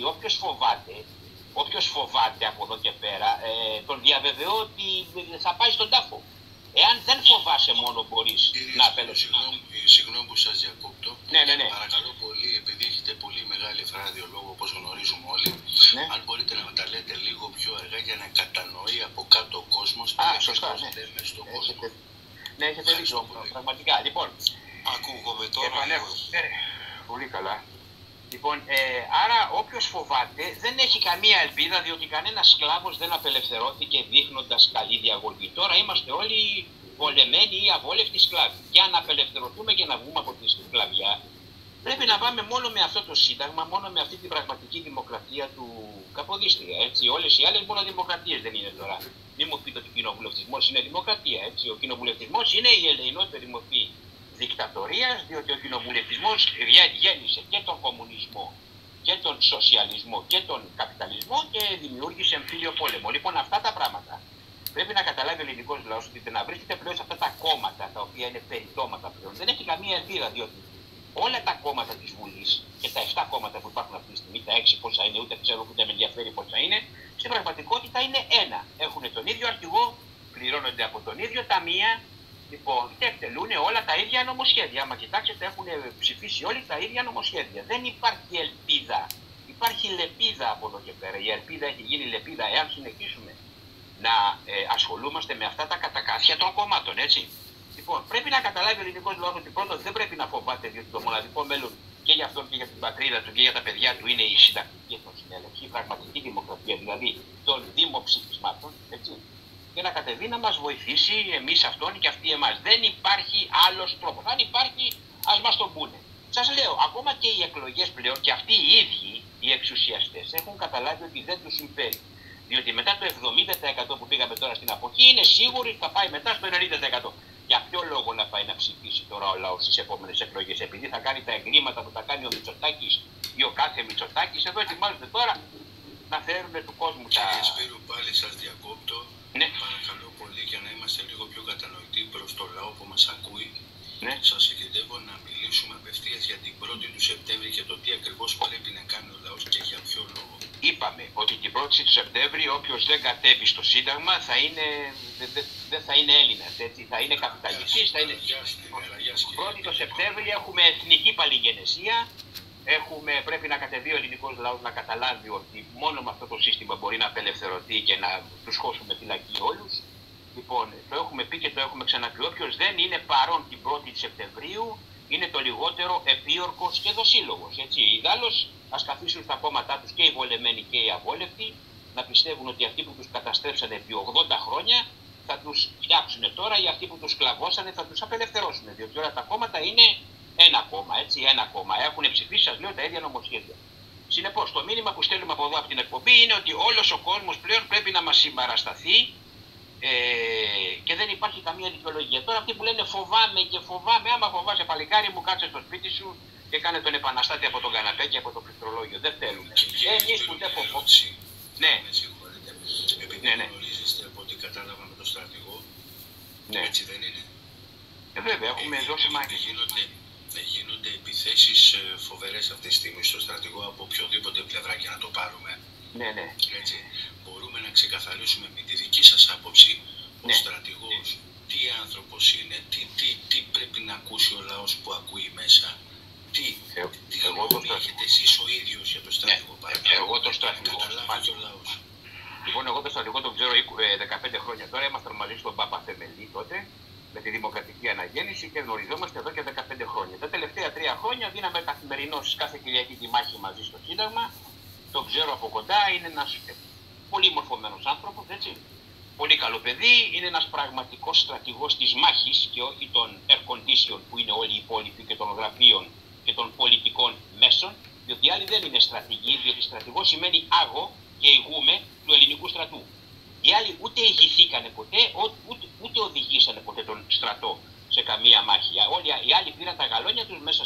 Όποιος φοβάται από εδώ και πέρα, τον διαβεβαιώ ότι θα πάει στον τάφο. Εάν δεν φοβάσαι μόνο μπορείς να απελευθερωθείς. Συγγνώμη που σας διακόπτω. Ναι. Παρακαλώ πολύ, επειδή έχετε πολύ μεγάλη ραδιολόγο όπως γνωρίζουμε όλοι, αν μπορείτε να τα λέτε λίγο πιο αργά για να κατανοεί από κάτω ο κόσμος. Σωστά, ναι. Στον κόσμο. Ναι, έχετε δίκιο, πραγματικά. Λοιπόν, ακούγομαι τώρα. Πολύ καλά. Λοιπόν, άρα όποιος φοβάται δεν έχει καμία ελπίδα διότι κανένας σκλάβος δεν απελευθερώθηκε δείχνοντας καλή διαγωγή. Τώρα είμαστε όλοι βολεμένοι ή αβόλευτοι σκλάβοι. Για να απελευθερωθούμε και να βγούμε από τη σκλαβιά πρέπει να πάμε μόνο με αυτό το σύνταγμα, μόνο με αυτή την πραγματική δημοκρατία του Καποδίστρια. Έτσι. Όλες οι άλλες μόνο δημοκρατίες δεν είναι τώρα. Μην μου πείτε ότι ο κοινοβουλευτισμός είναι δημοκρατία. Έτσι. Ο κοινοβουλευτισμός είναι η ελεηνότερη μορφή δικτατορίας, διότι ο κοινοβουλευτισμός γέννησε και τον κομμουνισμό και τον σοσιαλισμό και τον καπιταλισμό και δημιούργησε εμφύλιο πόλεμο. Λοιπόν, αυτά τα πράγματα πρέπει να καταλάβει ο ελληνικός λαός ότι να βρίσκεται πλέον σε αυτά τα κόμματα τα οποία είναι περιτώματα πλέον. Δεν έχει καμία ελπίδα διότι όλα τα κόμματα της Βουλής και τα 7 κόμματα που υπάρχουν αυτή τη στιγμή, τα 6 πόσα είναι, ούτε ξέρω ούτε με ενδιαφέρει πόσα είναι, στην πραγματικότητα είναι ένα. Έχουν τον ίδιο αρχηγό, πληρώνονται από τον ίδιο ταμεία. Λοιπόν, και εκτελούν όλα τα ίδια νομοσχέδια. Άμα κοιτάξετε, έχουν ψηφίσει όλοι τα ίδια νομοσχέδια. Δεν υπάρχει ελπίδα. υπάρχει λεπίδα από εδώ και πέρα. Η ελπίδα έχει γίνει λεπίδα εάν συνεχίσουμε να ασχολούμαστε με αυτά τα κατακάθια των κομμάτων, έτσι. Λοιπόν, πρέπει να καταλάβει ο ελληνικός λαός ότι πρώτον δεν πρέπει να φοβάται, διότι το μοναδικό μέλλον και για αυτόν και για την πατρίδα του και για τα παιδιά του είναι η συντακτική εθνοσυνέλευση, η πραγματική δημοκρατία, δηλαδή των δημοψηφισμάτων, έτσι. Και να κατεβεί να μας βοηθήσει εμείς αυτόν και αυτοί εμάς. Δεν υπάρχει άλλος τρόπος. Αν υπάρχει, ας μας τον πούνε. Σας λέω, ακόμα και οι εκλογές πλέον και αυτοί οι ίδιοι οι εξουσιαστές έχουν καταλάβει ότι δεν τους συμφέρει. Διότι μετά το 70% που πήγαμε τώρα στην αποχή είναι σίγουροι ότι θα πάει μετά στο 90%. Για ποιο λόγο να πάει να ψηφίσει τώρα ο λαός στις επόμενες εκλογές? Επειδή θα κάνει τα εγκλήματα που θα κάνει ο Μητσοτάκης ή ο κάθε Μητσοτάκης? Εδώ ετοιμάζονται τώρα να φέρουν του κόσμου τα... Κύριε Σπύρου, πάλι σας διακόπτω. Ναι. Παρακαλώ πολύ για να είμαστε λίγο πιο κατανοητοί προς το λαό που μας ακούει. Ναι. Σας εκεντεύω να μιλήσουμε απευθείας για την 1η του Σεπτέμβρη και το τι ακριβώς πρέπει να κάνει ο λαός και για ποιο λόγο. Είπαμε ότι την 1η του Σεπτέμβρη όποιος δεν κατέβει στο Σύνταγμα δεν θα είναι Έλληνας, έτσι, θα είναι καπιταλιστής, θα είναι... 1η του Σεπτέμβρη έχουμε εθνική παλιγενεσία, πρέπει να κατεβεί ο ελληνικός λαός να καταλάβει ότι μόνο με αυτό το σύστημα μπορεί να απελευθερωθεί και να τους χώσουμε φυλακή όλους. Λοιπόν, το έχουμε πει και το έχουμε ξαναπεί. Όποιος δεν είναι παρόν την 1η Σεπτεμβρίου είναι το λιγότερο επίορκος και δοσύλλογος. Ιδάλλως, ας καθίσουν στα κόμματά τους και οι βολεμένοι και οι αβόλευτοι να πιστεύουν ότι αυτοί που τους καταστρέψανε επί 80 χρόνια θα τους φτιάξουν τώρα ή αυτοί που τους σκλαβώσανε θα τους απελευθερώσουν. Διότι όλα τα κόμματα είναι ένα κόμμα, έτσι, ένα κόμμα. Έχουν ψηφίσει, σας λέω, τα ίδια νομοσχέδια. Συνεπώς, το μήνυμα που στέλνουμε από εδώ από την εκπομπή είναι ότι όλος ο κόσμος πλέον πρέπει να μας συμπαρασταθεί. Και δεν υπάρχει καμία δικαιολογία. Τώρα αυτοί που λένε φοβάμαι και φοβάμαι, άμα φοβάσαι παλικάρι μου, κάτσε στο σπίτι σου και κάνε τον επαναστάτη από τον καναπέ και από το πληκτρολόγιο. Δεν θέλουμε. Εμείς που δεν φοβόμαστε. Ναι. Επειδή γνωρίζεστε από ό,τι κατάλαβα με τον στρατηγό, ναι. Έτσι δεν είναι? Βέβαια, έχουμε δώσει μάχη. Γίνονται επιθέσεις φοβερές αυτή τη στιγμή στο στρατηγό από οποιοδήποτε πλευρά και να το πάρουμε. Ναι, ναι. Έτσι, μπορούμε να ξεκαθαρίσουμε με τη δική σας άποψη ο στρατηγός τι άνθρωπος είναι, τι πρέπει να ακούσει ο λαός που ακούει μέσα, τι γνώμη έχετε εσείς ο ίδιος για το στρατηγό? Εγώ το στρατηγό, καταλάβει ο λαός. Λοιπόν, εγώ το στρατηγό τον ξέρω 15 χρόνια τώρα, ήμασταν μαζί στον Πάπα Θεμελή τότε, με τη δημοκρατική αναγέννηση και γνωριζόμαστε εδώ και 15 χρόνια. Τα τελευταία 3 χρόνια δίναμε καθημερινώς κάθε Κυριακή τη μάχη μαζί στο Σύνταγμα. Τον ξέρω από κοντά, είναι ένας πολύ μορφωμένος άνθρωπος, έτσι. Πολύ καλό παιδί, είναι ένας πραγματικός στρατηγός της μάχης και όχι των air condition που είναι όλοι οι υπόλοιποι και των γραφείων και των πολιτικών μέσων, διότι οι άλλοι δεν είναι στρατηγοί, διότι στρατηγός σημαίνει άγω και ηγούμε του ελληνικού στρατού. Οι άλλοι ούτε ηγηθήκανε ποτέ, ούτε οδηγήσανε ποτέ τον στρατό σε καμία μάχη. Όλοι οι άλλοι πήραν τα γαλόνια τους μέσα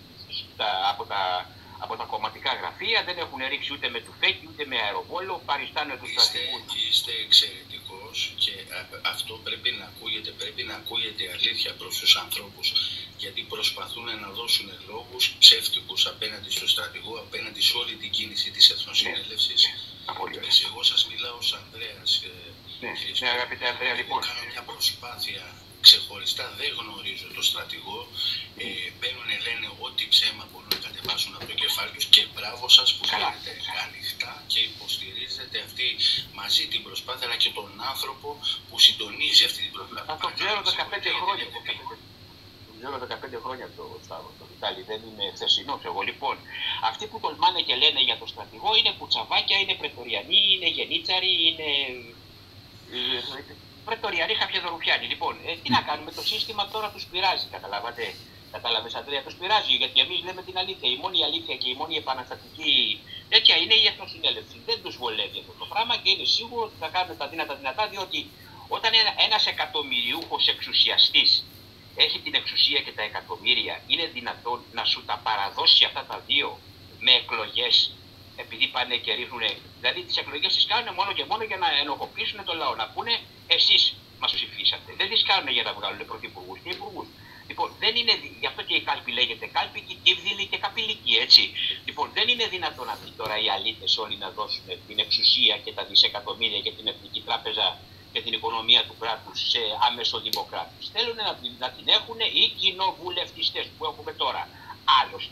από τα κομματικά γραφεία, δεν έχουν ρίξει ούτε με τουφέκι ούτε με αεροβόλο, παριστάνε τους στρατηγούς. Είστε εξαιρετικός και αυτό πρέπει να ακούγεται αλήθεια προς τους ανθρώπους, γιατί προσπαθούν να δώσουν λόγους ψεύτικους απέναντι στο στρατηγό, απέναντι σε όλη την κίνηση της Εθνοσυνέλευσης. Εγώ σας μιλάω ως Ανδρέας. Ναι, αγαπητέ Ανδρέα, λοιπόν. Κάνω μια προσπάθεια ξεχωριστά, δεν γνωρίζω το στρατηγό. Μπαίνουν, λένε ό,τι ψέμα μπορούν να κατεβάσουν από το κεφάλι τους και μπράβο σας που κάνετε ανοιχτά και υποστηρίζετε αυτή μαζί την προσπάθεια, αλλά και τον άνθρωπο που συντονίζει αυτή την προσπάθεια. Αυτό ξέρω 15 χρόνια. Το ξέρω 15 χρόνια το Βιτάλη, δεν είμαι χθεσινός εγώ. Λοιπόν, αυτοί που τολμάνε και λένε για το στρατηγό είναι κουτσαβάκια, είναι πρετοριανοί, είναι γενίτσαροι, είναι πρετοριανοί χαπιαδορουφιάνοι. Λοιπόν, τι να κάνουμε, το σύστημα τώρα τους πειράζει, καταλάβατε. Κατάλαβες, Ανδρέα, τους πειράζει, γιατί εμείς λέμε την αλήθεια. Η μόνη αλήθεια και η μόνη επαναστατική τέτοια είναι η Εθνοσυνέλευση. Δεν τους βολεύει αυτό το πράγμα και είναι σίγουρο ότι θα κάνουν τα δυνατά, διότι όταν ένας εκατομμυριούχος εξουσιαστής έχει την εξουσία και τα εκατομμύρια, είναι δυνατόν να σου τα παραδώσει αυτά τα δύο με εκλογές, επειδή πάνε και ρίχνουν. Δηλαδή τις εκλογές τις κάνουν μόνο και μόνο για να ενοχοποιήσουν τον λαό. Να πούνε εσείς μας ψηφίσατε. Δεν τις κάνουν για να βγάλουν πρωθυπουργούς και υπουργούς. Λοιπόν, δεν είναι, γι' αυτό και η κάλπη λέγεται κάλπη και κύβδηλη και καπηλική, έτσι. Λοιπόν, δεν είναι δυνατόν αυτοί τώρα οι αλήτες όλοι να δώσουν την εξουσία και τα δισεκατομμύρια και την Εθνική Τράπεζα και την οικονομία του κράτους σε αμεσοδημοκράτες. Θέλουν να την έχουν οι κοινοβουλευτιστές που έχουμε τώρα. Άλλωστε,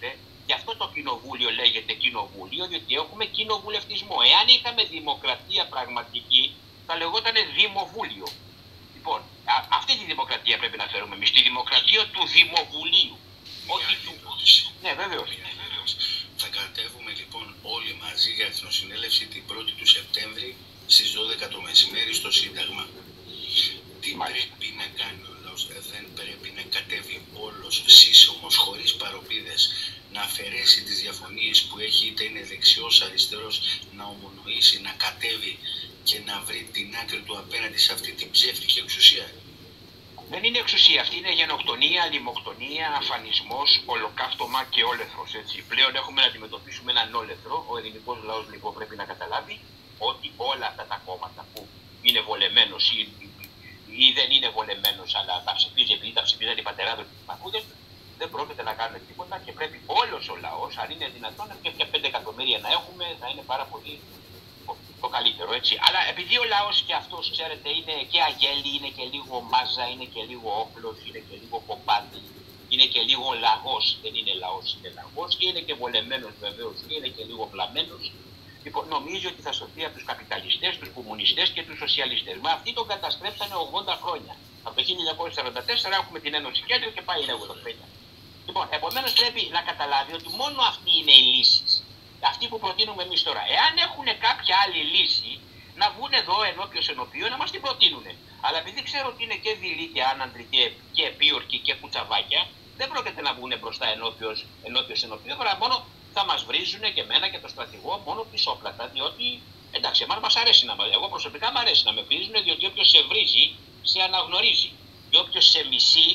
Γι' αυτό το κοινοβούλιο λέγεται κοινοβούλιο, διότι έχουμε κοινοβουλευτισμό. Εάν είχαμε δημοκρατία πραγματική, θα λεγόταν δημοβούλιο. Λοιπόν, αυτή τη δημοκρατία πρέπει να φέρουμε εμείς, τη δημοκρατία του δημοβουλίου. Όχι του. Ναι, βεβαίως. Θα κατέβουμε λοιπόν όλοι μαζί για εθνοσυνέλευση την 1η του Σεπτέμβρη στις 12 το μεσημέρι στο Σύνταγμα. Τι πρέπει να κάνει ο λαός? Δεν πρέπει να κατέβει όλος σύσσωμος, χωρίς παροπίδες, να αφαιρέσει τις διαφωνίες που έχει, είτε είναι δεξιός, αριστερός, να ομονοήσει, να κατέβει και να βρει την άκρη του απέναντι σε αυτή την ψεύτικη εξουσία? Δεν είναι εξουσία, αυτή είναι γενοκτονία, λιμοκτονία, αφανισμός, ολοκαύτωμα και όλεθρος. Έτσι. Πλέον έχουμε να αντιμετωπίσουμε έναν όλεθρο. Ο ελληνικός λαός λοιπόν πρέπει να καταλάβει ότι όλα αυτά τα κόμματα που είναι βολεμένος ή δεν είναι βολεμένος, αλλά τα ψηφίζει επειδή τα ψηφίζαν οι πατεράδες και οι παππούδες του, δεν πρόκειται να κάνουν τίποτα και πρέπει όλος ο λαός, αν είναι δυνατόν, και 5 εκατομμύρια να έχουμε, θα είναι πάρα πολύ το καλύτερο, έτσι. Αλλά επειδή ο λαός και αυτός, ξέρετε, είναι και αγέλη, είναι και λίγο μάζα, είναι και λίγο όπλος, είναι και λίγο κομπάνι, είναι και λίγο λαγός, δεν είναι λαός, είναι λαγός και είναι και βολεμένος βεβαίως και είναι και λίγο βλαμμένος. Λοιπόν, νομίζω ότι θα σωθεί από τους καπιταλιστές, τους κομμουνιστές και τους σοσιαλιστές. Μα αυτοί τον καταστρέψανε 80 χρόνια. Από το 1944 έχουμε την Ένωση Κέντρο και πάει λίγο το 50. Λοιπόν, επομένως πρέπει να καταλάβει ότι μόνο αυτή είναι η λύση. Αυτοί που προτείνουμε εμείς τώρα. Εάν έχουν κάποια άλλη λύση, να βγουν εδώ ενώπιος ενωπίων να μας την προτείνουν. Αλλά επειδή ξέρω ότι είναι και δειλοί και άναντροι και επίορκοι και κουτσαβάκια, δεν πρόκειται να βγουν μπροστά ενώπιος ενωπίων. Μόνο θα μας βρίζουν και εμένα και το στρατηγό μόνο πισόπλατα, διότι εντάξει, εμάς μας αρέσει εγώ προσωπικά μου αρέσει να με βρίζουν, διότι όποιος σε βρίζει, σε αναγνωρίζει. Και όποιος σε μισεί,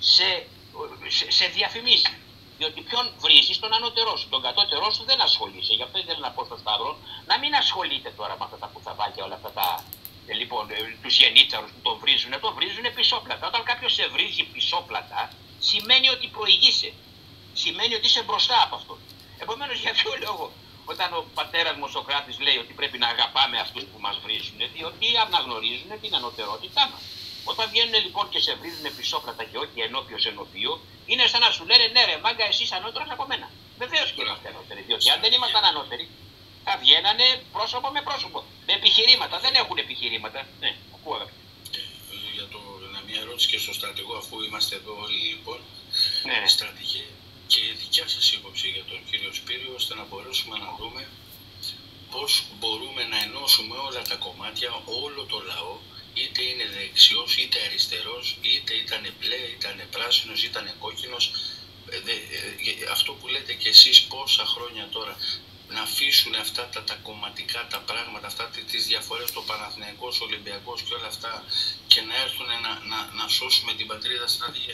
σε διαφημίζει. Διότι ποιον βρίζει, τον ανώτερό σου. Τον κατώτερό σου δεν ασχολείσαι. Γι' αυτό ήθελα να πω στον Σταύρο να μην ασχολείται τώρα με αυτά τα κουτσαβάκια, όλα αυτά τα. Λοιπόν, τους γενίτσαρους που τον βρίζουν πισόπλατα. Όταν κάποιος σε βρίζει πισόπλατα, σημαίνει ότι προηγείσαι. Σημαίνει ότι είσαι μπροστά από αυτό. Επομένως, για ποιο λόγο, όταν ο πατέρας μου ο Σοκράτης λέει ότι πρέπει να αγαπάμε αυτούς που μας βρίζουν, διότι αναγνωρίζουν την ανωτερότητά μας. Όταν βγαίνουν λοιπόν και σε βρίζουν πισόπλατα και όχι ενώπιος ενωπίο, είναι σαν να σου λένε ναι, ρε μάγκα, εσύ ανώτερος από μένα. Βεβαίως και είμαστε ανώτεροι, διότι αν δεν ήμασταν ανώτεροι, θα βγαίνανε πρόσωπο με πρόσωπο. Με επιχειρήματα. Δεν έχουν επιχειρήματα. Ναι, ακούω αγαπητέ. Για μια ερώτηση και στο στρατηγό, αφού είμαστε εδώ όλοι λοιπόν. Ναι. Στρατηγέ, και δικιά σας άποψη για τον κύριο Σπύριο, ώστε να μπορέσουμε να δούμε πώς μπορούμε να ενώσουμε όλα τα κομμάτια, όλο το λαό, είτε είναι δεξιός, είτε αριστερός, είτε ήταν μπλε, ήταν πράσινος, ήταν κόκκινος. Αυτό που λέτε κι εσείς πόσα χρόνια τώρα, να αφήσουν αυτά τα κομματικά τα πράγματα, αυτά τις διαφορές, το Παναθηναϊκός, ο Ολυμπιακός και όλα αυτά, και να έρθουν να σώσουμε την πατρίδα, στρατηγέ?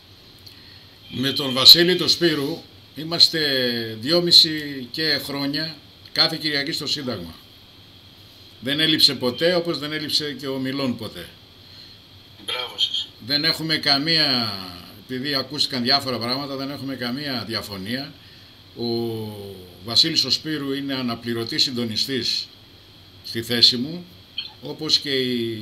Με τον Βασίλη τον Σπύρου είμαστε 2,5 και χρόνια κάθε Κυριακή στο Σύνταγμα. Δεν έλειψε ποτέ, όπως δεν έλειψε και ο Μιλών ποτέ. Μπράβο σας. Δεν έχουμε καμία, επειδή ακούστηκαν διάφορα πράγματα, δεν έχουμε καμία διαφωνία. Ο Βασίλης ο Σπύρου είναι αναπληρωτής συντονιστής στη θέση μου, όπως και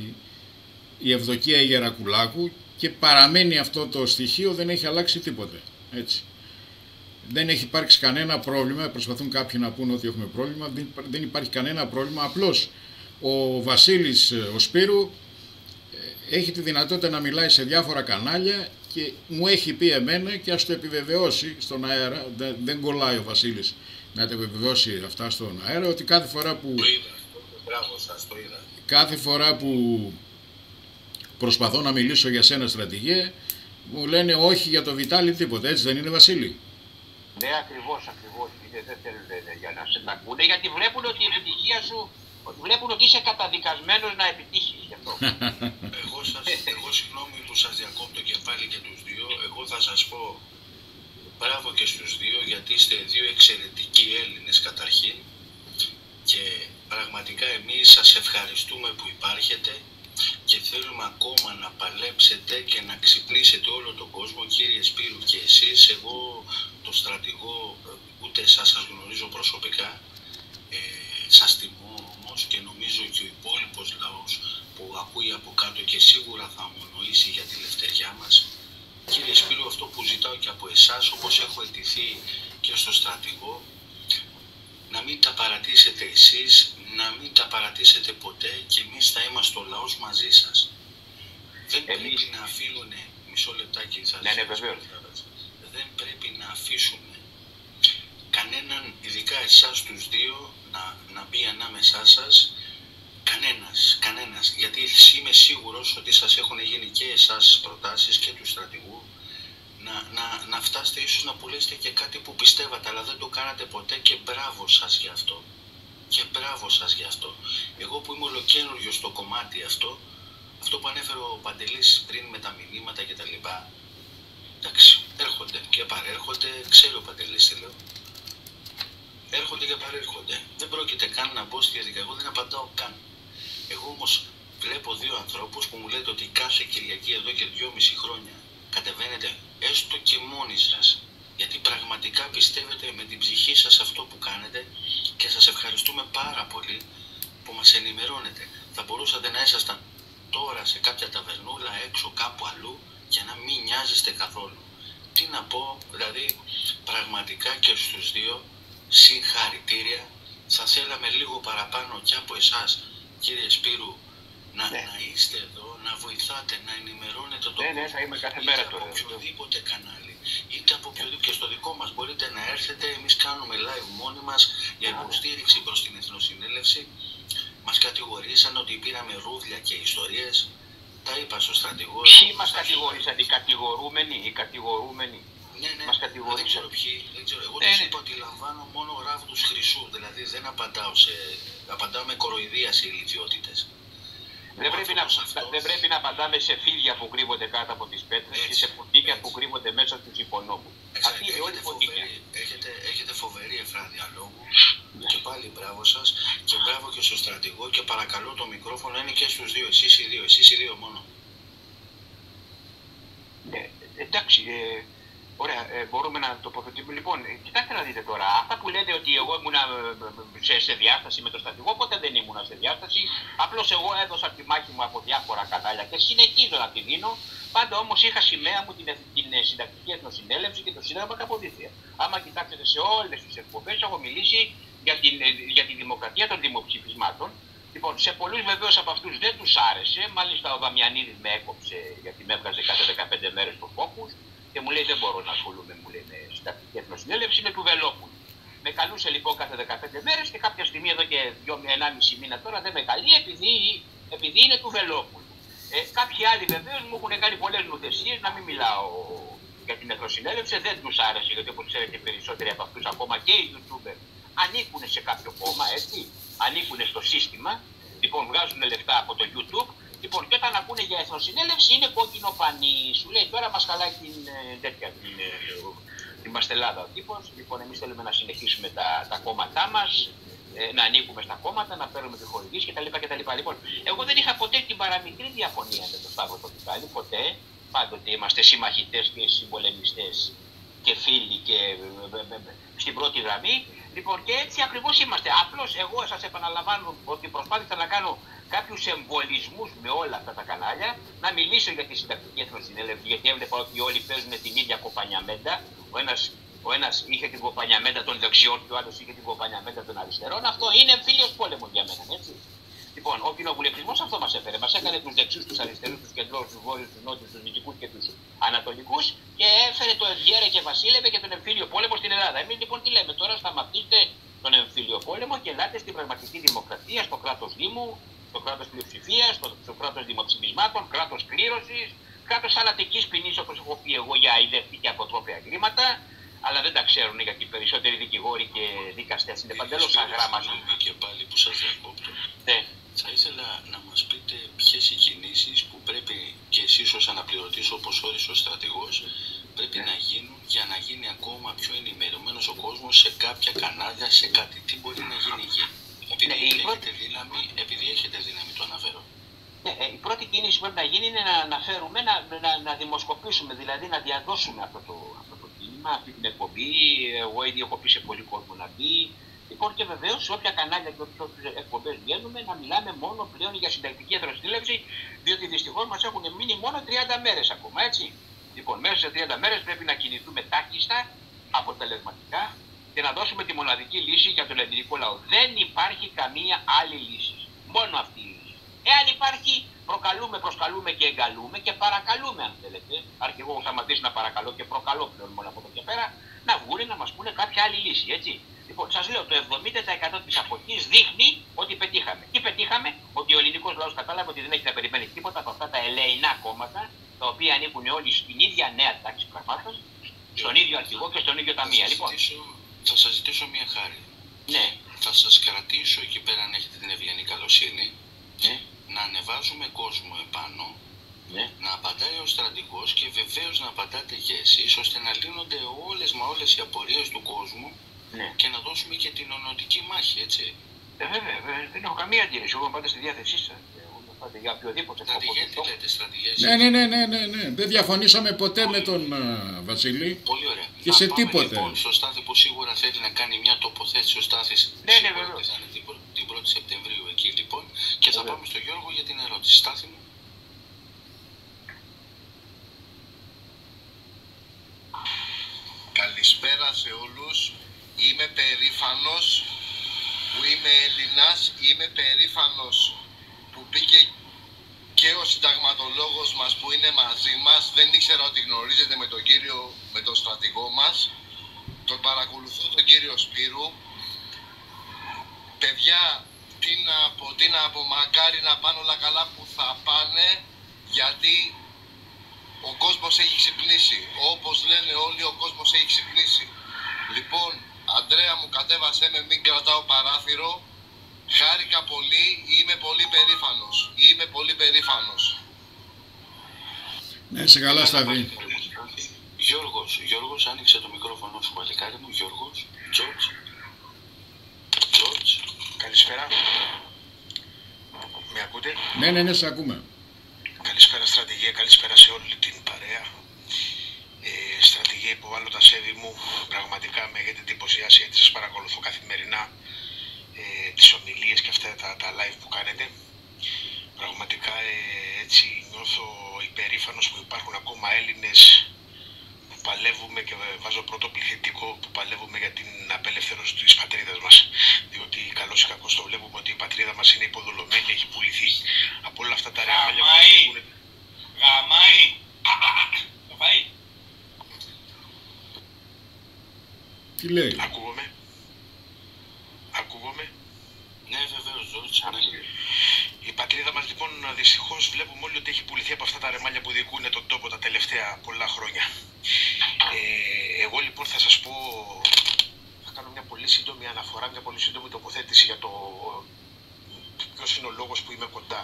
η Ευδοκία Γερακουλάκου, και παραμένει αυτό το στοιχείο, δεν έχει αλλάξει τίποτε. Έτσι. Δεν έχει υπάρξει κανένα πρόβλημα, προσπαθούν κάποιοι να πούν ότι έχουμε πρόβλημα, δεν υπάρχει κανένα πρόβλημα, απλώς ο Βασίλης ο Σπύρου έχει τη δυνατότητα να μιλάει σε διάφορα κανάλια και μου έχει πει εμένα, και ας το επιβεβαιώσει στον αέρα, δεν κολλάει ο Βασίλης να το επιβεβαιώσει αυτά στον αέρα, ότι κάθε φορά που... Το είδα. Μπράβο σας, το είδα. Κάθε φορά που προσπαθώ να μιλήσω για σένα, στρατηγέ, μου λένε όχι για το Βιτάλη τίποτα. Έτσι δεν είναι, Βασίλη? Ναι, ακριβώς. Δεν θέλουν για να σε ακούνε, γιατί βλέπουν ότι η επιτυχία σου, βλέπουν ότι είσαι καταδικασμένος να επιτύχεις γι' αυτό. Εγώ συγγνώμη που σας διακόπτω και πάλι και τους δύο. Εγώ θα σας πω μπράβο και στους δύο, γιατί είστε δύο εξαιρετικοί Έλληνες καταρχήν, και πραγματικά εμείς σας ευχαριστούμε που υπάρχετε και θέλουμε ακόμα να παλέψετε και να ξυπνήσετε όλο τον κόσμο, κύριε Σπύρου και εσείς. Εγώ το στρατηγό ούτε σας γνωρίζω προσωπικά, σας τιμώ όμως, και νομίζω και ο υπόλοιπος λαός που ακούει από κάτω και σίγουρα θα ομονοήσει για τη λευτεριά μας. Κύριε Σπύρου, αυτό που ζητάω και από εσάς, όπως έχω αιτηθεί και στο στρατηγό, να μην τα παρατήσετε εσείς, να μην τα παρατήσετε ποτέ, και εμείς θα είμαστε ο λαός μαζί σας. Δεν πρέπει να αφήνουν, μισό λεπτάκι θα δεν πρέπει να αφήσουμε κανέναν, ειδικά εσάς τους δύο, να μπει ανάμεσά σας, κανένας, γιατί είμαι σίγουρος ότι σας έχουν γίνει και εσάς προτάσεις και του στρατηγού να φτάσετε ίσως να πουλήσετε και κάτι που πιστεύατε, αλλά δεν το κάνατε ποτέ, και μπράβο σας γι' αυτό. Και μπράβο σας γι' αυτό. Εγώ που είμαι ολοκαίνουργιος στο κομμάτι αυτό που ανέφερε ο Παντελής πριν με τα μηνύματα και τα λοιπά, εντάξει, έρχονται και παρέρχονται, ξέρει ο Παντελής τι λέω. Έρχονται και παρέρχονται. Δεν πρόκειται καν να μπω στη διαδικασία, εγώ δεν απαντάω καν. Εγώ όμως βλέπω δύο ανθρώπους που μου λέτε ότι κάθε Κυριακή εδώ και 2,5 χρόνια κατεβαίνετε έστω και μόνοι σας, γιατί πραγματικά πιστεύετε με την ψυχή σας αυτό που κάνετε, και σας ευχαριστούμε πάρα πολύ που μας ενημερώνετε. Θα μπορούσατε να ήσασταν τώρα σε κάποια ταβερνούλα έξω κάπου αλλού και να μην νοιάζεστε καθόλου. Τι να πω, δηλαδή πραγματικά και στους δύο συγχαρητήρια. Θα θέλαμε λίγο παραπάνω και από εσάς, κύριε Σπύρου, να είστε εδώ, να βοηθάτε, να ενημερώνετε τον κόσμο, θα είμαι κάθε μέρα από οποιοδήποτε κανάλι, είτε από οποιοδήποτε, και στο δικό μας μπορείτε να έρθετε. Εμείς κάνουμε live μόνοι μας για υποστήριξη προς την Εθνοσυνέλευση. Μας κατηγορήσαν ότι πήραμε ρούβλια και ιστορίες. Τα είπα στο στρατηγό. Ποιοι μας κατηγορήσαν, οι κατηγορούμενοι. Ναι, μας κατηγορήσαν. Δεν ξέρω ποιοι. Εγώ τους είπα ότι λαμβάνω μόνο ράβδους χρυσού. Δηλαδή δεν απαντάω με κοροϊδία σε ηλιδιότητες. Δεν πρέπει να απαντάμε σε φίδια που κρύβονται κάτω από τις πέτρες και σε ποτίκια που κρύβονται μέσα στους υπονόμους. Αυτή είναι όλη ποτίκια. Έχετε φοβερή εφράδια λόγου, και πάλι μπράβο σας, και μπράβο και στο στρατηγό, και παρακαλώ το μικρόφωνο είναι και στους δύο, εσείς οι δύο μόνο. Εντάξει, ωραία, μπορούμε να τοποθετήσουμε. Λοιπόν, κοιτάξτε να δείτε τώρα, αυτά που λέτε ότι εγώ ήμουνα σε διάσταση με τον στρατηγό, ποτέ δεν ήμουνα σε διάσταση. Απλώς εγώ έδωσα τη μάχη μου από διάφορα κανάλια και συνεχίζω να τη δίνω. Πάντα όμως είχα σημαία μου την Συντακτική Εθνοσυνέλευση και το Σύνταγμα Καποδίστρια. Άμα κοιτάξετε σε όλες τις εκπομπές, έχω μιλήσει για τη δημοκρατία των δημοψηφισμάτων. Λοιπόν, σε πολλούς βεβαίως από αυτούς δεν τους άρεσε. Μάλιστα ο Δαμιανίδης με έκοψε, γιατί με έβγαζε κάθε 15 μέρες το Focus και μου λέει δεν μπορώ να ασχολούμαι, μου λέει, με Συντακτική Εθνοσυνέλευση, με του Βελόπουλου. Με καλούσε λοιπόν κάθε 15 μέρες και κάποια στιγμή εδώ και 1,5 μήνα τώρα δεν με καλεί επειδή είναι του Βελόπουλου. Κάποιοι άλλοι βεβαίως μου έχουν κάνει πολλές νουθεσίες να μην μιλάω για την Εθνοσυνέλευση, δεν τους άρεσε, γιατί όπως ξέρετε περισσότεροι από αυτούς, ακόμα και οι YouTuber, ανήκουν σε κάποιο κόμμα, έτσι, ανήκουν στο σύστημα, λοιπόν βγάζουν λεφτά από το YouTube, λοιπόν και όταν ακούνε για Εθνοσυνέλευση είναι κόκκινο πανί, σου λέει τώρα μας χαλάει την παστελάδα ο τύπος. Λοιπόν, εμείς θέλουμε να συνεχίσουμε τα κόμματά μας, να ανήκουμε στα κόμματα, να παίρνουμε επιχορηγήσεις κτλ. Λοιπόν, εγώ δεν είχα ποτέ την παραμικρή διαφωνία με τον Σταύρο το Πιτάλη, ποτέ. Πάντοτε είμαστε συμμαχητές και συμπολεμιστές και φίλοι και στην πρώτη γραμμή. Λοιπόν, και έτσι ακριβώς είμαστε. Απλώς εγώ σας επαναλαμβάνω ότι προσπάθησα να κάνω κάποιους εμβολισμούς με όλα αυτά τα κανάλια, να μιλήσω για τη Συντακτική Εθνοσυνέλευση, γιατί έβλεπα ότι όλοι παίζουν την ίδια κοπανιαμέντα. Ο ένας είχε την κοπανιαμέντα των δεξιών και ο άλλος είχε την κοπανιαμέντα των αριστερών. Αυτό είναι εμφύλιος πόλεμος για μένα, έτσι. Λοιπόν, ο κοινοβουλευτισμός αυτό μας έφερε. Μας έκανε τους δεξιούς, τους αριστερούς, τους κεντρώους, τους βόρειους, τους νότιους, τους δυτικούς και τους ανατολικούς και έφερε το Ευγέρε και Βασίλευε και τον εμφύλιο πόλεμο στην Ελλάδα. Εμείς λοιπόν τι λέμε τώρα, σταματήστε τον εμφύλιο πόλεμο και ελάτε στην πραγματική δημοκρατία, στο κράτος Δήμου, στο κράτος πλειοψηφίας, στο κράτος δημοψηφισμάτων, κράτος κλήρωσης, κράτος θανατικής ποινής, όπως έχω πει εγώ, για αηδευτή και αποτρόπαια εγκλήματα. Αλλά δεν τα ξέρουν γιατί οι περισσότεροι δικηγόροι και δικαστές είναι παντελώς αγράμματοι. Και πάλι που σας διακόπτω. Θα ήθελα να μας πείτε ποιες οι κινήσεις που πρέπει και εσείς ως αναπληρωτής, όπως όρισε ο στρατηγός, πρέπει να γίνουν για να γίνει ακόμα πιο ενημερωμένος ο κόσμος σε κάποια κανάλια, σε κάτι. Τι μπορεί να γίνει εκεί. Επειδή έχετε δύναμη, το αναφέρω. Η πρώτη κίνηση που πρέπει να γίνει είναι να φέρουμε, να δημοσκοπήσουμε, δηλαδή να διαδώσουμε αυτό το κίνημα, αυτή την εκπομπή. Εγώ ήδη έχω πει σε πολύ κόσμο να μπει. Λοιπόν, και βεβαίως σε όποια κανάλια και όποιες εκπομπές βγαίνουμε να μιλάμε μόνο πλέον για Συντακτική Εθνοσυνέλευση, διότι δυστυχώς μας έχουν μείνει μόνο 30 μέρες ακόμα, έτσι. Λοιπόν, μέσα σε 30 μέρες πρέπει να κινηθούμε τάχιστα αποτελεσματικά και να δώσουμε τη μοναδική λύση για τον ελληνικό λαό. Δεν υπάρχει καμία άλλη λύση. Μόνο αυτή η λύση. Εάν υπάρχει, προσκαλούμε και εγκαλούμε και παρακαλούμε, αν θέλετε. Αρκεί εγώ σταματήσει να παρακαλώ και προκαλώ πλέον μόνο από εδώ και πέρα, να βγουν να μας πούνε κάποια άλλη λύση, έτσι. Λοιπόν, σας λέω, το 70% της αποχής δείχνει ότι πετύχαμε. Τι πετύχαμε? Ότι ο ελληνικός λαός κατάλαβε ότι δεν έχει να περιμένει τίποτα από αυτά τα ελεεινά κόμματα, τα οποία ανήκουν όλοι στην ίδια νέα τάξη πραγμάτων, στον ίδιο αρχηγό και στον ίδιο ταμεία. Λοιπόν, θα σας ζητήσω μια χάρη. Ναι. Θα σας κρατήσω εκεί πέρα, αν έχετε την ευγενή καλοσύνη, να ανεβάζουμε κόσμο επάνω, να απαντάει ο στρατηγός και βεβαίως να απαντάτε και εσείς, ώστε να λύνονται όλες οι απορίες του κόσμου και να δώσουμε και την ονοτική μάχη, έτσι. Βέβαια, δεν έχω καμία αντίρρηση. Εγώ πάτε στη διάθεσή σας. Για οποιοδήποτε Ναι. Δεν διαφωνήσαμε ποτέ με τον Βασίλη. Πολύ ωραία. Και σε τίποτε. Λοιπόν, στο Στάθη που σίγουρα θέλει να κάνει μια τοποθέτηση ο Στάθης. Ναι, θα είναι την 1η Σεπτεμβρίου εκεί λοιπόν. Και θα πάμε στο Γιώργο για την ερώτηση. Στάθη μου. Καλησπέρα σε όλους. Είμαι περήφανος που είμαι Έλληνας. Είμαι περήφανος που πήγε και ο συνταγματολόγος μας που είναι μαζί μας. Δεν ήξερα ότι γνωρίζετε με τον στρατηγό μας. Τον παρακολουθώ τον κύριο Σπύρου. Παιδιά, τι να πω, μακάρι να πάνε όλα καλά που θα πάνε, γιατί ο κόσμος έχει ξυπνήσει. Όπως λένε όλοι, ο κόσμος έχει ξυπνήσει. Λοιπόν, Αντρέα μου, κατέβασέ με, μην κρατάω παράθυρο. Χάρηκα πολύ, είμαι πολύ περήφανος. Ναι, σε καλά Σταυρή. Γιώργος, άνοιξε το μικρόφωνο σου, παλικάρι μου. Γιώργος, George. Καλησπέρα. Με ακούτε? Ναι, σε ακούμε. Καλησπέρα στρατηγέ, καλησπέρα σε όλη την παρέα. Στρατηγέ, υποβάλλω τα σέβη μου. Πραγματικά με έχετε εντυπωσιάσει, γιατί σας παρακολουθώ καθημερινά τις ομιλίες και αυτά τα live που κάνετε. Πραγματικά έτσι νιώθω υπερήφανος που υπάρχουν ακόμα Έλληνες που παλεύουμε, και βάζω πρώτο πληθυντικό, που παλεύουμε για την απελευθέρωση της πατρίδας μας. Διότι καλώς ή κακώς το βλέπουμε ότι η πατρίδα μας είναι υποδουλωμένη, έχει πουληθεί από όλα αυτά τα ρεμάλια που έχουν. Γαμάει! Το πάει! Τι λέει? Ακούγομαι? Ναι, βεβαίως, η πατρίδα μας λοιπόν δυστυχώς βλέπουμε όλοι ότι έχει πουληθεί από αυτά τα ρεμάλια που διοικούν τον τόπο τα τελευταία πολλά χρόνια. Εγώ λοιπόν θα σας πω, θα κάνω μια πολύ σύντομη αναφορά, μια πολύ σύντομη τοποθέτηση για το ποιος είναι ο λόγος που είμαι κοντά.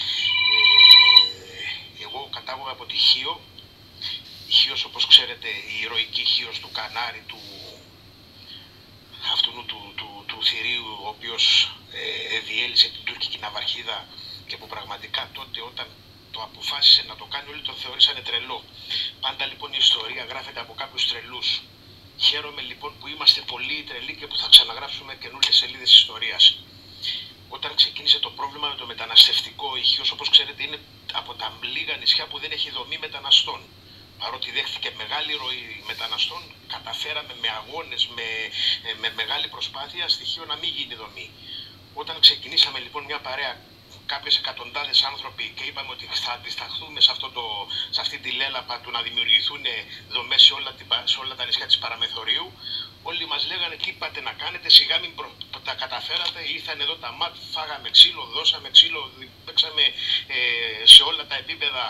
Εγώ κατάγομαι από τη Χίο. Η Χίος, όπως ξέρετε, η ηρωική Χίος του Κανάρη, αυτού του θηρίου, ο οποίος διέλυσε την τουρκική ναυαρχίδα και που πραγματικά τότε όταν το αποφάσισε να το κάνει όλοι τον θεωρήσανε τρελό. Πάντα λοιπόν η ιστορία γράφεται από κάποιους τρελούς. Χαίρομαι λοιπόν που είμαστε πολύ τρελοί και που θα ξαναγράψουμε καινούργιες σελίδες ιστορίας. Όταν ξεκίνησε το πρόβλημα με το μεταναστευτικό, η Χίος, όπως ξέρετε, είναι από τα λίγα νησιά που δεν έχει δομή μεταναστών. Παρότι δέχτηκε μεγάλη ροή μεταναστών, καταφέραμε με αγώνες, με μεγάλη προσπάθεια στοιχείο να μην γίνει δομή. Όταν ξεκινήσαμε λοιπόν μια παρέα, κάποιες εκατοντάδες άνθρωποι, και είπαμε ότι θα αντισταχθούμε σε αυτή τη λέλαπα του να δημιουργηθούν δομές σε όλα τα νησιά της Παραμεθορίου, όλοι μας λέγανε τι είπατε να κάνετε, σιγά μην τα καταφέρατε, ήρθαν εδώ τα ΜΑΤ, φάγαμε ξύλο, δώσαμε ξύλο, παίξαμε σε όλα τα επίπεδα,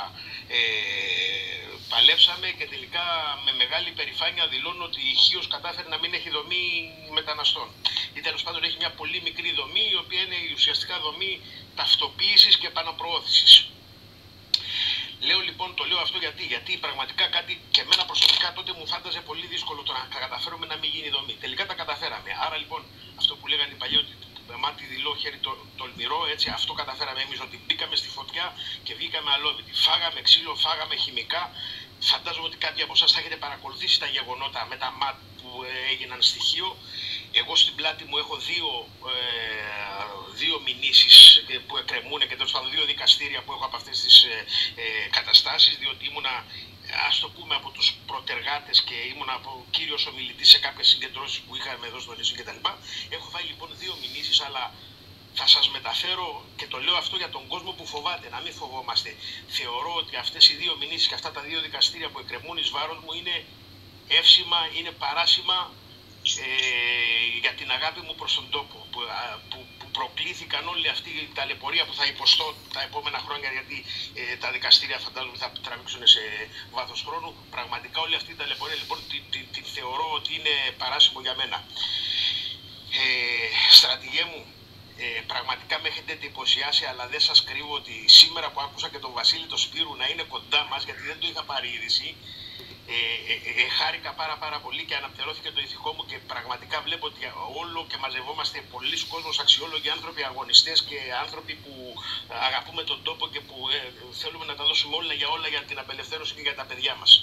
παλέψαμε και τελικά με μεγάλη περηφάνεια δηλώνω ότι η Χίος κατάφερε να μην έχει δομή μεταναστών. Ή τέλος πάντων έχει μια πολύ μικρή δομή, η οποία είναι η ουσιαστικά δομή ταυτοποίησης και επαναπροώθησης. Λέω λοιπόν, το λέω αυτό γιατί πραγματικά κάτι και εμένα προσωπικά τότε μου φάνταζε πολύ δύσκολο το να καταφέρουμε να μην γίνει δομή. Τελικά τα καταφέραμε. Άρα λοιπόν αυτό που λέγανε οι παλιοί, ότι μάτι δειλό, χέρι τολμηρό, έτσι αυτό καταφέραμε εμείς, ότι μπήκαμε στη φωτιά και βγήκαμε αλόβητοι. Φάγαμε ξύλο, φάγαμε χημικά. Φαντάζομαι ότι κάποιοι από εσάς θα έχετε παρακολουθήσει τα γεγονότα με τα ΜΑΤ που έγιναν στοιχείο. Εγώ στην πλάτη μου έχω δύο μηνύσεις που εκκρεμούν και τέλος πάντων δύο δικαστήρια που έχω από αυτές τις καταστάσεις, διότι ήμουνα ας το πούμε, από τους προτεργάτες και ήμουν από κύριος ομιλητής σε κάποιες συγκεντρώσεις που είχαμε εδώ στο νησί κτλ. Έχω βάλει λοιπόν 2 μηνύσεις, αλλά θα σας μεταφέρω και το λέω αυτό για τον κόσμο που φοβάται, να μην φοβόμαστε. Θεωρώ ότι αυτές οι 2 μηνύσεις και αυτά τα 2 δικαστήρια που εκκρεμούν εις βάρος μου είναι εύσημα, είναι παράσημα για την αγάπη μου προς τον τόπο, που προκλήθηκαν όλη αυτή η ταλαιπωρία που θα υποστώ τα επόμενα χρόνια, γιατί τα δικαστήρια φαντάζομαι θα τραβήξουν σε βάθος χρόνου. Πραγματικά όλη αυτή η ταλαιπωρία λοιπόν την θεωρώ ότι είναι παράσιμο για μένα. Στρατηγέ μου, πραγματικά με έχετε εντυπωσιάσει, αλλά δεν σας κρύβω ότι σήμερα που άκουσα και τον Βασίλη τον Σπύρου να είναι κοντά μας, γιατί δεν το είχα πάρει είδηση, χάρηκα πάρα πολύ και αναπτερώθηκε το ηθικό μου και πραγματικά βλέπω ότι όλο και μαζευόμαστε πολλοί κόσμος, αξιόλογοι άνθρωποι, αγωνιστές και άνθρωποι που αγαπούμε τον τόπο και που θέλουμε να τα δώσουμε όλα για την απελευθέρωση και για τα παιδιά μας.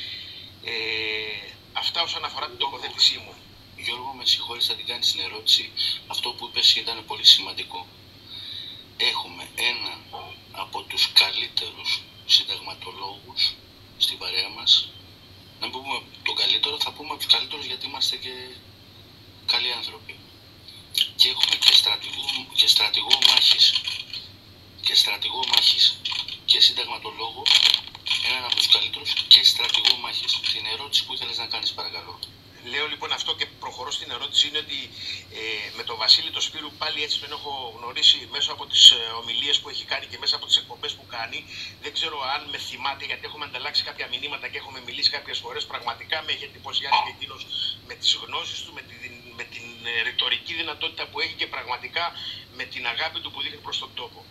Αυτά όσον αφορά την τοποθέτησή μου. Γιώργο, με συγχωρείς, θα την κάνεις την ερώτηση. Αυτό που είπες ήταν πολύ σημαντικό. Έχουμε ένα από τους καλύτερους συνταγματολόγους στην παρέα μας. Να μην πούμε τον καλύτερο, θα πούμε από τους καλύτερους γιατί είμαστε και καλοί άνθρωποι. Και έχουμε και στρατηγό μάχης και συνταγματολόγο, έναν από τους καλύτερους και στρατηγό μάχης. Την ερώτηση που ήθελες να κάνεις, παρακαλώ. Λέω λοιπόν αυτό και προχωρώ στην ερώτηση, είναι ότι με τον Βασίλη τον Σπύρου πάλι έτσι τον έχω γνωρίσει μέσω από τις ομιλίες που έχει κάνει και μέσα από τις εκπομπές που κάνει. Δεν ξέρω αν με θυμάται, γιατί έχουμε ανταλλάξει κάποια μηνύματα και έχουμε μιλήσει κάποιες φορές. Πραγματικά με έχει εντυπωσιάσει και εκείνος με τις γνώσεις του, με την ρητορική δυνατότητα που έχει και πραγματικά με την αγάπη του που δείχνει προς τον τόπο.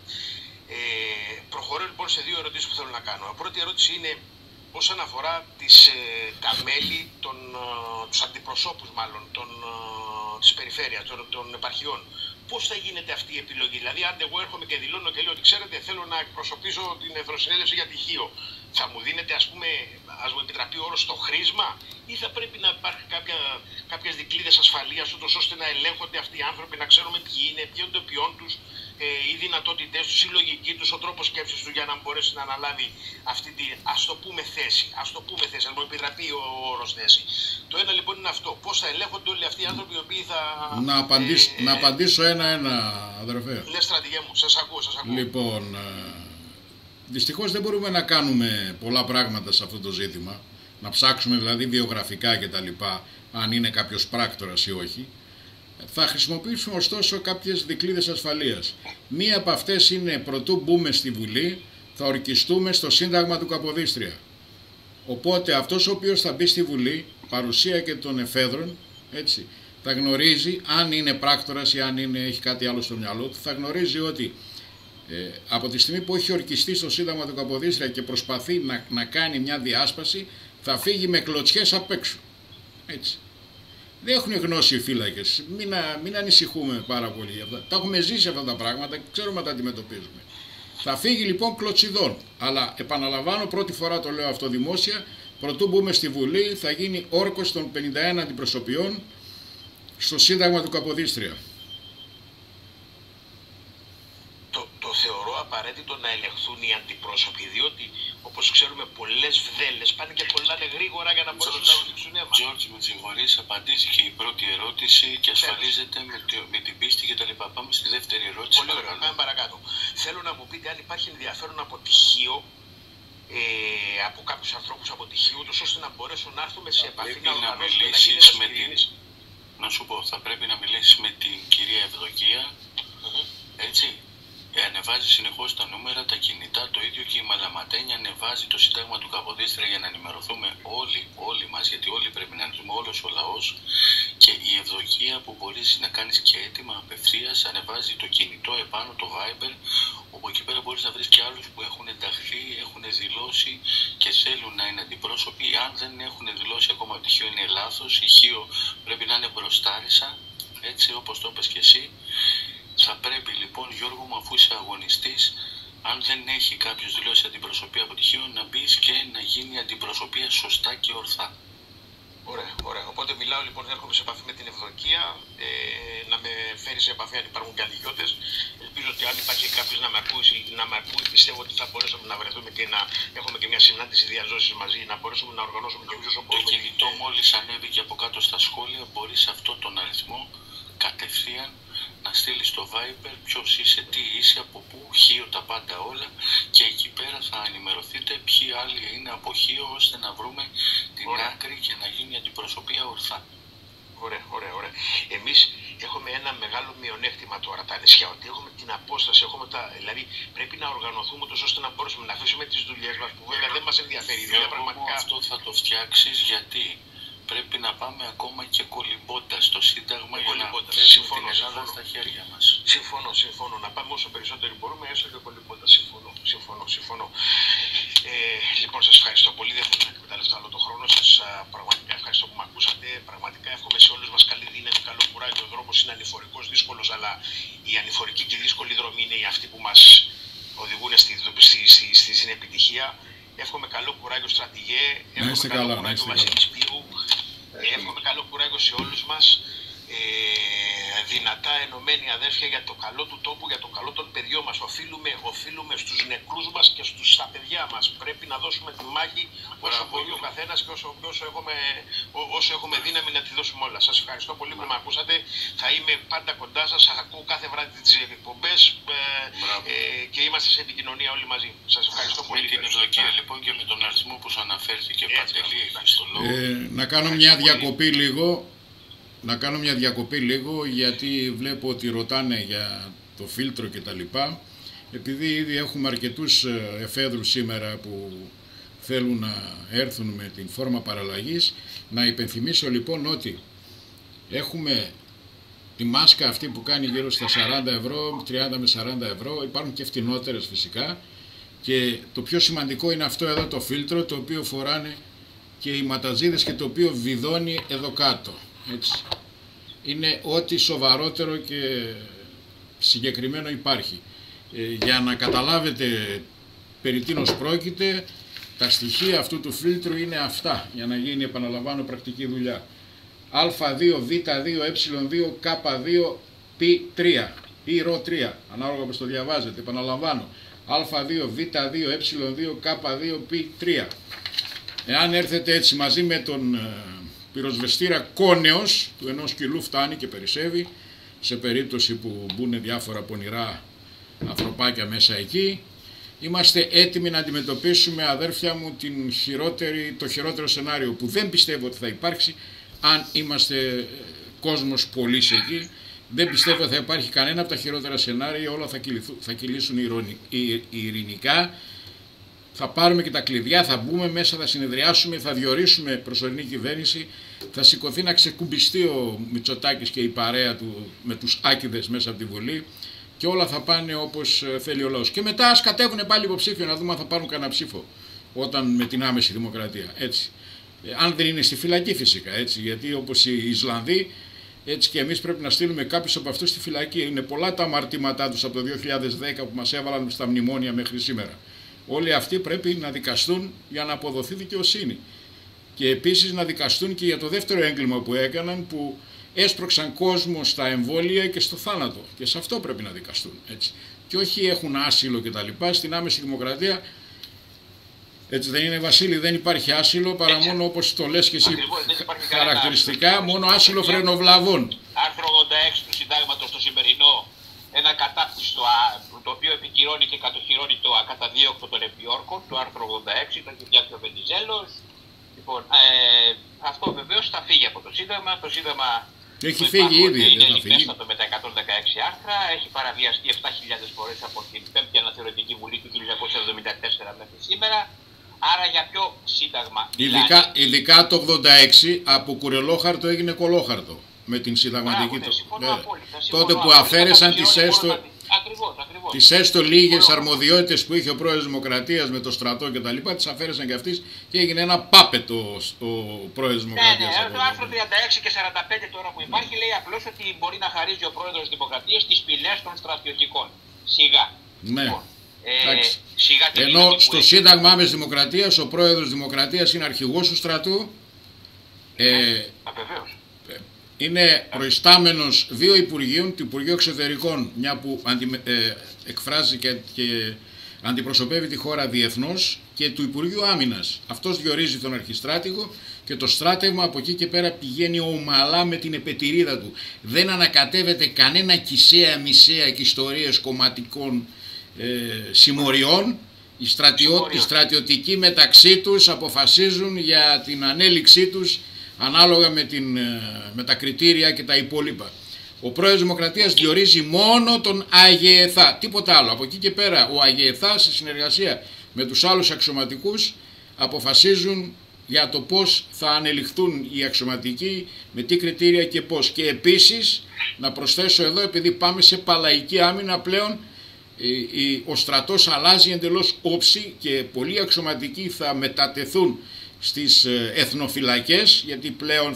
Προχωρώ λοιπόν σε 2 ερωτήσεις που θέλω να κάνω. Η πρώτη ερώτηση είναι όσον αφορά τα μέλη, τους αντιπροσώπους μάλλον, της περιφέρειας, των επαρχιών. Πώς θα γίνεται αυτή η επιλογή? Δηλαδή, αν εγώ έρχομαι και δηλώνω και λέω ότι ξέρετε, θέλω να εκπροσωπήσω την Εθνοσυνέλευση για τυχείο, θα μου δίνετε, ας πούμε, ας μου επιτραπεί ο όρος, το χρήσμα, ή θα πρέπει να υπάρχει κάποιες δικλείδες ασφαλείας, ούτως ώστε να ελέγχονται αυτοί οι άνθρωποι, να ξέρουμε ποιοι είναι, ποιοι είναι το ποιόν τους, οι δυνατότητές τους, η λογική τους, ο τρόπος σκέψης του για να μπορέσει να αναλάβει αυτή τη, ας το πούμε, θέση. Αν μου επιτραπεί ο όρος θέση. Το ένα λοιπόν είναι αυτό. Πώς θα ελέγχονται όλοι αυτοί οι άνθρωποι οι οποίοι θα. Να απαντήσω ένα-ένα, αδερφέ. Ναι, στρατηγέ μου, σας ακούω. Λοιπόν, δυστυχώς δεν μπορούμε να κάνουμε πολλά πράγματα σε αυτό το ζήτημα. Να ψάξουμε δηλαδή βιογραφικά κτλ. Αν είναι κάποιος πράκτορας ή όχι. Θα χρησιμοποιήσουμε ωστόσο κάποιες δικλείδες ασφαλείας. Μία από αυτές είναι, προτού μπούμε στη Βουλή, θα ορκιστούμε στο Σύνταγμα του Καποδίστρια. Οπότε αυτός ο οποίος θα μπει στη Βουλή, παρουσία και των εφέδρων, έτσι, θα γνωρίζει, αν είναι πράκτορας ή αν έχει κάτι άλλο στο μυαλό του, θα γνωρίζει ότι από τη στιγμή που έχει ορκιστεί στο Σύνταγμα του Καποδίστρια και προσπαθεί να κάνει μια διάσπαση, θα φύγει με κλωτσιές απ' έξω. Έτσι. Δεν έχουν γνώση οι φύλακες. Μην ανησυχούμε πάρα πολύ για αυτά. Τα έχουμε ζήσει αυτά τα πράγματα και ξέρουμε να τα αντιμετωπίζουμε. Θα φύγει λοιπόν κλωτσιδών. Αλλά επαναλαμβάνω, πρώτη φορά το λέω αυτό δημόσια, προτού μπούμε στη Βουλή θα γίνει όρκος των 51 αντιπροσωπιών στο Σύνταγμα του Καποδίστρια. Το θεωρώ απαραίτητο να ελεγχθούν οι αντιπρόσωποι, διότι όπως ξέρουμε πολλές βδέλες πάνε και κολλάνε γρήγορα για να μπορέσουν να οδηγήσουν αίμα. Τζόρτζ, με συγχωρείς, απαντήθηκε η πρώτη ερώτηση και ασφαλίζεται με την πίστη κτλ. Πάμε στη δεύτερη ερώτηση. Πολύ ωραία, πάμε παρακάτω. Θέλω να μου πείτε αν υπάρχει ενδιαφέρον από τυχείο, από κάποιους ανθρώπους από τυχείο, ώστε να μπορέσουν να έρθουμε σε επαφή να μιλήσεις με την. Να σου πω, θα πρέπει να μιλήσεις με την κυρία Ευδοκία, έτσι. Ανεβάζει συνεχώς τα νούμερα, τα κινητά, το ίδιο και η Μαλαματένια ανεβάζει το Σύνταγμα του Καποδίστρια για να ενημερωθούμε όλοι μας, γιατί όλοι πρέπει να ενημερωθούμε, όλος ο λαός. Και η Ευδοκία που μπορείς να κάνεις και έτοιμα απευθείας, ανεβάζει το κινητό επάνω, το Viber, όπου εκεί πέρα μπορείς να βρεις και άλλους που έχουν ενταχθεί, έχουν δηλώσει και θέλουν να είναι αντιπρόσωποι. Αν δεν έχουν δηλώσει ακόμα ότι Χίο είναι λάθος, η Χίο πρέπει να είναι μπροστάρισα, έτσι όπως το είπες και εσύ. Θα πρέπει λοιπόν, Γιώργο μου, αφού είσαι αγωνιστής, αν δεν έχει κάποιος δηλώσει αντιπροσωπεία από τυχείο, να μπεις και να γίνει αντιπροσωπεία σωστά και ορθά. Ωραία. Οπότε μιλάω λοιπόν, έρχομαι σε επαφή με την Ευδοκία, να με φέρει σε επαφή αν υπάρχουν και άλλοι γιώτες. Ελπίζω ότι αν υπάρχει κάποιος να με ακούει, πιστεύω ότι θα μπορέσουμε να βρεθούμε και να έχουμε και μια συνάντηση διαζώσης μαζί, να μπορέσουμε να οργανώσουμε και όσο μπορούμε. Το κινητό μόλις ανέβηκε από κάτω στα σχόλια, μπορεί σε αυτόν τον αριθμό κατευθείαν να στείλει στο Viber ποιος είσαι, τι είσαι, από πού, Χίο τα πάντα όλα, και εκεί πέρα θα ενημερωθείτε ποιοι άλλοι είναι από Χίο, ώστε να βρούμε την άκρη και να γίνει αντιπροσωπεία ορθά. Ωραία. Εμείς έχουμε ένα μεγάλο μειονέκτημα τώρα τα νησιά, ότι έχουμε την απόσταση, δηλαδή πρέπει να οργανωθούμε τόσο ώστε να μπορέσουμε να αφήσουμε τις δουλειές μας, που βέβαια δεν μας ενδιαφέρει. Πραγματικά αυτό θα το φτιάξεις, γιατί πρέπει να πάμε ακόμα και κολυμπώντας στο Σύνταγμα για να θέσουμε την Ελλάδα στα χέρια μας. Συμφωνώ. Να πάμε όσο περισσότερο μπορούμε, έστω και κολυμπώντας. Συμφωνώ. Λοιπόν, σας ευχαριστώ πολύ. Δεν θέλω να εκμεταλλευτώ άλλο τον χρόνο σας. Πραγματικά ευχαριστώ που με ακούσατε. Πραγματικά εύχομαι σε όλους μας καλή δύναμη, καλό κουράγιο. Ο δρόμος είναι ανηφορικός, δύσκολος, αλλά οι ανηφορικοί και οι δύσκολοι δρόμοι είναι αυτοί που μας οδηγούν στην επιτυχία. Εύχομαι καλό κουράγιο, στρατηγέ. Εύχομαι καλό κουράγιο Βασίλη Σπύρου. Εύχομαι καλό κουράγιο σε όλους μας. Δυνατά ενωμένοι αδέρφια για το καλό του τόπου, για το καλό των παιδιών μας. Οφείλουμε στους νεκρούς μας και στα παιδιά μας. Πρέπει να δώσουμε τη μάχη όσο μπορεί ο καθένας και όσο έχουμε δύναμη να τη δώσουμε όλα. Σας ευχαριστώ πολύ που με ακούσατε. Θα είμαι πάντα κοντά σας. Σας ακούω κάθε βράδυ τις εκπομπές και είμαστε σε επικοινωνία όλοι μαζί. Σας ευχαριστώ πολύ. Με την ευδοκία λοιπόν και με τον αριθμό που σου αναφέρθηκε, Παντελή, στο λόγο. Να κάνω μια διακοπή λίγο. Να κάνω μια διακοπή λίγο, γιατί βλέπω ότι ρωτάνε για το φίλτρο και τα λοιπά. Επειδή ήδη έχουμε αρκετούς εφέδρους σήμερα που θέλουν να έρθουν με την φόρμα παραλλαγής, να υπενθυμίσω λοιπόν ότι έχουμε τη μάσκα αυτή που κάνει γύρω στα 40 ευρώ, 30 με 40 ευρώ, υπάρχουν και φτηνότερες φυσικά, και το πιο σημαντικό είναι αυτό εδώ το φίλτρο, το οποίο φοράνε και οι ματατζίδες και το οποίο βιδώνει εδώ κάτω. Έτσι. Είναι ό,τι σοβαρότερο και συγκεκριμένο υπάρχει. Για να καταλάβετε περί τίνος πρόκειται, τα στοιχεία αυτού του φίλτρου είναι αυτά, για να γίνει, επαναλαμβάνω, πρακτική δουλειά. Α2, Β2, Ε2, K2, Π3 ή ΡΟ3, ανάλογα όπως το διαβάζετε, επαναλαμβάνω. Α2, Β2, Ε2, K2, Π3. Εάν έρθετε έτσι μαζί με τον πυροσβεστήρα κόνεος του 1 κιλού, φτάνει και περισσεύει σε περίπτωση που μπουν διάφορα πονηρά ανθρωπάκια μέσα εκεί. Είμαστε έτοιμοι να αντιμετωπίσουμε, αδέρφια μου, το χειρότερο σενάριο, που δεν πιστεύω ότι θα υπάρξει αν είμαστε κόσμος πολύς εκεί. Δεν πιστεύω ότι θα υπάρχει κανένα από τα χειρότερα σενάρια, όλα θα κυλήσουν ειρηνικά. Θα πάρουμε και τα κλειδιά, θα μπούμε μέσα, θα συνεδριάσουμε, θα διορίσουμε προσωρινή κυβέρνηση, θα σηκωθεί να ξεκουμπιστεί ο Μητσοτάκης και η παρέα του με τους άκηδες μέσα από τη Βουλή, και όλα θα πάνε όπως θέλει ο λαός. Και μετά ας κατέβουν πάλι υποψήφιο, να δούμε αν θα πάρουν κανένα ψήφο όταν με την άμεση δημοκρατία. Έτσι. Αν δεν είναι στη φυλακή φυσικά, έτσι, γιατί όπως οι Ισλανδοί, έτσι και εμείς πρέπει να στείλουμε κάποιους από αυτούς στη φυλακή. Είναι πολλά τα αμαρτήματά τους από το 2010 που μας έβαλαν στα μνημόνια μέχρι σήμερα. Όλοι αυτοί πρέπει να δικαστούν για να αποδοθεί δικαιοσύνη. Και επίσης να δικαστούν και για το δεύτερο έγκλημα που έκαναν, που έσπρωξαν κόσμο στα εμβόλια και στο θάνατο. Και σε αυτό πρέπει να δικαστούν. Έτσι. Και όχι έχουν άσυλο κτλ. Στην άμεση δημοκρατία, έτσι δεν είναι, Βασίλη, δεν υπάρχει άσυλο παρά μόνο, όπως το λες και εσύ χαρακτηριστικά, μόνο άσυλο φρενοβλαβών. Άρθρο 86 του Συντάγματος, το σημερινό, ένα κατάπτυστο το οποίο επικυρώνει και κατοχυρώνει το ακαταδίωκτο των επιόρκων, το άρθρο 86, το έχει φτιάξει ο Βενιζέλος. Λοιπόν, αυτό βεβαίως θα φύγει από το Σύνταγμα. Το Σύνταγμα έχει φύγει ήδη. Είναι λιπέστατο με τα 116 άρθρα, έχει παραβιαστεί 7.000 φορές από την 5η Αναθεωρητική Βουλή του 1974 μέχρι σήμερα. Άρα για ποιο Σύνταγμα μιλάει? Ειδικά το 86 από κουρελόχαρτο έγινε κολόχαρτο με την συνταγματική. Τότε που αφαίρεσαν τις έστω λίγες αρμοδιότητες που είχε ο πρόεδρος Δημοκρατίας με το στρατό και τα λοιπά, τις αφαίρεσαν και αυτής και έγινε ένα πάπετο ο πρόεδρος Δημοκρατίας. Ναι, το άρθρο 36 και 45 τώρα που υπάρχει λέει απλώς ότι μπορεί να χαρίζει ο πρόεδρος Δημοκρατίας τις ποινές των στρατιωτικών. Σιγά. Ναι. Ενώ στο Σύνταγμα Άμεσης Δημοκρατίας ο πρόεδρος Δημοκρατίας είναι αρχηγός του στρατού. είναι προϊστάμενος δύο Υπουργείων, του Υπουργείου Εξωτερικών, μια που εκφράζει και αντιπροσωπεύει τη χώρα διεθνώς, και του Υπουργείου Άμυνας. Αυτός διορίζει τον αρχιστράτηγο και το στράτευμα από εκεί και πέρα πηγαίνει ομαλά με την επετηρίδα του. Δεν ανακατεύεται κανένα κησαία, μισαία και ιστορίες κομματικών συμμοριών. Οι στρατιωτικοί μεταξύ τους αποφασίζουν για την ανέλυξή τους ανάλογα με τα κριτήρια και τα υπόλοιπα. Ο πρόεδρος Δημοκρατίας διορίζει μόνο τον ΑΓΕΘΑ, τίποτα άλλο. Από εκεί και πέρα ο ΑΓΕΘΑ σε συνεργασία με τους άλλους αξιωματικούς αποφασίζουν για το πώς θα ανελιχθούν οι αξιωματικοί, με τι κριτήρια και πώς. Και επίσης να προσθέσω εδώ, επειδή πάμε σε παλαϊκή άμυνα πλέον, ο στρατός αλλάζει εντελώς όψη και πολλοί αξιωματικοί θα μετατεθούν στις εθνοφυλακές, γιατί πλέον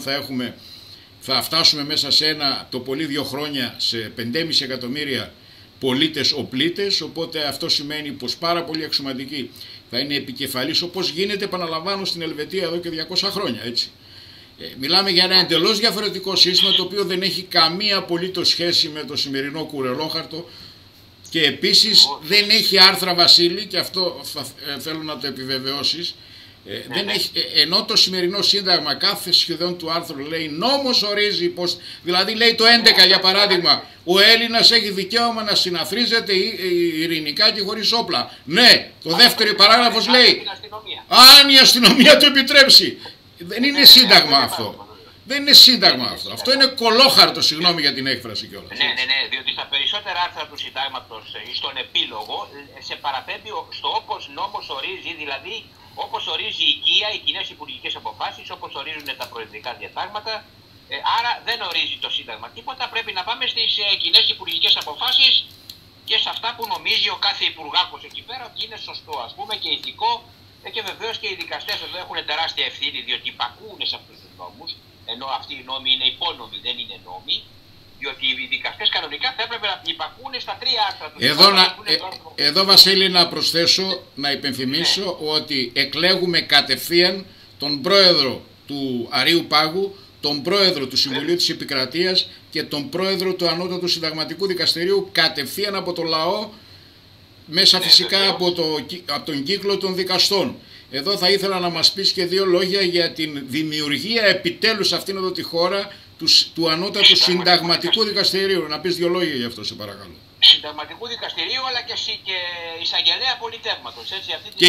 θα φτάσουμε μέσα σε το πολύ 2 χρόνια σε 5,5 εκατομμύρια πολίτες οπλίτες, οπότε αυτό σημαίνει πως πάρα πολλοί αξιωματικοί θα είναι επικεφαλής, όπως γίνεται, επαναλαμβάνω, στην Ελβετία εδώ και 200 χρόνια, έτσι. Μιλάμε για ένα εντελώς διαφορετικό σύστημα, το οποίο δεν έχει καμία απολύτως σχέση με το σημερινό κουρελόχαρτο, και επίσης δεν έχει άρθρα, Βασίλη, και αυτό θέλω να το επιβεβαιώσεις. Δεν έχει, ενώ το σημερινό σύνταγμα κάθε σχεδόν του άρθρου λέει νόμος ορίζει πως, δηλαδή λέει το 11 για παράδειγμα, ο Έλληνας έχει δικαίωμα να συναθρίζεται ειρηνικά και χωρίς όπλα. Ναι, το δεύτερο παράγραφος λέει αν η αστυνομία το επιτρέψει. Δεν είναι σύνταγμα αυτό. Δεν είναι σύνταγμα αυτό. Αυτό είναι κολόχαρτο, συγγνώμη για την έκφραση κιόλας. Ναι, διότι στα περισσότερα άρθρα του συντάγματος, στον επίλογο, σε παραπέμπει στο όπως νόμος ορίζει, δηλαδή όπως ορίζει η οικία, οι κοινές υπουργικές αποφάσεις, όπως ορίζουν τα προεδρικά διατάγματα. Άρα δεν ορίζει το Σύνταγμα τίποτα. Πρέπει να πάμε στις κοινές υπουργικές αποφάσεις και σε αυτά που νομίζει ο κάθε υπουργάκος εκεί πέρα ότι είναι σωστό, ας πούμε, και ηθικό. Και βεβαίως και οι δικαστές εδώ έχουν τεράστια ευθύνη, διότι υπακούν σε αυτούς τους νόμους, ενώ αυτοί οι νόμοι είναι υπόνομοι, δεν είναι νόμοι. Διότι οι δικαστές κανονικά θα έπρεπε να υπακούν στα 3 άρθρα του. Εδώ, Βασίλη, να προσθέσω, να υπενθυμίσω ότι εκλέγουμε κατευθείαν τον πρόεδρο του Αρείου Πάγου, τον πρόεδρο του Συμβουλίου της Επικρατείας και τον πρόεδρο του Ανώτατου Συνταγματικού Δικαστηρίου κατευθείαν από το λαό, μέσα φυσικά από τον κύκλο των δικαστών. Εδώ θα ήθελα να μας πεις και 2 λόγια για την δημιουργία επιτέλους σε αυτήν εδώ τη χώρα του Ανώτατου Συνταγματικού Δικαστηρίου. Να πεις 2 λόγια γι' αυτό, σε παρακαλώ. Συνταγματικού Δικαστηρίου, αλλά και εισαγγελέα πολιτεύματος. Και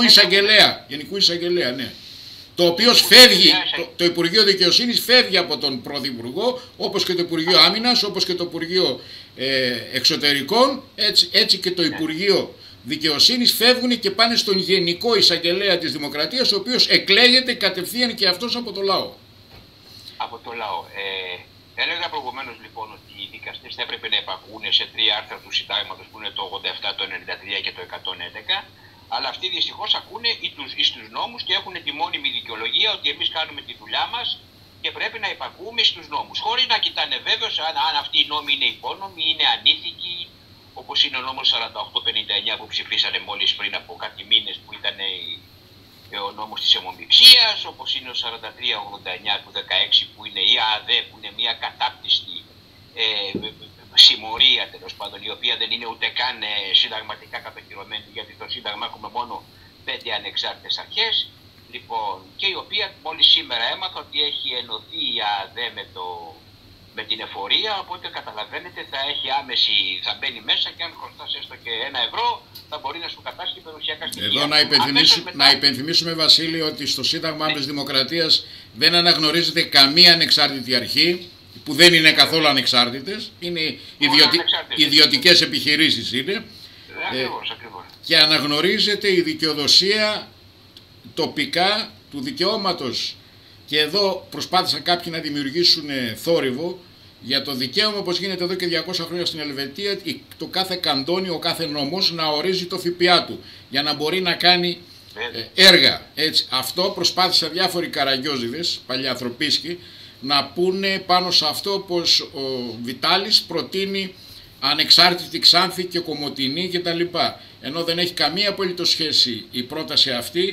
γενικού εισαγγελέα, ναι. Το οποίο φεύγει, το Υπουργείο Δικαιοσύνης φεύγει από τον Πρωθυπουργό, όπως και το Υπουργείο Άμυνας, όπως και το Υπουργείο Εξωτερικών, έτσι και το Υπουργείο Δικαιοσύνης φεύγουν και πάνε στον Γενικό Εισαγγελέα της Δημοκρατίας, ο οποίος εκλέγεται κατευθείαν και αυτός από το λαό. Από το λαό. Έλεγα προηγουμένως λοιπόν ότι οι δικαστές θα έπρεπε να υπακούν σε 3 άρθρα του συντάγματος που είναι το 87, το 93 και το 111, αλλά αυτοί δυστυχώς ακούνε στους νόμους και έχουν τη μόνιμη δικαιολογία ότι εμείς κάνουμε τη δουλειά μας και πρέπει να υπακούμε στους νόμους, χωρίς να κοιτάνε βέβαιος αν αυτοί οι νόμοι είναι υπόνομοι, είναι ανήθικοι, όπως είναι ο νόμος 4859 που ψηφίσανε μόλις πριν από κάτι μήνες, που ήταν ο νόμος της αιμομιξίας, όπως είναι ο 4389 του 16 που είναι η ΑΑΔΕ, που είναι μια κατάπτυστη συμμορία, τέλος πάντων, η οποία δεν είναι ούτε καν συνταγματικά κατοχυρωμένη, γιατί στο Σύνταγμα έχουμε μόνο 5 ανεξάρτητες αρχές, λοιπόν, και η οποία μόλις σήμερα έμαθα ότι έχει ενωθεί η ΑΑΔΕ με την εφορία, οπότε καταλαβαίνετε θα μπαίνει μέσα και αν χρωστάς έστω και 1 ευρώ θα μπορεί να σου κατάσχει περιουσιακά στοιχεία. Εδώ να υπενθυμίσουμε, Βασίλη, ότι στο Σύνταγμα της Δημοκρατίας δεν αναγνωρίζεται καμία ανεξάρτητη αρχή, που δεν είναι καθόλου ανεξάρτητες, είναι ιδιωτικές επιχειρήσεις είναι, ακριβώς. Και αναγνωρίζεται η δικαιοδοσία τοπικά του δικαιώματος. Και εδώ προσπάθησαν κάποιοι να δημιουργήσουν θόρυβο για το δικαίωμα, όπως γίνεται εδώ και 200 χρόνια στην Ελβετία, το κάθε καντόνι, ο κάθε νόμος να ορίζει το ΦΠΑ του για να μπορεί να κάνει έργα. Έτσι. Αυτό προσπάθησαν διάφοροι καραγκιόζηδες, παλιανθρωπίσκοι, να πούνε πάνω σε αυτό πως ο Βιτάλης προτείνει ανεξάρτητη Ξάνθη και Κομοτηνή κτλ. Ενώ δεν έχει καμία απολύτως σχέση η πρόταση αυτή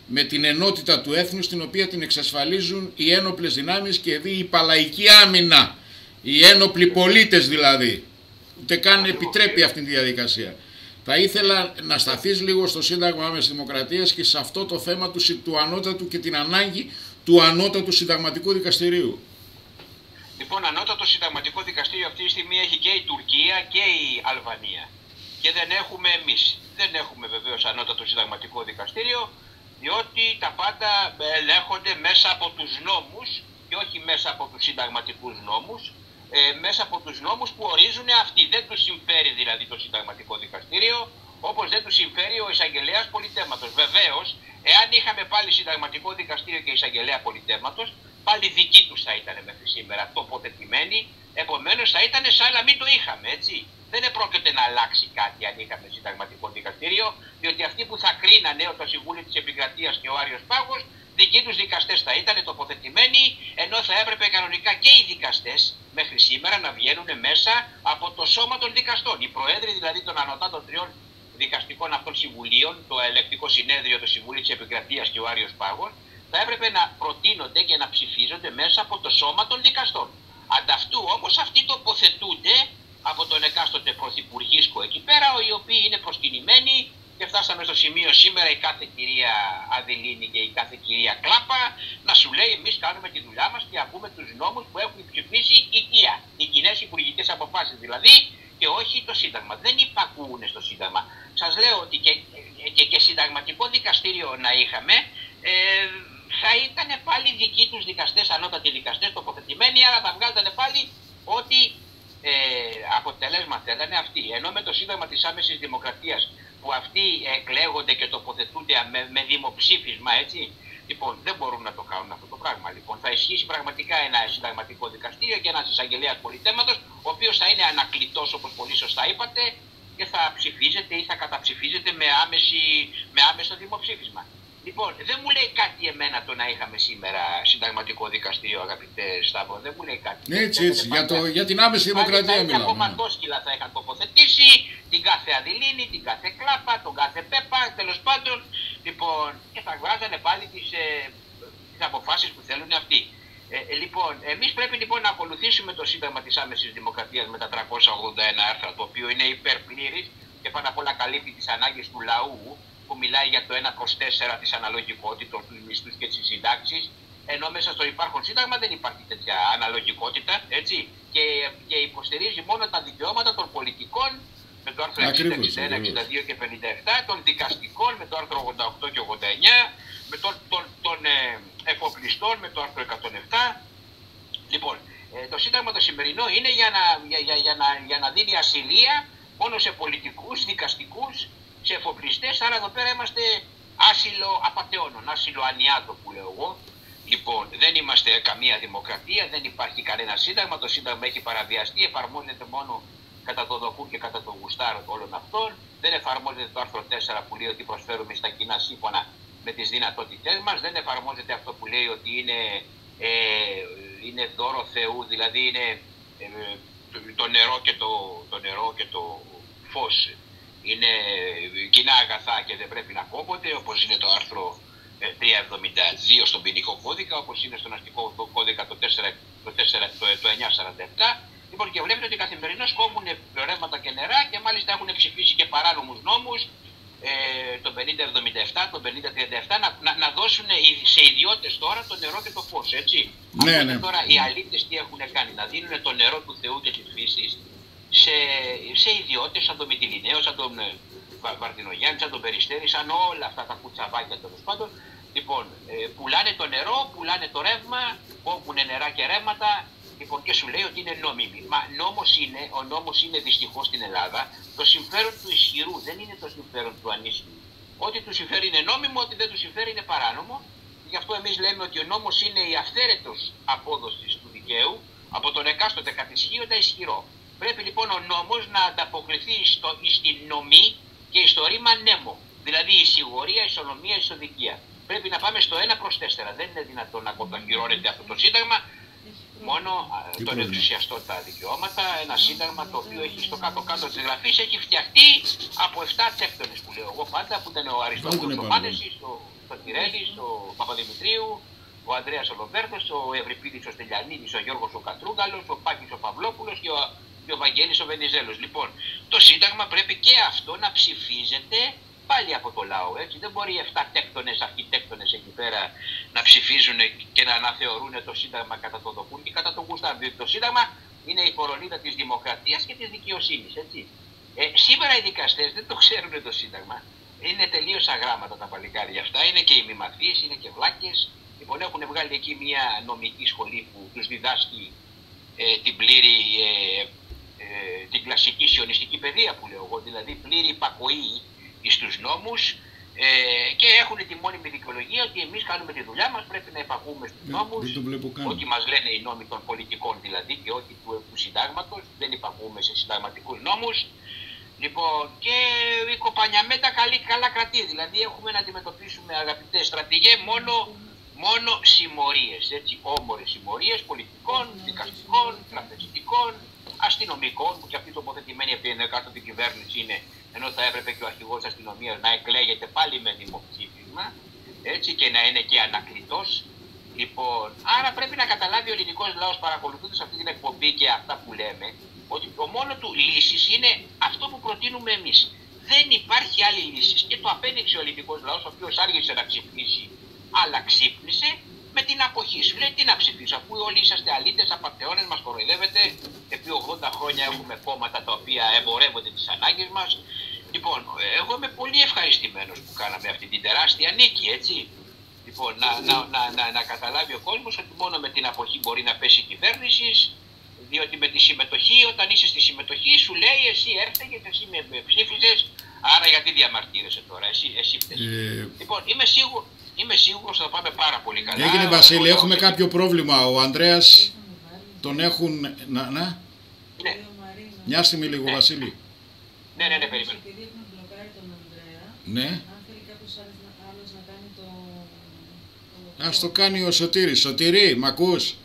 με την ενότητα του έθνους, την οποία την εξασφαλίζουν οι ένοπλες δυνάμεις και η παλαϊκή άμυνα, οι ένοπλοι πολίτες δηλαδή. Ούτε καν επιτρέπει αυτή τη διαδικασία. Θα ήθελα να σταθείς λίγο στο Σύνταγμα Άμεσης Δημοκρατίας και σε αυτό το θέμα του ανώτατου και την ανάγκη του ανώτατου συνταγματικού δικαστηρίου. Λοιπόν, ανώτατο συνταγματικό δικαστήριο αυτή τη στιγμή έχει και η Τουρκία και η Αλβανία. Και δεν έχουμε εμείς. Δεν έχουμε βεβαίως ανώτατο συνταγματικό δικαστήριο, διότι τα πάντα ελέγχονται μέσα από τους νόμους και όχι μέσα από τους συνταγματικούς νόμους, μέσα από τους νόμους που ορίζουν αυτοί. Δεν τους συμφέρει δηλαδή το συνταγματικό δικαστήριο, όπως δεν τους συμφέρει ο εισαγγελέας πολιτεύματος. Βεβαίως, εάν είχαμε πάλι συνταγματικό δικαστήριο και εισαγγελέα πολιτεύματος, πάλι δικοί τους θα ήταν μέχρι σήμερα τοποθετημένοι, επομένως θα ήταν σαν να μην το είχαμε, έτσι. Δεν επρόκειται να αλλάξει κάτι αν είχαμε συνταγματικό δικαστήριο, διότι αυτοί που θα κρίνανε το Συμβούλιο της Επικρατείας και ο Άριος Πάγος, δικοί τους δικαστές θα ήταν τοποθετημένοι, ενώ θα έπρεπε κανονικά και οι δικαστές μέχρι σήμερα να βγαίνουν μέσα από το σώμα των δικαστών. Οι προέδροι δηλαδή των ανωτάτων τριών δικαστικών αυτών συμβουλίων, το Ελεκτικό Συνέδριο, το Συμβούλιο της Επικρατείας και ο Άριος Πάγος, θα έπρεπε να προτείνονται και να ψηφίζονται μέσα από το σώμα των δικαστών. Ανταυτού όμως αυτοί τοποθετούνται από τον εκάστοτε πρωθυπουργίσκο εκεί πέρα, οι οποίοι είναι προσκυνημένοι, και φτάσαμε στο σημείο σήμερα η κάθε κυρία Αδελίνη και η κάθε κυρία Κλάπα να σου λέει εμείς κάνουμε τη δουλειά μας και ακούμε τους νόμους που έχουν ψηφίσει η ΚΙΑ, οι κοινές υπουργικές αποφάσεις δηλαδή, και όχι το Σύνταγμα. Δεν υπακούουν στο Σύνταγμα. Σας λέω ότι και συνταγματικό δικαστήριο να είχαμε, θα ήταν πάλι δικοί τους δικαστές, ανώτατοι δικαστές τοποθετημένοι, άρα θα βγάζανε πάλι ότι αποτελέσμα θέλανε αυτοί. Ενώ με το Σύνταγμα της Άμεσης Δημοκρατίας, που αυτοί εκλέγονται και τοποθετούνται με δημοψήφισμα, έτσι, λοιπόν, δεν μπορούν να το κάνουν αυτό το πράγμα. Λοιπόν, θα ισχύσει πραγματικά ένα συνταγματικό δικαστήριο και ένας εισαγγελέας πολιτεύματος, ο οποίος θα είναι ανακλητός, όπως πολύ σωστά είπατε, και θα ψηφίζεται ή θα καταψηφίζεται με άμεσο δημοψήφισμα. Λοιπόν, δεν μου λέει κάτι εμένα το να είχαμε σήμερα συνταγματικό δικαστήριο, αγαπητέ Σταύρο, δεν μου λέει κάτι. Έτσι, για την άμεση δημοκρατία μιλάμε. Τα κομματόσκυλα θα είχαν τοποθετήσει, την κάθε Αδηλίνη, την κάθε Κλάπα, τον κάθε Πέπα, τέλος πάντων, λοιπόν, και θα βγάζανε πάλι τις αποφάσεις που θέλουν αυτοί. Λοιπόν, εμείς πρέπει λοιπόν να ακολουθήσουμε το Σύνταγμα της Άμεσης Δημοκρατίας με τα 381 άρθρα, το οποίο είναι υπερπλήρης και πάνω απ' όλα καλύπτει τις ανάγκες του λαού, που μιλάει για το 1/4 της αναλογικότητας, τους μισθούς και τις συντάξεις, ενώ μέσα στο υπάρχον Σύνταγμα δεν υπάρχει τέτοια αναλογικότητα, έτσι, και υποστηρίζει μόνο τα δικαιώματα των πολιτικών με το άρθρο 60, 61, 62 και 57, των δικαστικών με το άρθρο 88 και 89, με των εφοπλιστών με το άρθρο 107. Λοιπόν, το Σύνταγμα το σημερινό είναι για να δίνει ασυλία μόνο σε πολιτικούς, δικαστικούς, σε εφοπλιστές, άρα εδώ πέρα είμαστε άσυλο απατεώνων, άσυλο ανιάτο που λέω εγώ. Λοιπόν, δεν είμαστε καμία δημοκρατία, δεν υπάρχει κανένα σύνταγμα, το σύνταγμα έχει παραβιαστεί, εφαρμόζεται μόνο κατά το δοκού και κατά το γουστάρο όλων αυτών. Δεν εφαρμόζεται το άρθρο 4 που λέει ότι προσφέρουμε στα κοινά σύμφωνα με τις δυνατότητές μας, δεν εφαρμόζεται αυτό που λέει ότι είναι δώρο Θεού, δηλαδή είναι το νερό και το φως. Είναι κοινά αγαθά και δεν πρέπει να κόβονται, όπως είναι το άρθρο 372 στον ποινικό κώδικα, όπως είναι στον αστικό κώδικα το 947. Λοιπόν, και βλέπετε ότι καθημερινώς κόβουν ρεύματα και νερά και μάλιστα έχουν ψηφίσει και παράνομους νόμους, το 5077, το 5037, να δώσουν σε ιδιώτες τώρα το νερό και το φως, έτσι. Ναι. Τώρα οι αλήτες τι έχουν κάνει, να δίνουν το νερό του Θεού και της φύσης σε ιδιώτες σαν τον Μυτιληναίο, σαν τον Βαρδινογιάννη, σαν τον Περιστέρη, σαν όλα αυτά τα κουτσαβάκια τέλος πάντων. Λοιπόν, πουλάνε το νερό, πουλάνε το ρεύμα, κόβουν νερά και ρεύματα, λοιπόν, και σου λέει ότι είναι νόμιμοι. Μα ο νόμος είναι δυστυχώς στην Ελλάδα το συμφέρον του ισχυρού, δεν είναι το συμφέρον του ανίσχυρου. Ό,τι του συμφέρει είναι νόμιμο, ό,τι δεν του συμφέρει είναι παράνομο. Γι' αυτό εμείς λέμε ότι ο νόμος είναι η αυθαίρετος απόδοσης του δικαίου από τον εκάστοτε κατησχύοντα ισχυρό. Πρέπει λοιπόν ο νόμος να ανταποκριθεί στην νομή και στο ρήμα νέμο. Δηλαδή η σιγουρία, η ισονομία, η ισοδικία. Πρέπει να πάμε στο 1/4. Δεν είναι δυνατόν να κατοχυρώνεται αυτό το Σύνταγμα μόνο των εξουσιαστών τα δικαιώματα, ένα σύνταγμα το οποίο έχει στο κάτω-κάτω της γραφής, έχει φτιαχτεί από 7 τέκτονες που λέω εγώ πάντα, που ήταν ο Αριστόβουλος ο Πάνεσης, ο Τυρέλης, ο Παπαδημητρίου, ο Ανδρέας ο Λομπέρτος, ο Ευρυπίδης ο Στελιανίδης, ο Γιώργος ο Κατρούγκαλος, ο Πάκης ο Παυλόπουλος και ο Βαγγέλης ο Βενιζέλος. Λοιπόν, το Σύνταγμα πρέπει και αυτό να ψηφίζεται πάλι από το λαό, έτσι. Δεν μπορεί 7 τέκτονες, αρχιτέκτονες εκεί πέρα να ψηφίζουν και να αναθεωρούν το Σύνταγμα κατά το δοκούν και κατά το γουστάρ. Διότι το Σύνταγμα είναι η κορονίδα της δημοκρατίας και της δικαιοσύνης, έτσι. Σήμερα οι δικαστές δεν το ξέρουν το Σύνταγμα. Είναι τελείως αγράμματα τα παλικάρια αυτά. Είναι και οι μη μαθείς, είναι και βλάκες. Λοιπόν, έχουν βγάλει εκεί μια νομική σχολή που τους διδάσκει την πλήρη, την κλασική σιωνιστική παιδεία που λέω εγώ, δηλαδή πλήρη υπακοή στους νόμους, και έχουν τη μόνιμη δικαιολογία ότι εμείς κάνουμε τη δουλειά μας, πρέπει να υπακούμε στους νόμους, ό,τι μας λένε οι νόμοι των πολιτικών δηλαδή και όχι του συντάγματος, δεν υπακούμε σε συνταγματικούς νόμους. Λοιπόν, και η κοπανιαμέτα καλά κρατεί, δηλαδή έχουμε να αντιμετωπίσουμε, αγαπητέ στρατηγέ, μόνο συμμορίες, έτσι, όμορες συμμορίες πολιτικών, δικαστικών, τραπεζιτικών, αστυνομικών, που και αυτοί τοποθετημένοι επί κάτω την κυβέρνηση είναι, ενώ θα έπρεπε και ο αρχηγός της αστυνομίας να εκλέγεται πάλι με δημοψήφισμα, έτσι, και να είναι και ανακλητός. Λοιπόν, άρα πρέπει να καταλάβει ο ελληνικός λαός, παρακολουθώντας αυτή την εκπομπή και αυτά που λέμε, ότι το μόνο του λύσης είναι αυτό που προτείνουμε εμείς. Δεν υπάρχει άλλη λύση. Και το απέδειξε ο ελληνικός λαός, ο οποίος άργησε να ξυπνήσει, αλλά ξύπνησε με την αποχή. Σου λέει τι να ψηφίσω, αφού όλοι είσαστε αλήτες, απατεώνες, μας κοροϊδεύετε. Επί 80 χρόνια έχουμε κόμματα τα οποία εμπορεύονται τις ανάγκες μας. Λοιπόν, εγώ είμαι πολύ ευχαριστημένος που κάναμε αυτή την τεράστια νίκη, έτσι. Λοιπόν, να καταλάβει ο κόσμος ότι μόνο με την αποχή μπορεί να πέσει η κυβέρνηση, διότι με τη συμμετοχή, όταν είσαι στη συμμετοχή, σου λέει εσύ έφταιγες, εσύ με ψήφισες, άρα γιατί διαμαρτύρεσαι τώρα, εσύ φταίς. Λοιπόν, είμαι σίγουρος ότι θα πάμε πάρα πολύ καλά. Έγινε Βασίλη, έχουμε κάποιο πρόβλημα. Ο Ανδρέας τον έχουν... Ναι. Μια στιγμή λίγο, Βασίλη. Ναι, περίμενε. Επειδή έχουμε μπλοκάρει τον Ανδρέα, ναι. Αν θέλει κάποιος άλλος να κάνει το... Ας το κάνει ο Σωτήρης. Σωτήρη, μ' ακούς?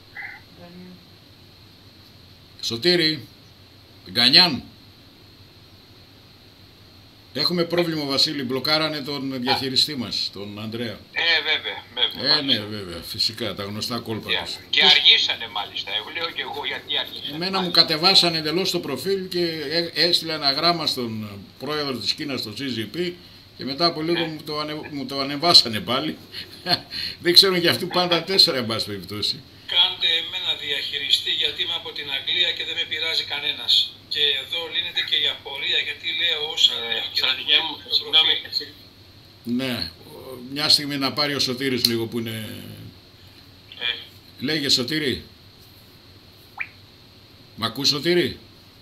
Σωτήρη, Γκανιάν. Έχουμε πρόβλημα, Βασίλη. Μπλοκάρανε τον διαχειριστή μας, τον Ανδρέα. Βέβαια. Ναι, βέβαια. Φυσικά, τα γνωστά κόλπα τους. Και αργήσανε μάλιστα. Εγώ λέω και εγώ γιατί αργήσανε. Εμένα μου κατεβάσανε εντελώς το προφίλ και έστειλα ένα γράμμα στον πρόεδρο της Κίνας, τον CGP, και μετά από λίγο μου το ανεβάσανε πάλι. Δεν ξέρω, για αυτού πάντα 4, εν πάση περιπτώσει. Κάντε εμένα διαχειριστή, γιατί είμαι από την Αγγλία και δεν με πειράζει κανένας. Και εδώ λύνεται και η απορία, γιατί λέω όσα... Στρατηγέ μου, συγγνώμη. Ναι, μια στιγμή να πάρει ο Σωτήρης λίγο που είναι... Λέγε Σωτήρη. Μ' ακούς, Σωτήρη?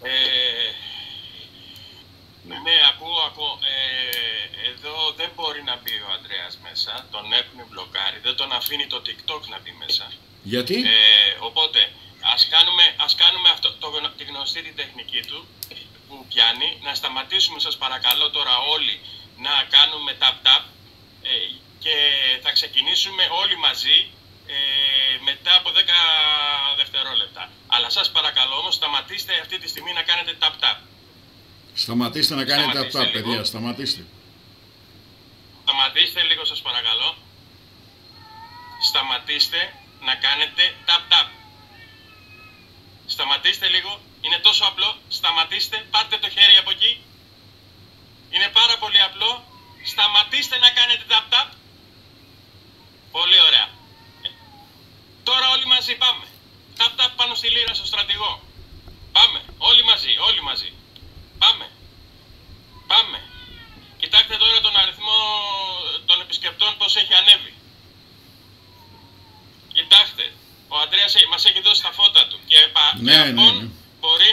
Ναι, ακούω. Εδώ δεν μπορεί να μπει ο Ανδρέας μέσα, τον έχουν μπλοκάρει, δεν τον αφήνει το TikTok να μπει μέσα. Γιατί? Οπότε, ας κάνουμε αυτό, τη γνωστή τη τεχνική του που πιάνει, να σταματήσουμε σας παρακαλώ τώρα όλοι να κάνουμε tap-tap και θα ξεκινήσουμε όλοι μαζί μετά από 10 δευτερόλεπτα. Αλλά σας παρακαλώ όμως σταματήστε αυτή τη στιγμή να κάνετε tap-tap. Σταματήστε να κάνετε tap-tap, παιδιά, σταματήστε. Σταματήστε λίγο σας παρακαλώ. Σταματήστε να κάνετε tap-tap. Σταματήστε λίγο. Είναι τόσο απλό. Σταματήστε. Πάρτε το χέρι από εκεί. Είναι πάρα πολύ απλό. Σταματήστε να κάνετε tap-tap. Πολύ ωραία. Τώρα όλοι μαζί πάμε. Tap-tap πάνω στη λίρα στο στρατηγό. Πάμε. Όλοι μαζί. Πάμε. Κοιτάξτε τώρα τον αριθμό των επισκεπτών πώς έχει ανέβει. Κοιτάξτε. Ο Ανδρέας μας έχει δώσει τα φώτα του και ναι. Μπορεί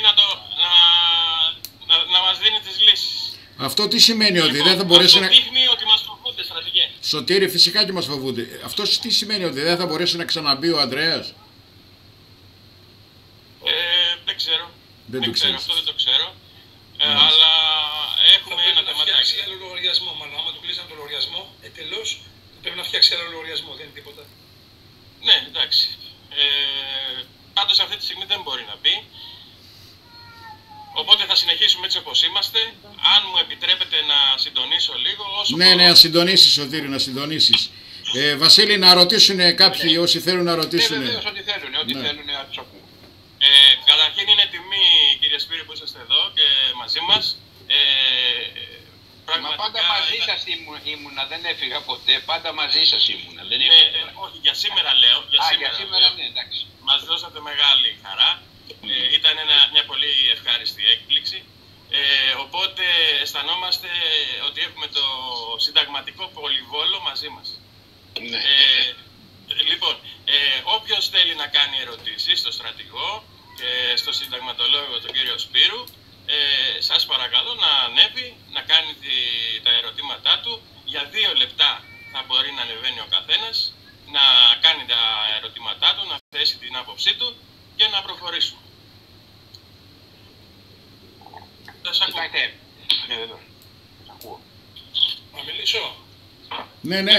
να μας δίνει τις λύσεις. Αυτό τι σημαίνει, ότι δεν θα μπορέσει να... Αυτό δείχνει ότι μας φοβούνται, στρατηγέ. Σωτήρη, φυσικά και μας φοβούνται. Αυτό τι σημαίνει, ότι δεν θα μπορέσει να ξαναμπεί ο Ανδρέας? Δεν ξέρω. Αυτό δεν το ξέρω. Αλλά έχουμε ένα θεματάκι. Θα φτιάξει άλλο λογαριασμό, μάλλον άμα του κλείσαν το λογαριασμό, τελώς πρέπει να φτιάξει άλλο λογαριασμό, δεν είναι τίποτα. Ναι, εντάξει. Πάντως αυτή τη στιγμή δεν μπορεί να πει. Οπότε θα συνεχίσουμε έτσι όπως είμαστε. Αν μου επιτρέπετε να συντονίσω λίγο όσο Ναι, μπορώ. ναι, να συντονίσεις, Σωτήρη, να συντονίσεις. Βασίλη, να ρωτήσουν κάποιοι, όσοι θέλουν να ρωτήσουν. Ναι, βεβαίως, ό,τι θέλουν, να τους ακούω. Καταρχήν είναι τιμή, κύριε Σπύρη, που είσαστε εδώ και μαζί μας. Μα πάντα μαζί σας ήμουνα, δεν έφυγα ποτέ, πάντα μαζί σας ήμουνα. Δεν όχι, για σήμερα λέω. Για σήμερα, ναι, εντάξει. Μας δώσατε μεγάλη χαρά. Ήταν μια πολύ ευχάριστη έκπληξη. Οπότε αισθανόμαστε ότι έχουμε το συνταγματικό πολυβόλο μαζί μας. Ναι. Λοιπόν, όποιος θέλει να κάνει ερωτήσεις στο στρατηγό και στο συνταγματολόγο τον κύριο Σπύρου, σας παρακαλώ να ανέβει, να κάνει τα ερωτήματά του. Για 2 λεπτά θα μπορεί να ανεβαίνει ο καθένας, να κάνει τα ερωτήματά του, να θέσει την άποψή του και να προχωρήσουμε. Σας ακούω. Να μιλήσω. Ναι, ναι.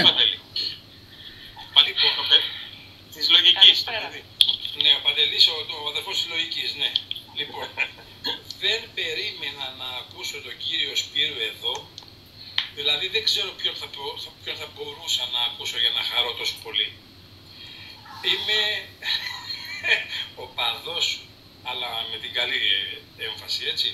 Της λογικής. Ναι, ο Παντελής, ο αδερφός της λογικής, ναι. Λοιπόν, δεν περίμενα να ακούσω τον κύριο Σπύρου εδώ. Δηλαδή δεν ξέρω ποιον θα μπορούσα να ακούσω για να χαρώ τόσο πολύ. Είμαι οπαδός, αλλά με την καλή έμφαση, έτσι.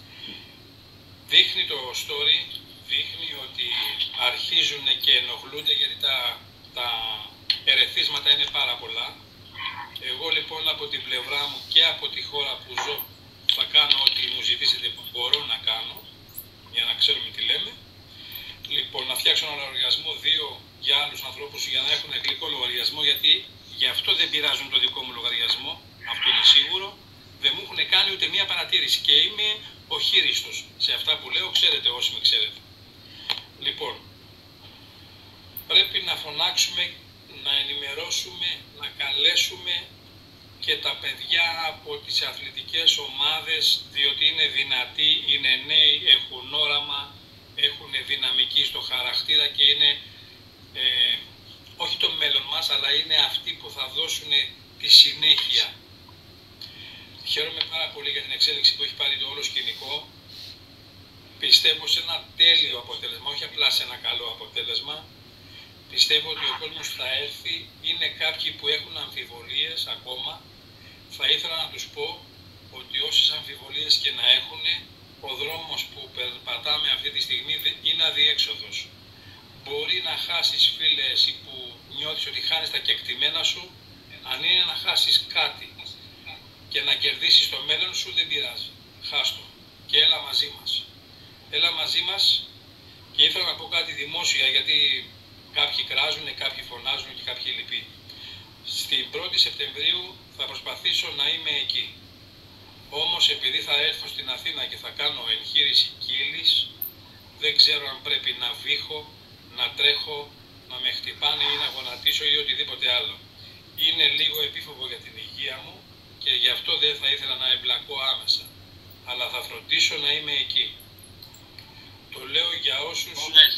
Δείχνει το story, δείχνει ότι αρχίζουν και ενοχλούνται γιατί τα ερεθίσματα είναι πάρα πολλά. Εγώ λοιπόν από την πλευρά μου και από τη χώρα που ζω θα κάνω ό,τι μου ζητήσετε που μπορώ να κάνω για να ξέρουμε τι λέμε. Λοιπόν, να φτιάξω ένα λογαριασμό 2 για άλλους ανθρώπους για να έχουν γλυκό λογαριασμό, γιατί γι' αυτό δεν πειράζουν το δικό μου λογαριασμό, αυτό είναι σίγουρο. Δεν μου έχουν κάνει ούτε μία παρατήρηση και είμαι ο χείριστος σε αυτά που λέω, ξέρετε όσοι με ξέρετε. Λοιπόν, πρέπει να φωνάξουμε, να ενημερώσουμε, να καλέσουμε και τα παιδιά από τις αθλητικές ομάδες, διότι είναι δυνατοί, είναι νέοι, έχουν όραμα, έχουν δυναμική στο χαρακτήρα και είναι όχι το μέλλον μας, αλλά είναι αυτοί που θα δώσουν τη συνέχεια. Χαίρομαι πάρα πολύ για την εξέλιξη που έχει πάρει το όλο σκηνικό. Πιστεύω σε ένα τέλειο αποτέλεσμα, όχι απλά σε ένα καλό αποτέλεσμα. Πιστεύω ότι ο κόσμος θα έρθει, είναι κάποιοι που έχουν αμφιβολίες ακόμα. Θα ήθελα να τους πω ότι όσες αμφιβολίες και να έχουν, ο δρόμος που περπατάμε αυτή τη στιγμή είναι αδιέξοδος. Μπορεί να χάσεις, φίλε, εσύ που νιώθεις ότι χάνεις τα κεκτημένα σου, αν είναι να χάσεις κάτι και να κερδίσεις το μέλλον σου, δεν πειράζει. Χάστο και έλα μαζί μας. Έλα μαζί μας και ήθελα να πω κάτι δημόσια, γιατί κάποιοι κράζουν, κάποιοι φωνάζουν και κάποιοι λυπεί. Στην 1η Σεπτεμβρίου θα προσπαθήσω να είμαι εκεί. Όμως επειδή θα έρθω στην Αθήνα και θα κάνω εγχείρηση κύλης, δεν ξέρω αν πρέπει να βήχω, να τρέχω, να με χτυπάνε ή να γονατίσω ή οτιδήποτε άλλο. Είναι λίγο επίφοβο για την υγεία μου και γι' αυτό δεν θα ήθελα να εμπλακώ άμεσα. Αλλά θα φροντίσω να είμαι εκεί. Το λέω για όσους...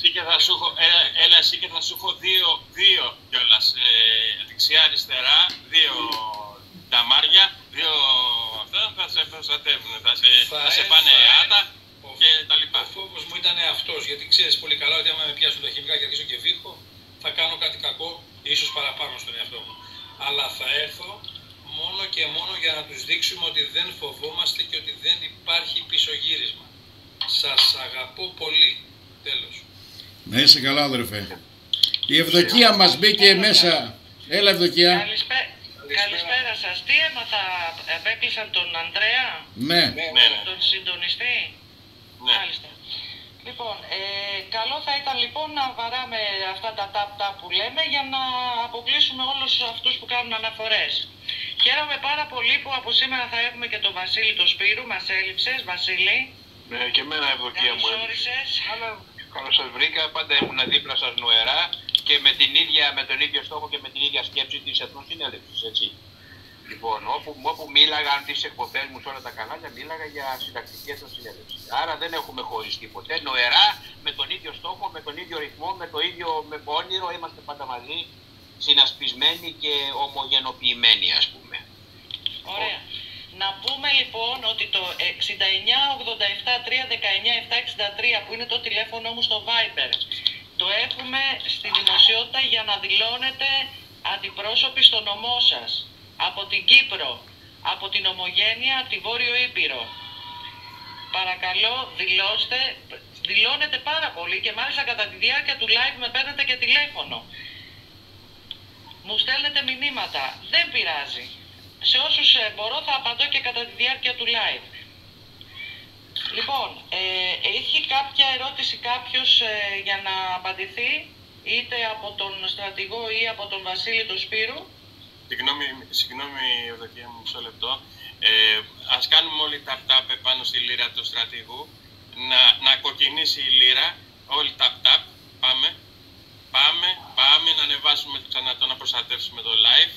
Έλα εσύ και θα σου έχω δύο κιόλας. Δεξιά-αριστερά, 2 ταμάρια, 2 αυτά θα σε προστατεύουν, θα σε πάνε άτα και τα λοιπά. Ο φόβος μου ήταν αυτός, γιατί ξέρεις πολύ καλά ότι άμα με πιάσουν τα χημικά και αρχίσω και βήχω, θα κάνω κάτι κακό, ίσως παραπάνω στον εαυτό μου. Αλλά θα έρθω μόνο και μόνο για να τους δείξουμε ότι δεν φοβόμαστε και ότι δεν υπάρχει πισωγύρισμα. Σας αγαπώ πολύ. Τέλος. Να είσαι καλά, αδερφέ. Η Ευδοκία μας μπήκε μέσα. Έλα, Ευδοκία. Καλησπέρα σας. Τι έμαθα, απέκλεισαν τον Ανδρέα, Ναι. τον συντονιστή. Ναι. Μάλιστα. Λοιπόν, καλό θα ήταν λοιπόν να βαράμε αυτά τα τάπ που λέμε για να αποκλείσουμε όλους αυτούς που κάνουν αναφορές. Χαίρομαι πάρα πολύ που από σήμερα θα έχουμε και τον Βασίλη τον Σπύρου. Μας έλειψες, Βασίλη. Ναι, και εμένα Ευδοκία μου έλειψε. Καλώς σας βρήκα, πάντα ήμουν δίπλα σας νοερά και με τον ίδιο στόχο και με την ίδια σκέψη της Εθνοσυνέλευσης, έτσι. Λοιπόν, όπου μίλαγαν τις εκπομπές μου σε όλα τα κανάλια, μίλαγα για συντακτική Εθνοσυνέλευση. Άρα δεν έχουμε χωριστεί ποτέ, νοερά, με τον ίδιο στόχο, με τον ίδιο ρυθμό, με το ίδιο όνειρο, είμαστε πάντα μαζί, συνασπισμένοι και ομογενοποιημένοι, ας πούμε. Ωραία. Να πούμε λοιπόν ότι το 6987-319-763 που είναι το τηλέφωνο μου στο Viber, το έχουμε στη δημοσιότητα για να δηλώνετε αντιπρόσωποι στο νομό σας, από την Κύπρο, από την Ομογένεια, από τη Βόρειο Ήπειρο. Παρακαλώ, δηλώνετε πάρα πολύ και μάλιστα κατά τη διάρκεια του live με παίρνετε και τηλέφωνο. Μου στέλνετε μηνύματα. Δεν πειράζει. Σε όσους μπορώ θα απαντώ και κατά τη διάρκεια του live. Λοιπόν, έχει κάποια ερώτηση κάποιος για να απαντηθεί, είτε από τον στρατηγό ή από τον Βασίλη του Σπύρου? Συγγνώμη, Ευδοκία μου, μισό λεπτό. Ας κάνουμε όλοι tap-tap επάνω στη λίρα του στρατηγού, να κοκκινήσει η λίρα, όλοι tap-tap, πάμε, να ανεβάσουμε ξανά το, να προστατεύσουμε το live.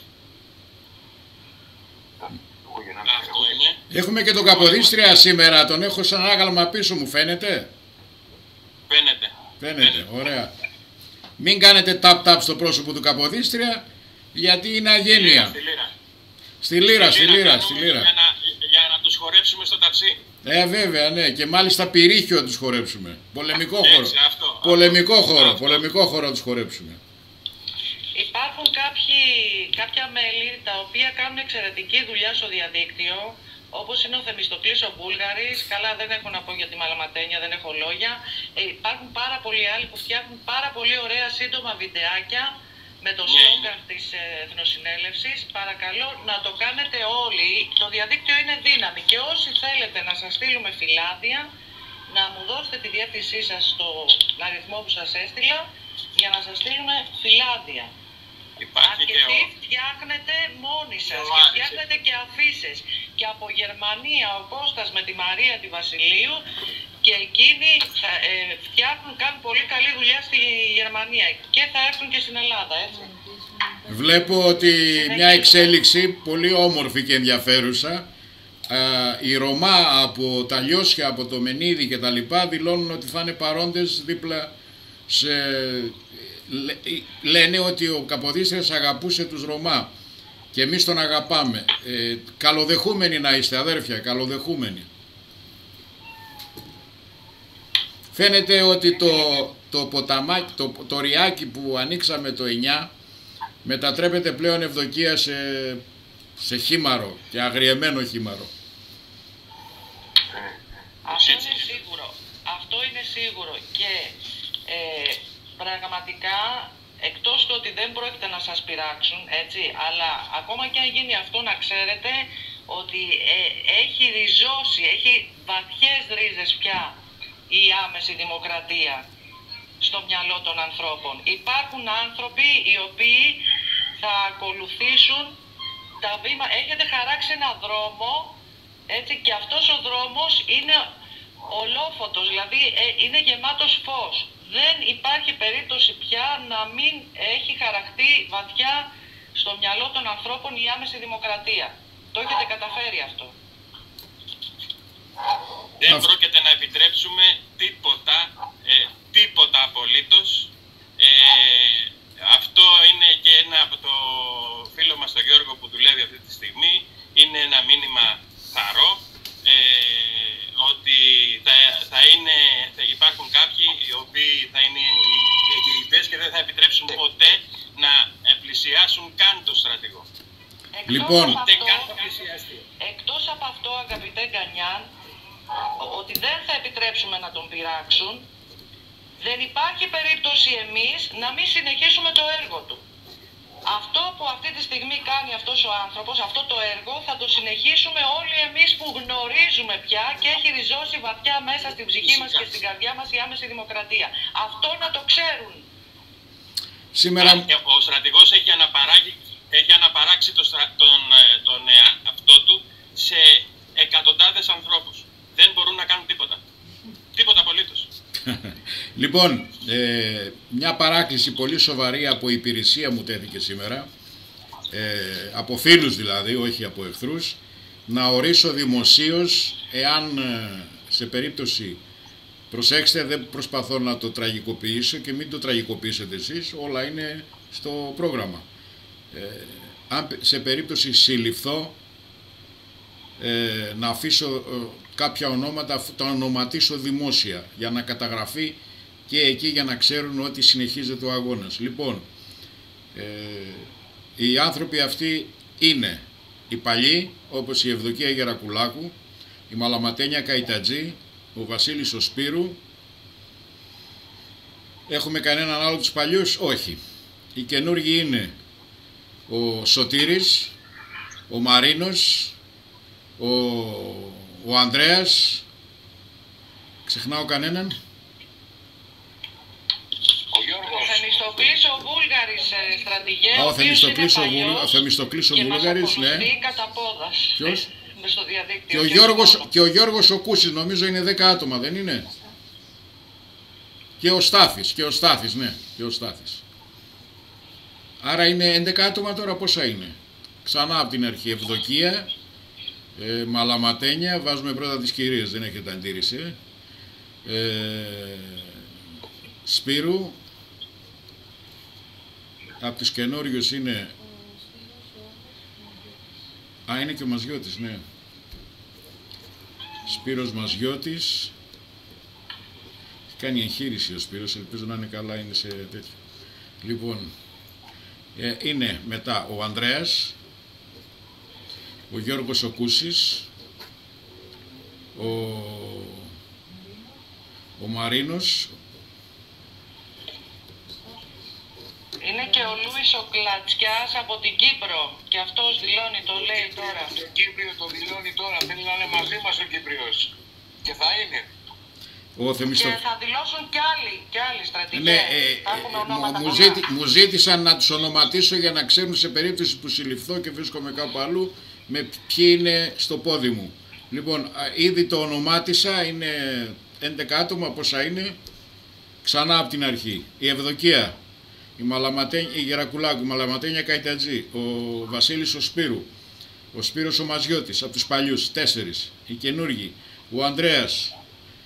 Αυτό είναι. Έχουμε και τον Καποδίστρια σήμερα, τον έχω σαν άγαλμα πίσω μου, φαίνεται? Φαίνεται, ωραία. Μην κάνετε tap-tap στο πρόσωπο του Καποδίστρια, γιατί είναι αγένεια. Στη λίρα. Για να τους χορέψουμε στο ταψί. Βέβαια, ναι, και μάλιστα πυρήχιο τους χορέψουμε. Πολεμικό χώρο. Πολεμικό χώρο τους χορέψουμε. Υπάρχουν κάποια μέλη τα οποία κάνουν εξαιρετική δουλειά στο διαδίκτυο, όπως είναι ο Θεμιστοκλής ο Μπούλγαρης. Καλά, δεν έχω να πω για τη Μαλαματένια, δεν έχω λόγια. Υπάρχουν πάρα πολλοί άλλοι που φτιάχνουν πάρα πολύ ωραία σύντομα βιντεάκια με το σλόγγαν της Εθνοσυνέλευσης. Παρακαλώ να το κάνετε όλοι. Το διαδίκτυο είναι δύναμη και όσοι θέλετε να σας στείλουμε φυλάδια, να μου δώσετε τη διεύθυνσή σας στον αριθμό που σας έστειλα για να σας στείλουμε φυλάδια. Αρκετοί φτιάχνετε μόνοι σας και φτιάχνετε και αφίσες. Και από Γερμανία ο Κώστας με τη Μαρία τη Βασιλείου, και εκείνοι κάνουν πολύ καλή δουλειά στη Γερμανία και θα έρθουν και στην Ελλάδα, έτσι. Βλέπω ότι μια εξέλιξη πολύ όμορφη και ενδιαφέρουσα. Οι Ρωμά από τα Λιώσια, από το Μενίδη και τα λοιπά δηλώνουν ότι θα είναι παρόντες δίπλα λένε ότι ο Καποδίστριας αγαπούσε τους Ρωμά και εμείς τον αγαπάμε. Καλοδεχούμενοι να είστε, αδέρφια, καλοδεχούμενοι. Φαίνεται ότι το ποταμάκι, το ριάκι που ανοίξαμε το 9 μετατρέπεται πλέον, Ευδοκία, σε χήμαρο και αγριεμένο χήμαρο. Αυτό είναι σίγουρο και πραγματικά, εκτός του ότι δεν πρόκειται να σας πειράξουν, έτσι, αλλά ακόμα και αν γίνει αυτό, να ξέρετε ότι έχει ριζώσει, έχει βαθιές ρίζες πια η άμεση δημοκρατία στο μυαλό των ανθρώπων. Υπάρχουν άνθρωποι οι οποίοι θα ακολουθήσουν τα βήματα. Έχετε χαράξει ένα δρόμο, έτσι, και αυτός ο δρόμος είναι ολόφωτος, δηλαδή είναι γεμάτος φως. Δεν υπάρχει περίπτωση πια να μην έχει χαραχτεί βαθιά στο μυαλό των ανθρώπων η άμεση δημοκρατία. Το έχετε καταφέρει αυτό. Δεν πρόκειται να επιτρέψουμε τίποτα απολύτως. Αυτό είναι και ένα από το φίλο μας τον Γιώργο που δουλεύει αυτή τη στιγμή. Είναι ένα μήνυμα θαρό, ότι θα υπάρχουν κάποιοι οι οποίοι θα είναι οι εγγυητές και δεν θα επιτρέψουν ποτέ να πλησιάσουν καν το στρατηγό. Εκτός από αυτό, αγαπητέ Γκανιάν, ότι δεν θα επιτρέψουμε να τον πειράξουν, δεν υπάρχει περίπτωση εμείς να μην συνεχίσουμε το έργο του. Αυτό που αυτή τη στιγμή κάνει αυτός ο άνθρωπος, αυτό το έργο, θα το συνεχίσουμε όλοι εμείς που γνωρίζουμε πια και έχει ριζώσει βαθιά μέσα στην ψυχή μας και στην καρδιά μας η άμεση δημοκρατία. Αυτό να το ξέρουν. Σήμερα... Ο στρατηγός έχει αναπαράξει τον αυτό του σε εκατοντάδες ανθρώπους. Δεν μπορούν να κάνουν τίποτα. Τίποτα απολύτως. Λοιπόν, μια παράκληση πολύ σοβαρή από υπηρεσία μου τέθηκε σήμερα, από φίλους δηλαδή, όχι από εχθρούς, να ορίσω δημοσίως, εάν σε περίπτωση, προσέξτε, δεν προσπαθώ να το τραγικοποιήσω και μην το τραγικοποιήσετε εσείς, όλα είναι στο πρόγραμμα. Αν σε περίπτωση συλληφθώ να αφήσω κάποια ονόματα, τα ονοματίσω δημόσια για να καταγραφεί και εκεί, για να ξέρουν ότι συνεχίζεται ο αγώνας. Λοιπόν, οι άνθρωποι αυτοί είναι οι παλιοί, όπως η Ευδοκία Γερακουλάκου, η Μαλαματένια Καϊτατζή, ο Βασίλης ο Σπύρου. Έχουμε κανέναν άλλο τους παλιούς? Όχι. Οι καινούργοι είναι ο Σωτήρης, ο Μαρίνος, ο Ανδρέας. Ξεχνάω κανέναν? Ο Θεμιστοκλής ο Βούλγαρης, στρατηγέ. Ο Θεμιστοκλής ο Βούλγαρης, ναι. Κατά πόδας. Ποιος? Στο διαδίκτυο. Και ο Γιώργος ο Κούσης, νομίζω είναι 10 άτομα, δεν είναι? Και ο Στάθης, ναι, και ο Στάθης. Άρα είναι 11 άτομα τώρα, πόσα είναι? Ξανά από την αρχή, Ευδοκία, Μαλαματένια, βάζουμε πρώτα τις κυρίες, δεν έχετε αντίρρηση. Σπύρου, από τους καινούριους είναι... είναι και ο Μαζιώτης, ναι. Σπύρος Μαζιώτης. Κάνει εγχείρηση ο Σπύρος, ελπίζω να είναι καλά, είναι σε τέτοιο. Λοιπόν, είναι μετά ο Ανδρέας, ο Γιώργος ο Κούσης, ο Μαρίνος. Είναι και ο Λούις ο Κλατσιάς από την Κύπρο και αυτός δηλώνει, το λέει τώρα. Το Κύπριο το δηλώνει τώρα, θέλει να είναι μαζί μας ο Κύπριος. Και θα είναι. Και θα δηλώσουν κι άλλοι στρατηγές. Ναι, μου ζήτησαν να τους ονοματίσω για να ξέρουν σε περίπτωση που συλληφθώ και βρίσκομαι κάπου αλλού με ποιοι είναι στο πόδι μου. Λοιπόν, ήδη το ονομάτισα, είναι 11 άτομα, πόσα είναι? Ξανά από την αρχή. Η Ευδοκία, η Γερακουλάκου, η Μαλαματένια Καϊτατζή, ο Βασίλης ο Σπύρου, ο Σπύρος ο Μαζιώτης, από τους παλιούς, 4. Οι καινούργοι, ο Ανδρέας,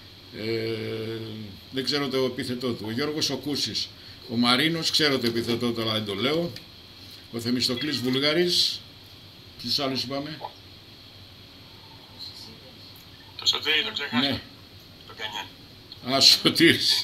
δεν ξέρω το επίθετό του, ο Γιώργος ο Κούσης, ο Μαρίνος, ξέρω το επίθετό του αλλά δεν το λέω, ο Θεμιστοκλής Βουλγαρης. Ποιους άλλους είπαμε? Το Σωτήρι το ξέχασα. Ναι. Το Κανιάν. Σωτήρης.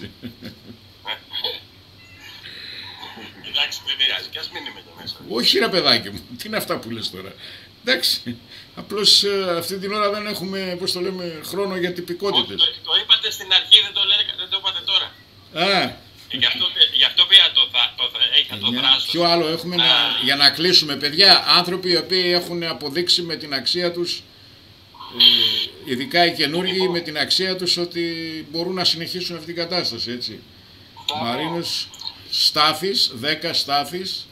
Εντάξει, δεν πειράζει, και ας μην είμαι εδώ μέσα. Όχι ρε παιδάκι μου, τι είναι αυτά που λες τώρα? Εντάξει, απλώς αυτή την ώρα δεν έχουμε, πώς το λέμε, χρόνο για τυπικότητες. Το είπατε στην αρχή, δεν το είπατε τώρα. Γι' αυτό πήρα το δράσο. Ποιο άλλο έχουμε για να κλείσουμε? Παιδιά, άνθρωποι οι οποίοι έχουν αποδείξει με την αξία τους, ειδικά οι καινούργοι, με την αξία τους ότι μπορούν να συνεχίσουν αυτή την κατάσταση, έτσι. Μαρίνος, Στάθης, 10 Στάθης.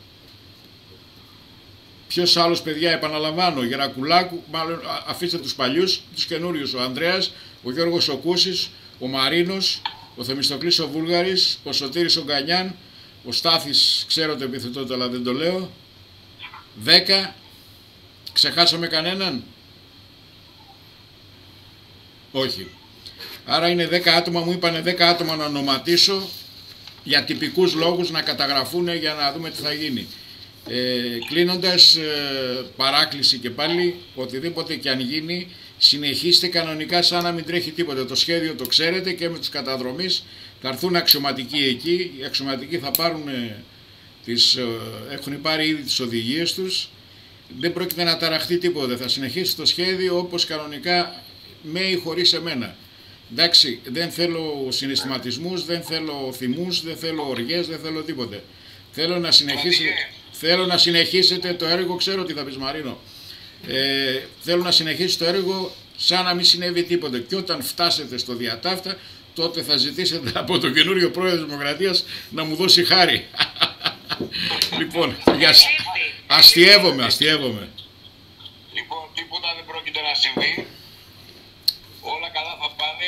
Ποιος άλλος, παιδιά, επαναλαμβάνω? Γερακουλάκου, μάλλον αφήστε τους παλιούς, τους καινούριους, ο Ανδρέας, ο Γιώργος ο Κούσης, ο Μαρίνος, ο Θεμιστοκλής ο Βούλγαρης, ο Σωτήρης ο Γκανιάν, ο Στάθης, ξέρω το επιθετό του αλλά δεν το λέω. 10. Ξεχάσαμε κανέναν? Όχι. Άρα είναι 10 άτομα, μου είπανε 10 άτομα να ονοματίσω για τυπικούς λόγους, να καταγραφούν για να δούμε τι θα γίνει. Κλείνοντας, παράκληση και πάλι, οτιδήποτε και αν γίνει, συνεχίστε κανονικά σαν να μην τρέχει τίποτα. Το σχέδιο το ξέρετε και με τους καταδρομείς θα έρθουν αξιωματικοί εκεί. Οι αξιωματικοί θα πάρουν έχουν πάρει ήδη τις οδηγίες τους. Δεν πρόκειται να ταραχτεί τίποτα. Θα συνεχίσει το σχέδιο όπως κανονικά, με ή χωρίς εμένα. Εντάξει, δεν θέλω συναισθηματισμούς, δεν θέλω θυμούς, δεν θέλω οργές, δεν θέλω τίποτε. Θέλω να συνεχίσετε το έργο, ξέρω τι θα πεις Μαρίνο. Θέλω να συνεχίσει το έργο σαν να μην συνέβη τίποτα. Και όταν φτάσετε στο διατάφτα, τότε θα ζητήσετε από τον καινούριο πρόεδρο της Δημοκρατίας να μου δώσει χάρη. Λοιπόν, αστιεύομαι. Λοιπόν, τίποτα δεν πρόκειται να συμβεί. Όλα καλά θα πάνε.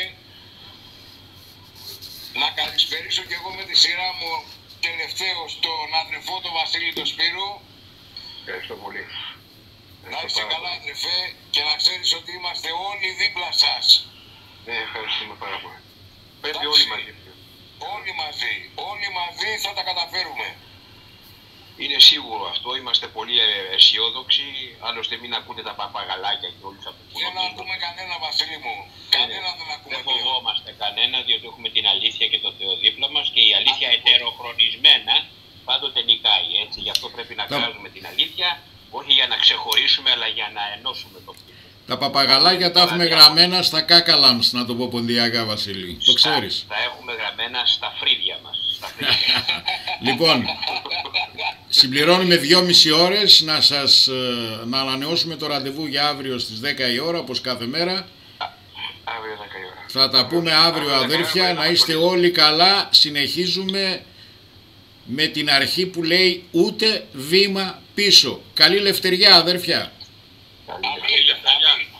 Να καλησπερίσω και εγώ με τη σειρά μου τελευταίος τον αδερφό τον Βασίλη τον Σπύρου. Ευχαριστώ πολύ. Να είσαι καλά αδερφέ και να ξέρεις ότι είμαστε όλοι δίπλα σας. Ναι, ευχαριστούμε πάρα πολύ. Πρέπει όλοι μαζί. Όλοι μαζί θα τα καταφέρουμε. Είναι σίγουρο αυτό, είμαστε πολύ αισιόδοξοι. Άλλωστε, μην ακούτε τα παπαγαλάκια και όλους αυτούς που δεν ακούμε κανένα, Βασίλη μου. Κανένα δεν ακούμε. Δεν φοβόμαστε κανένα, διότι έχουμε την αλήθεια και το Θεό δίπλα μας και η αλήθεια ετεροχρονισμένα πάντοτε νικάει. Έτσι. Γι' αυτό πρέπει να κάνουμε την αλήθεια, όχι για να ξεχωρίσουμε, αλλά για να ενώσουμε το πλήθος. Τα παπαγαλάκια τα έχουμε γραμμένα στα κάκαλαμς, να το πω ποντιακά, Βασίλη. Το ξέρεις. Τα έχουμε γραμμένα στα φρύδια μας. Λοιπόν, συμπληρώνουμε 2,5 ώρες να ανανεώσουμε το ραντεβού για αύριο στις 10 η ώρα, όπως κάθε μέρα. Αύριο 10 η ώρα. Θα τα πούμε αύριο, αδέρφια, να είστε όλοι καλά. Συνεχίζουμε με την αρχή που λέει ούτε βήμα πίσω. Καλή λευτεριά, αδέρφια. Καλή λευτεριά.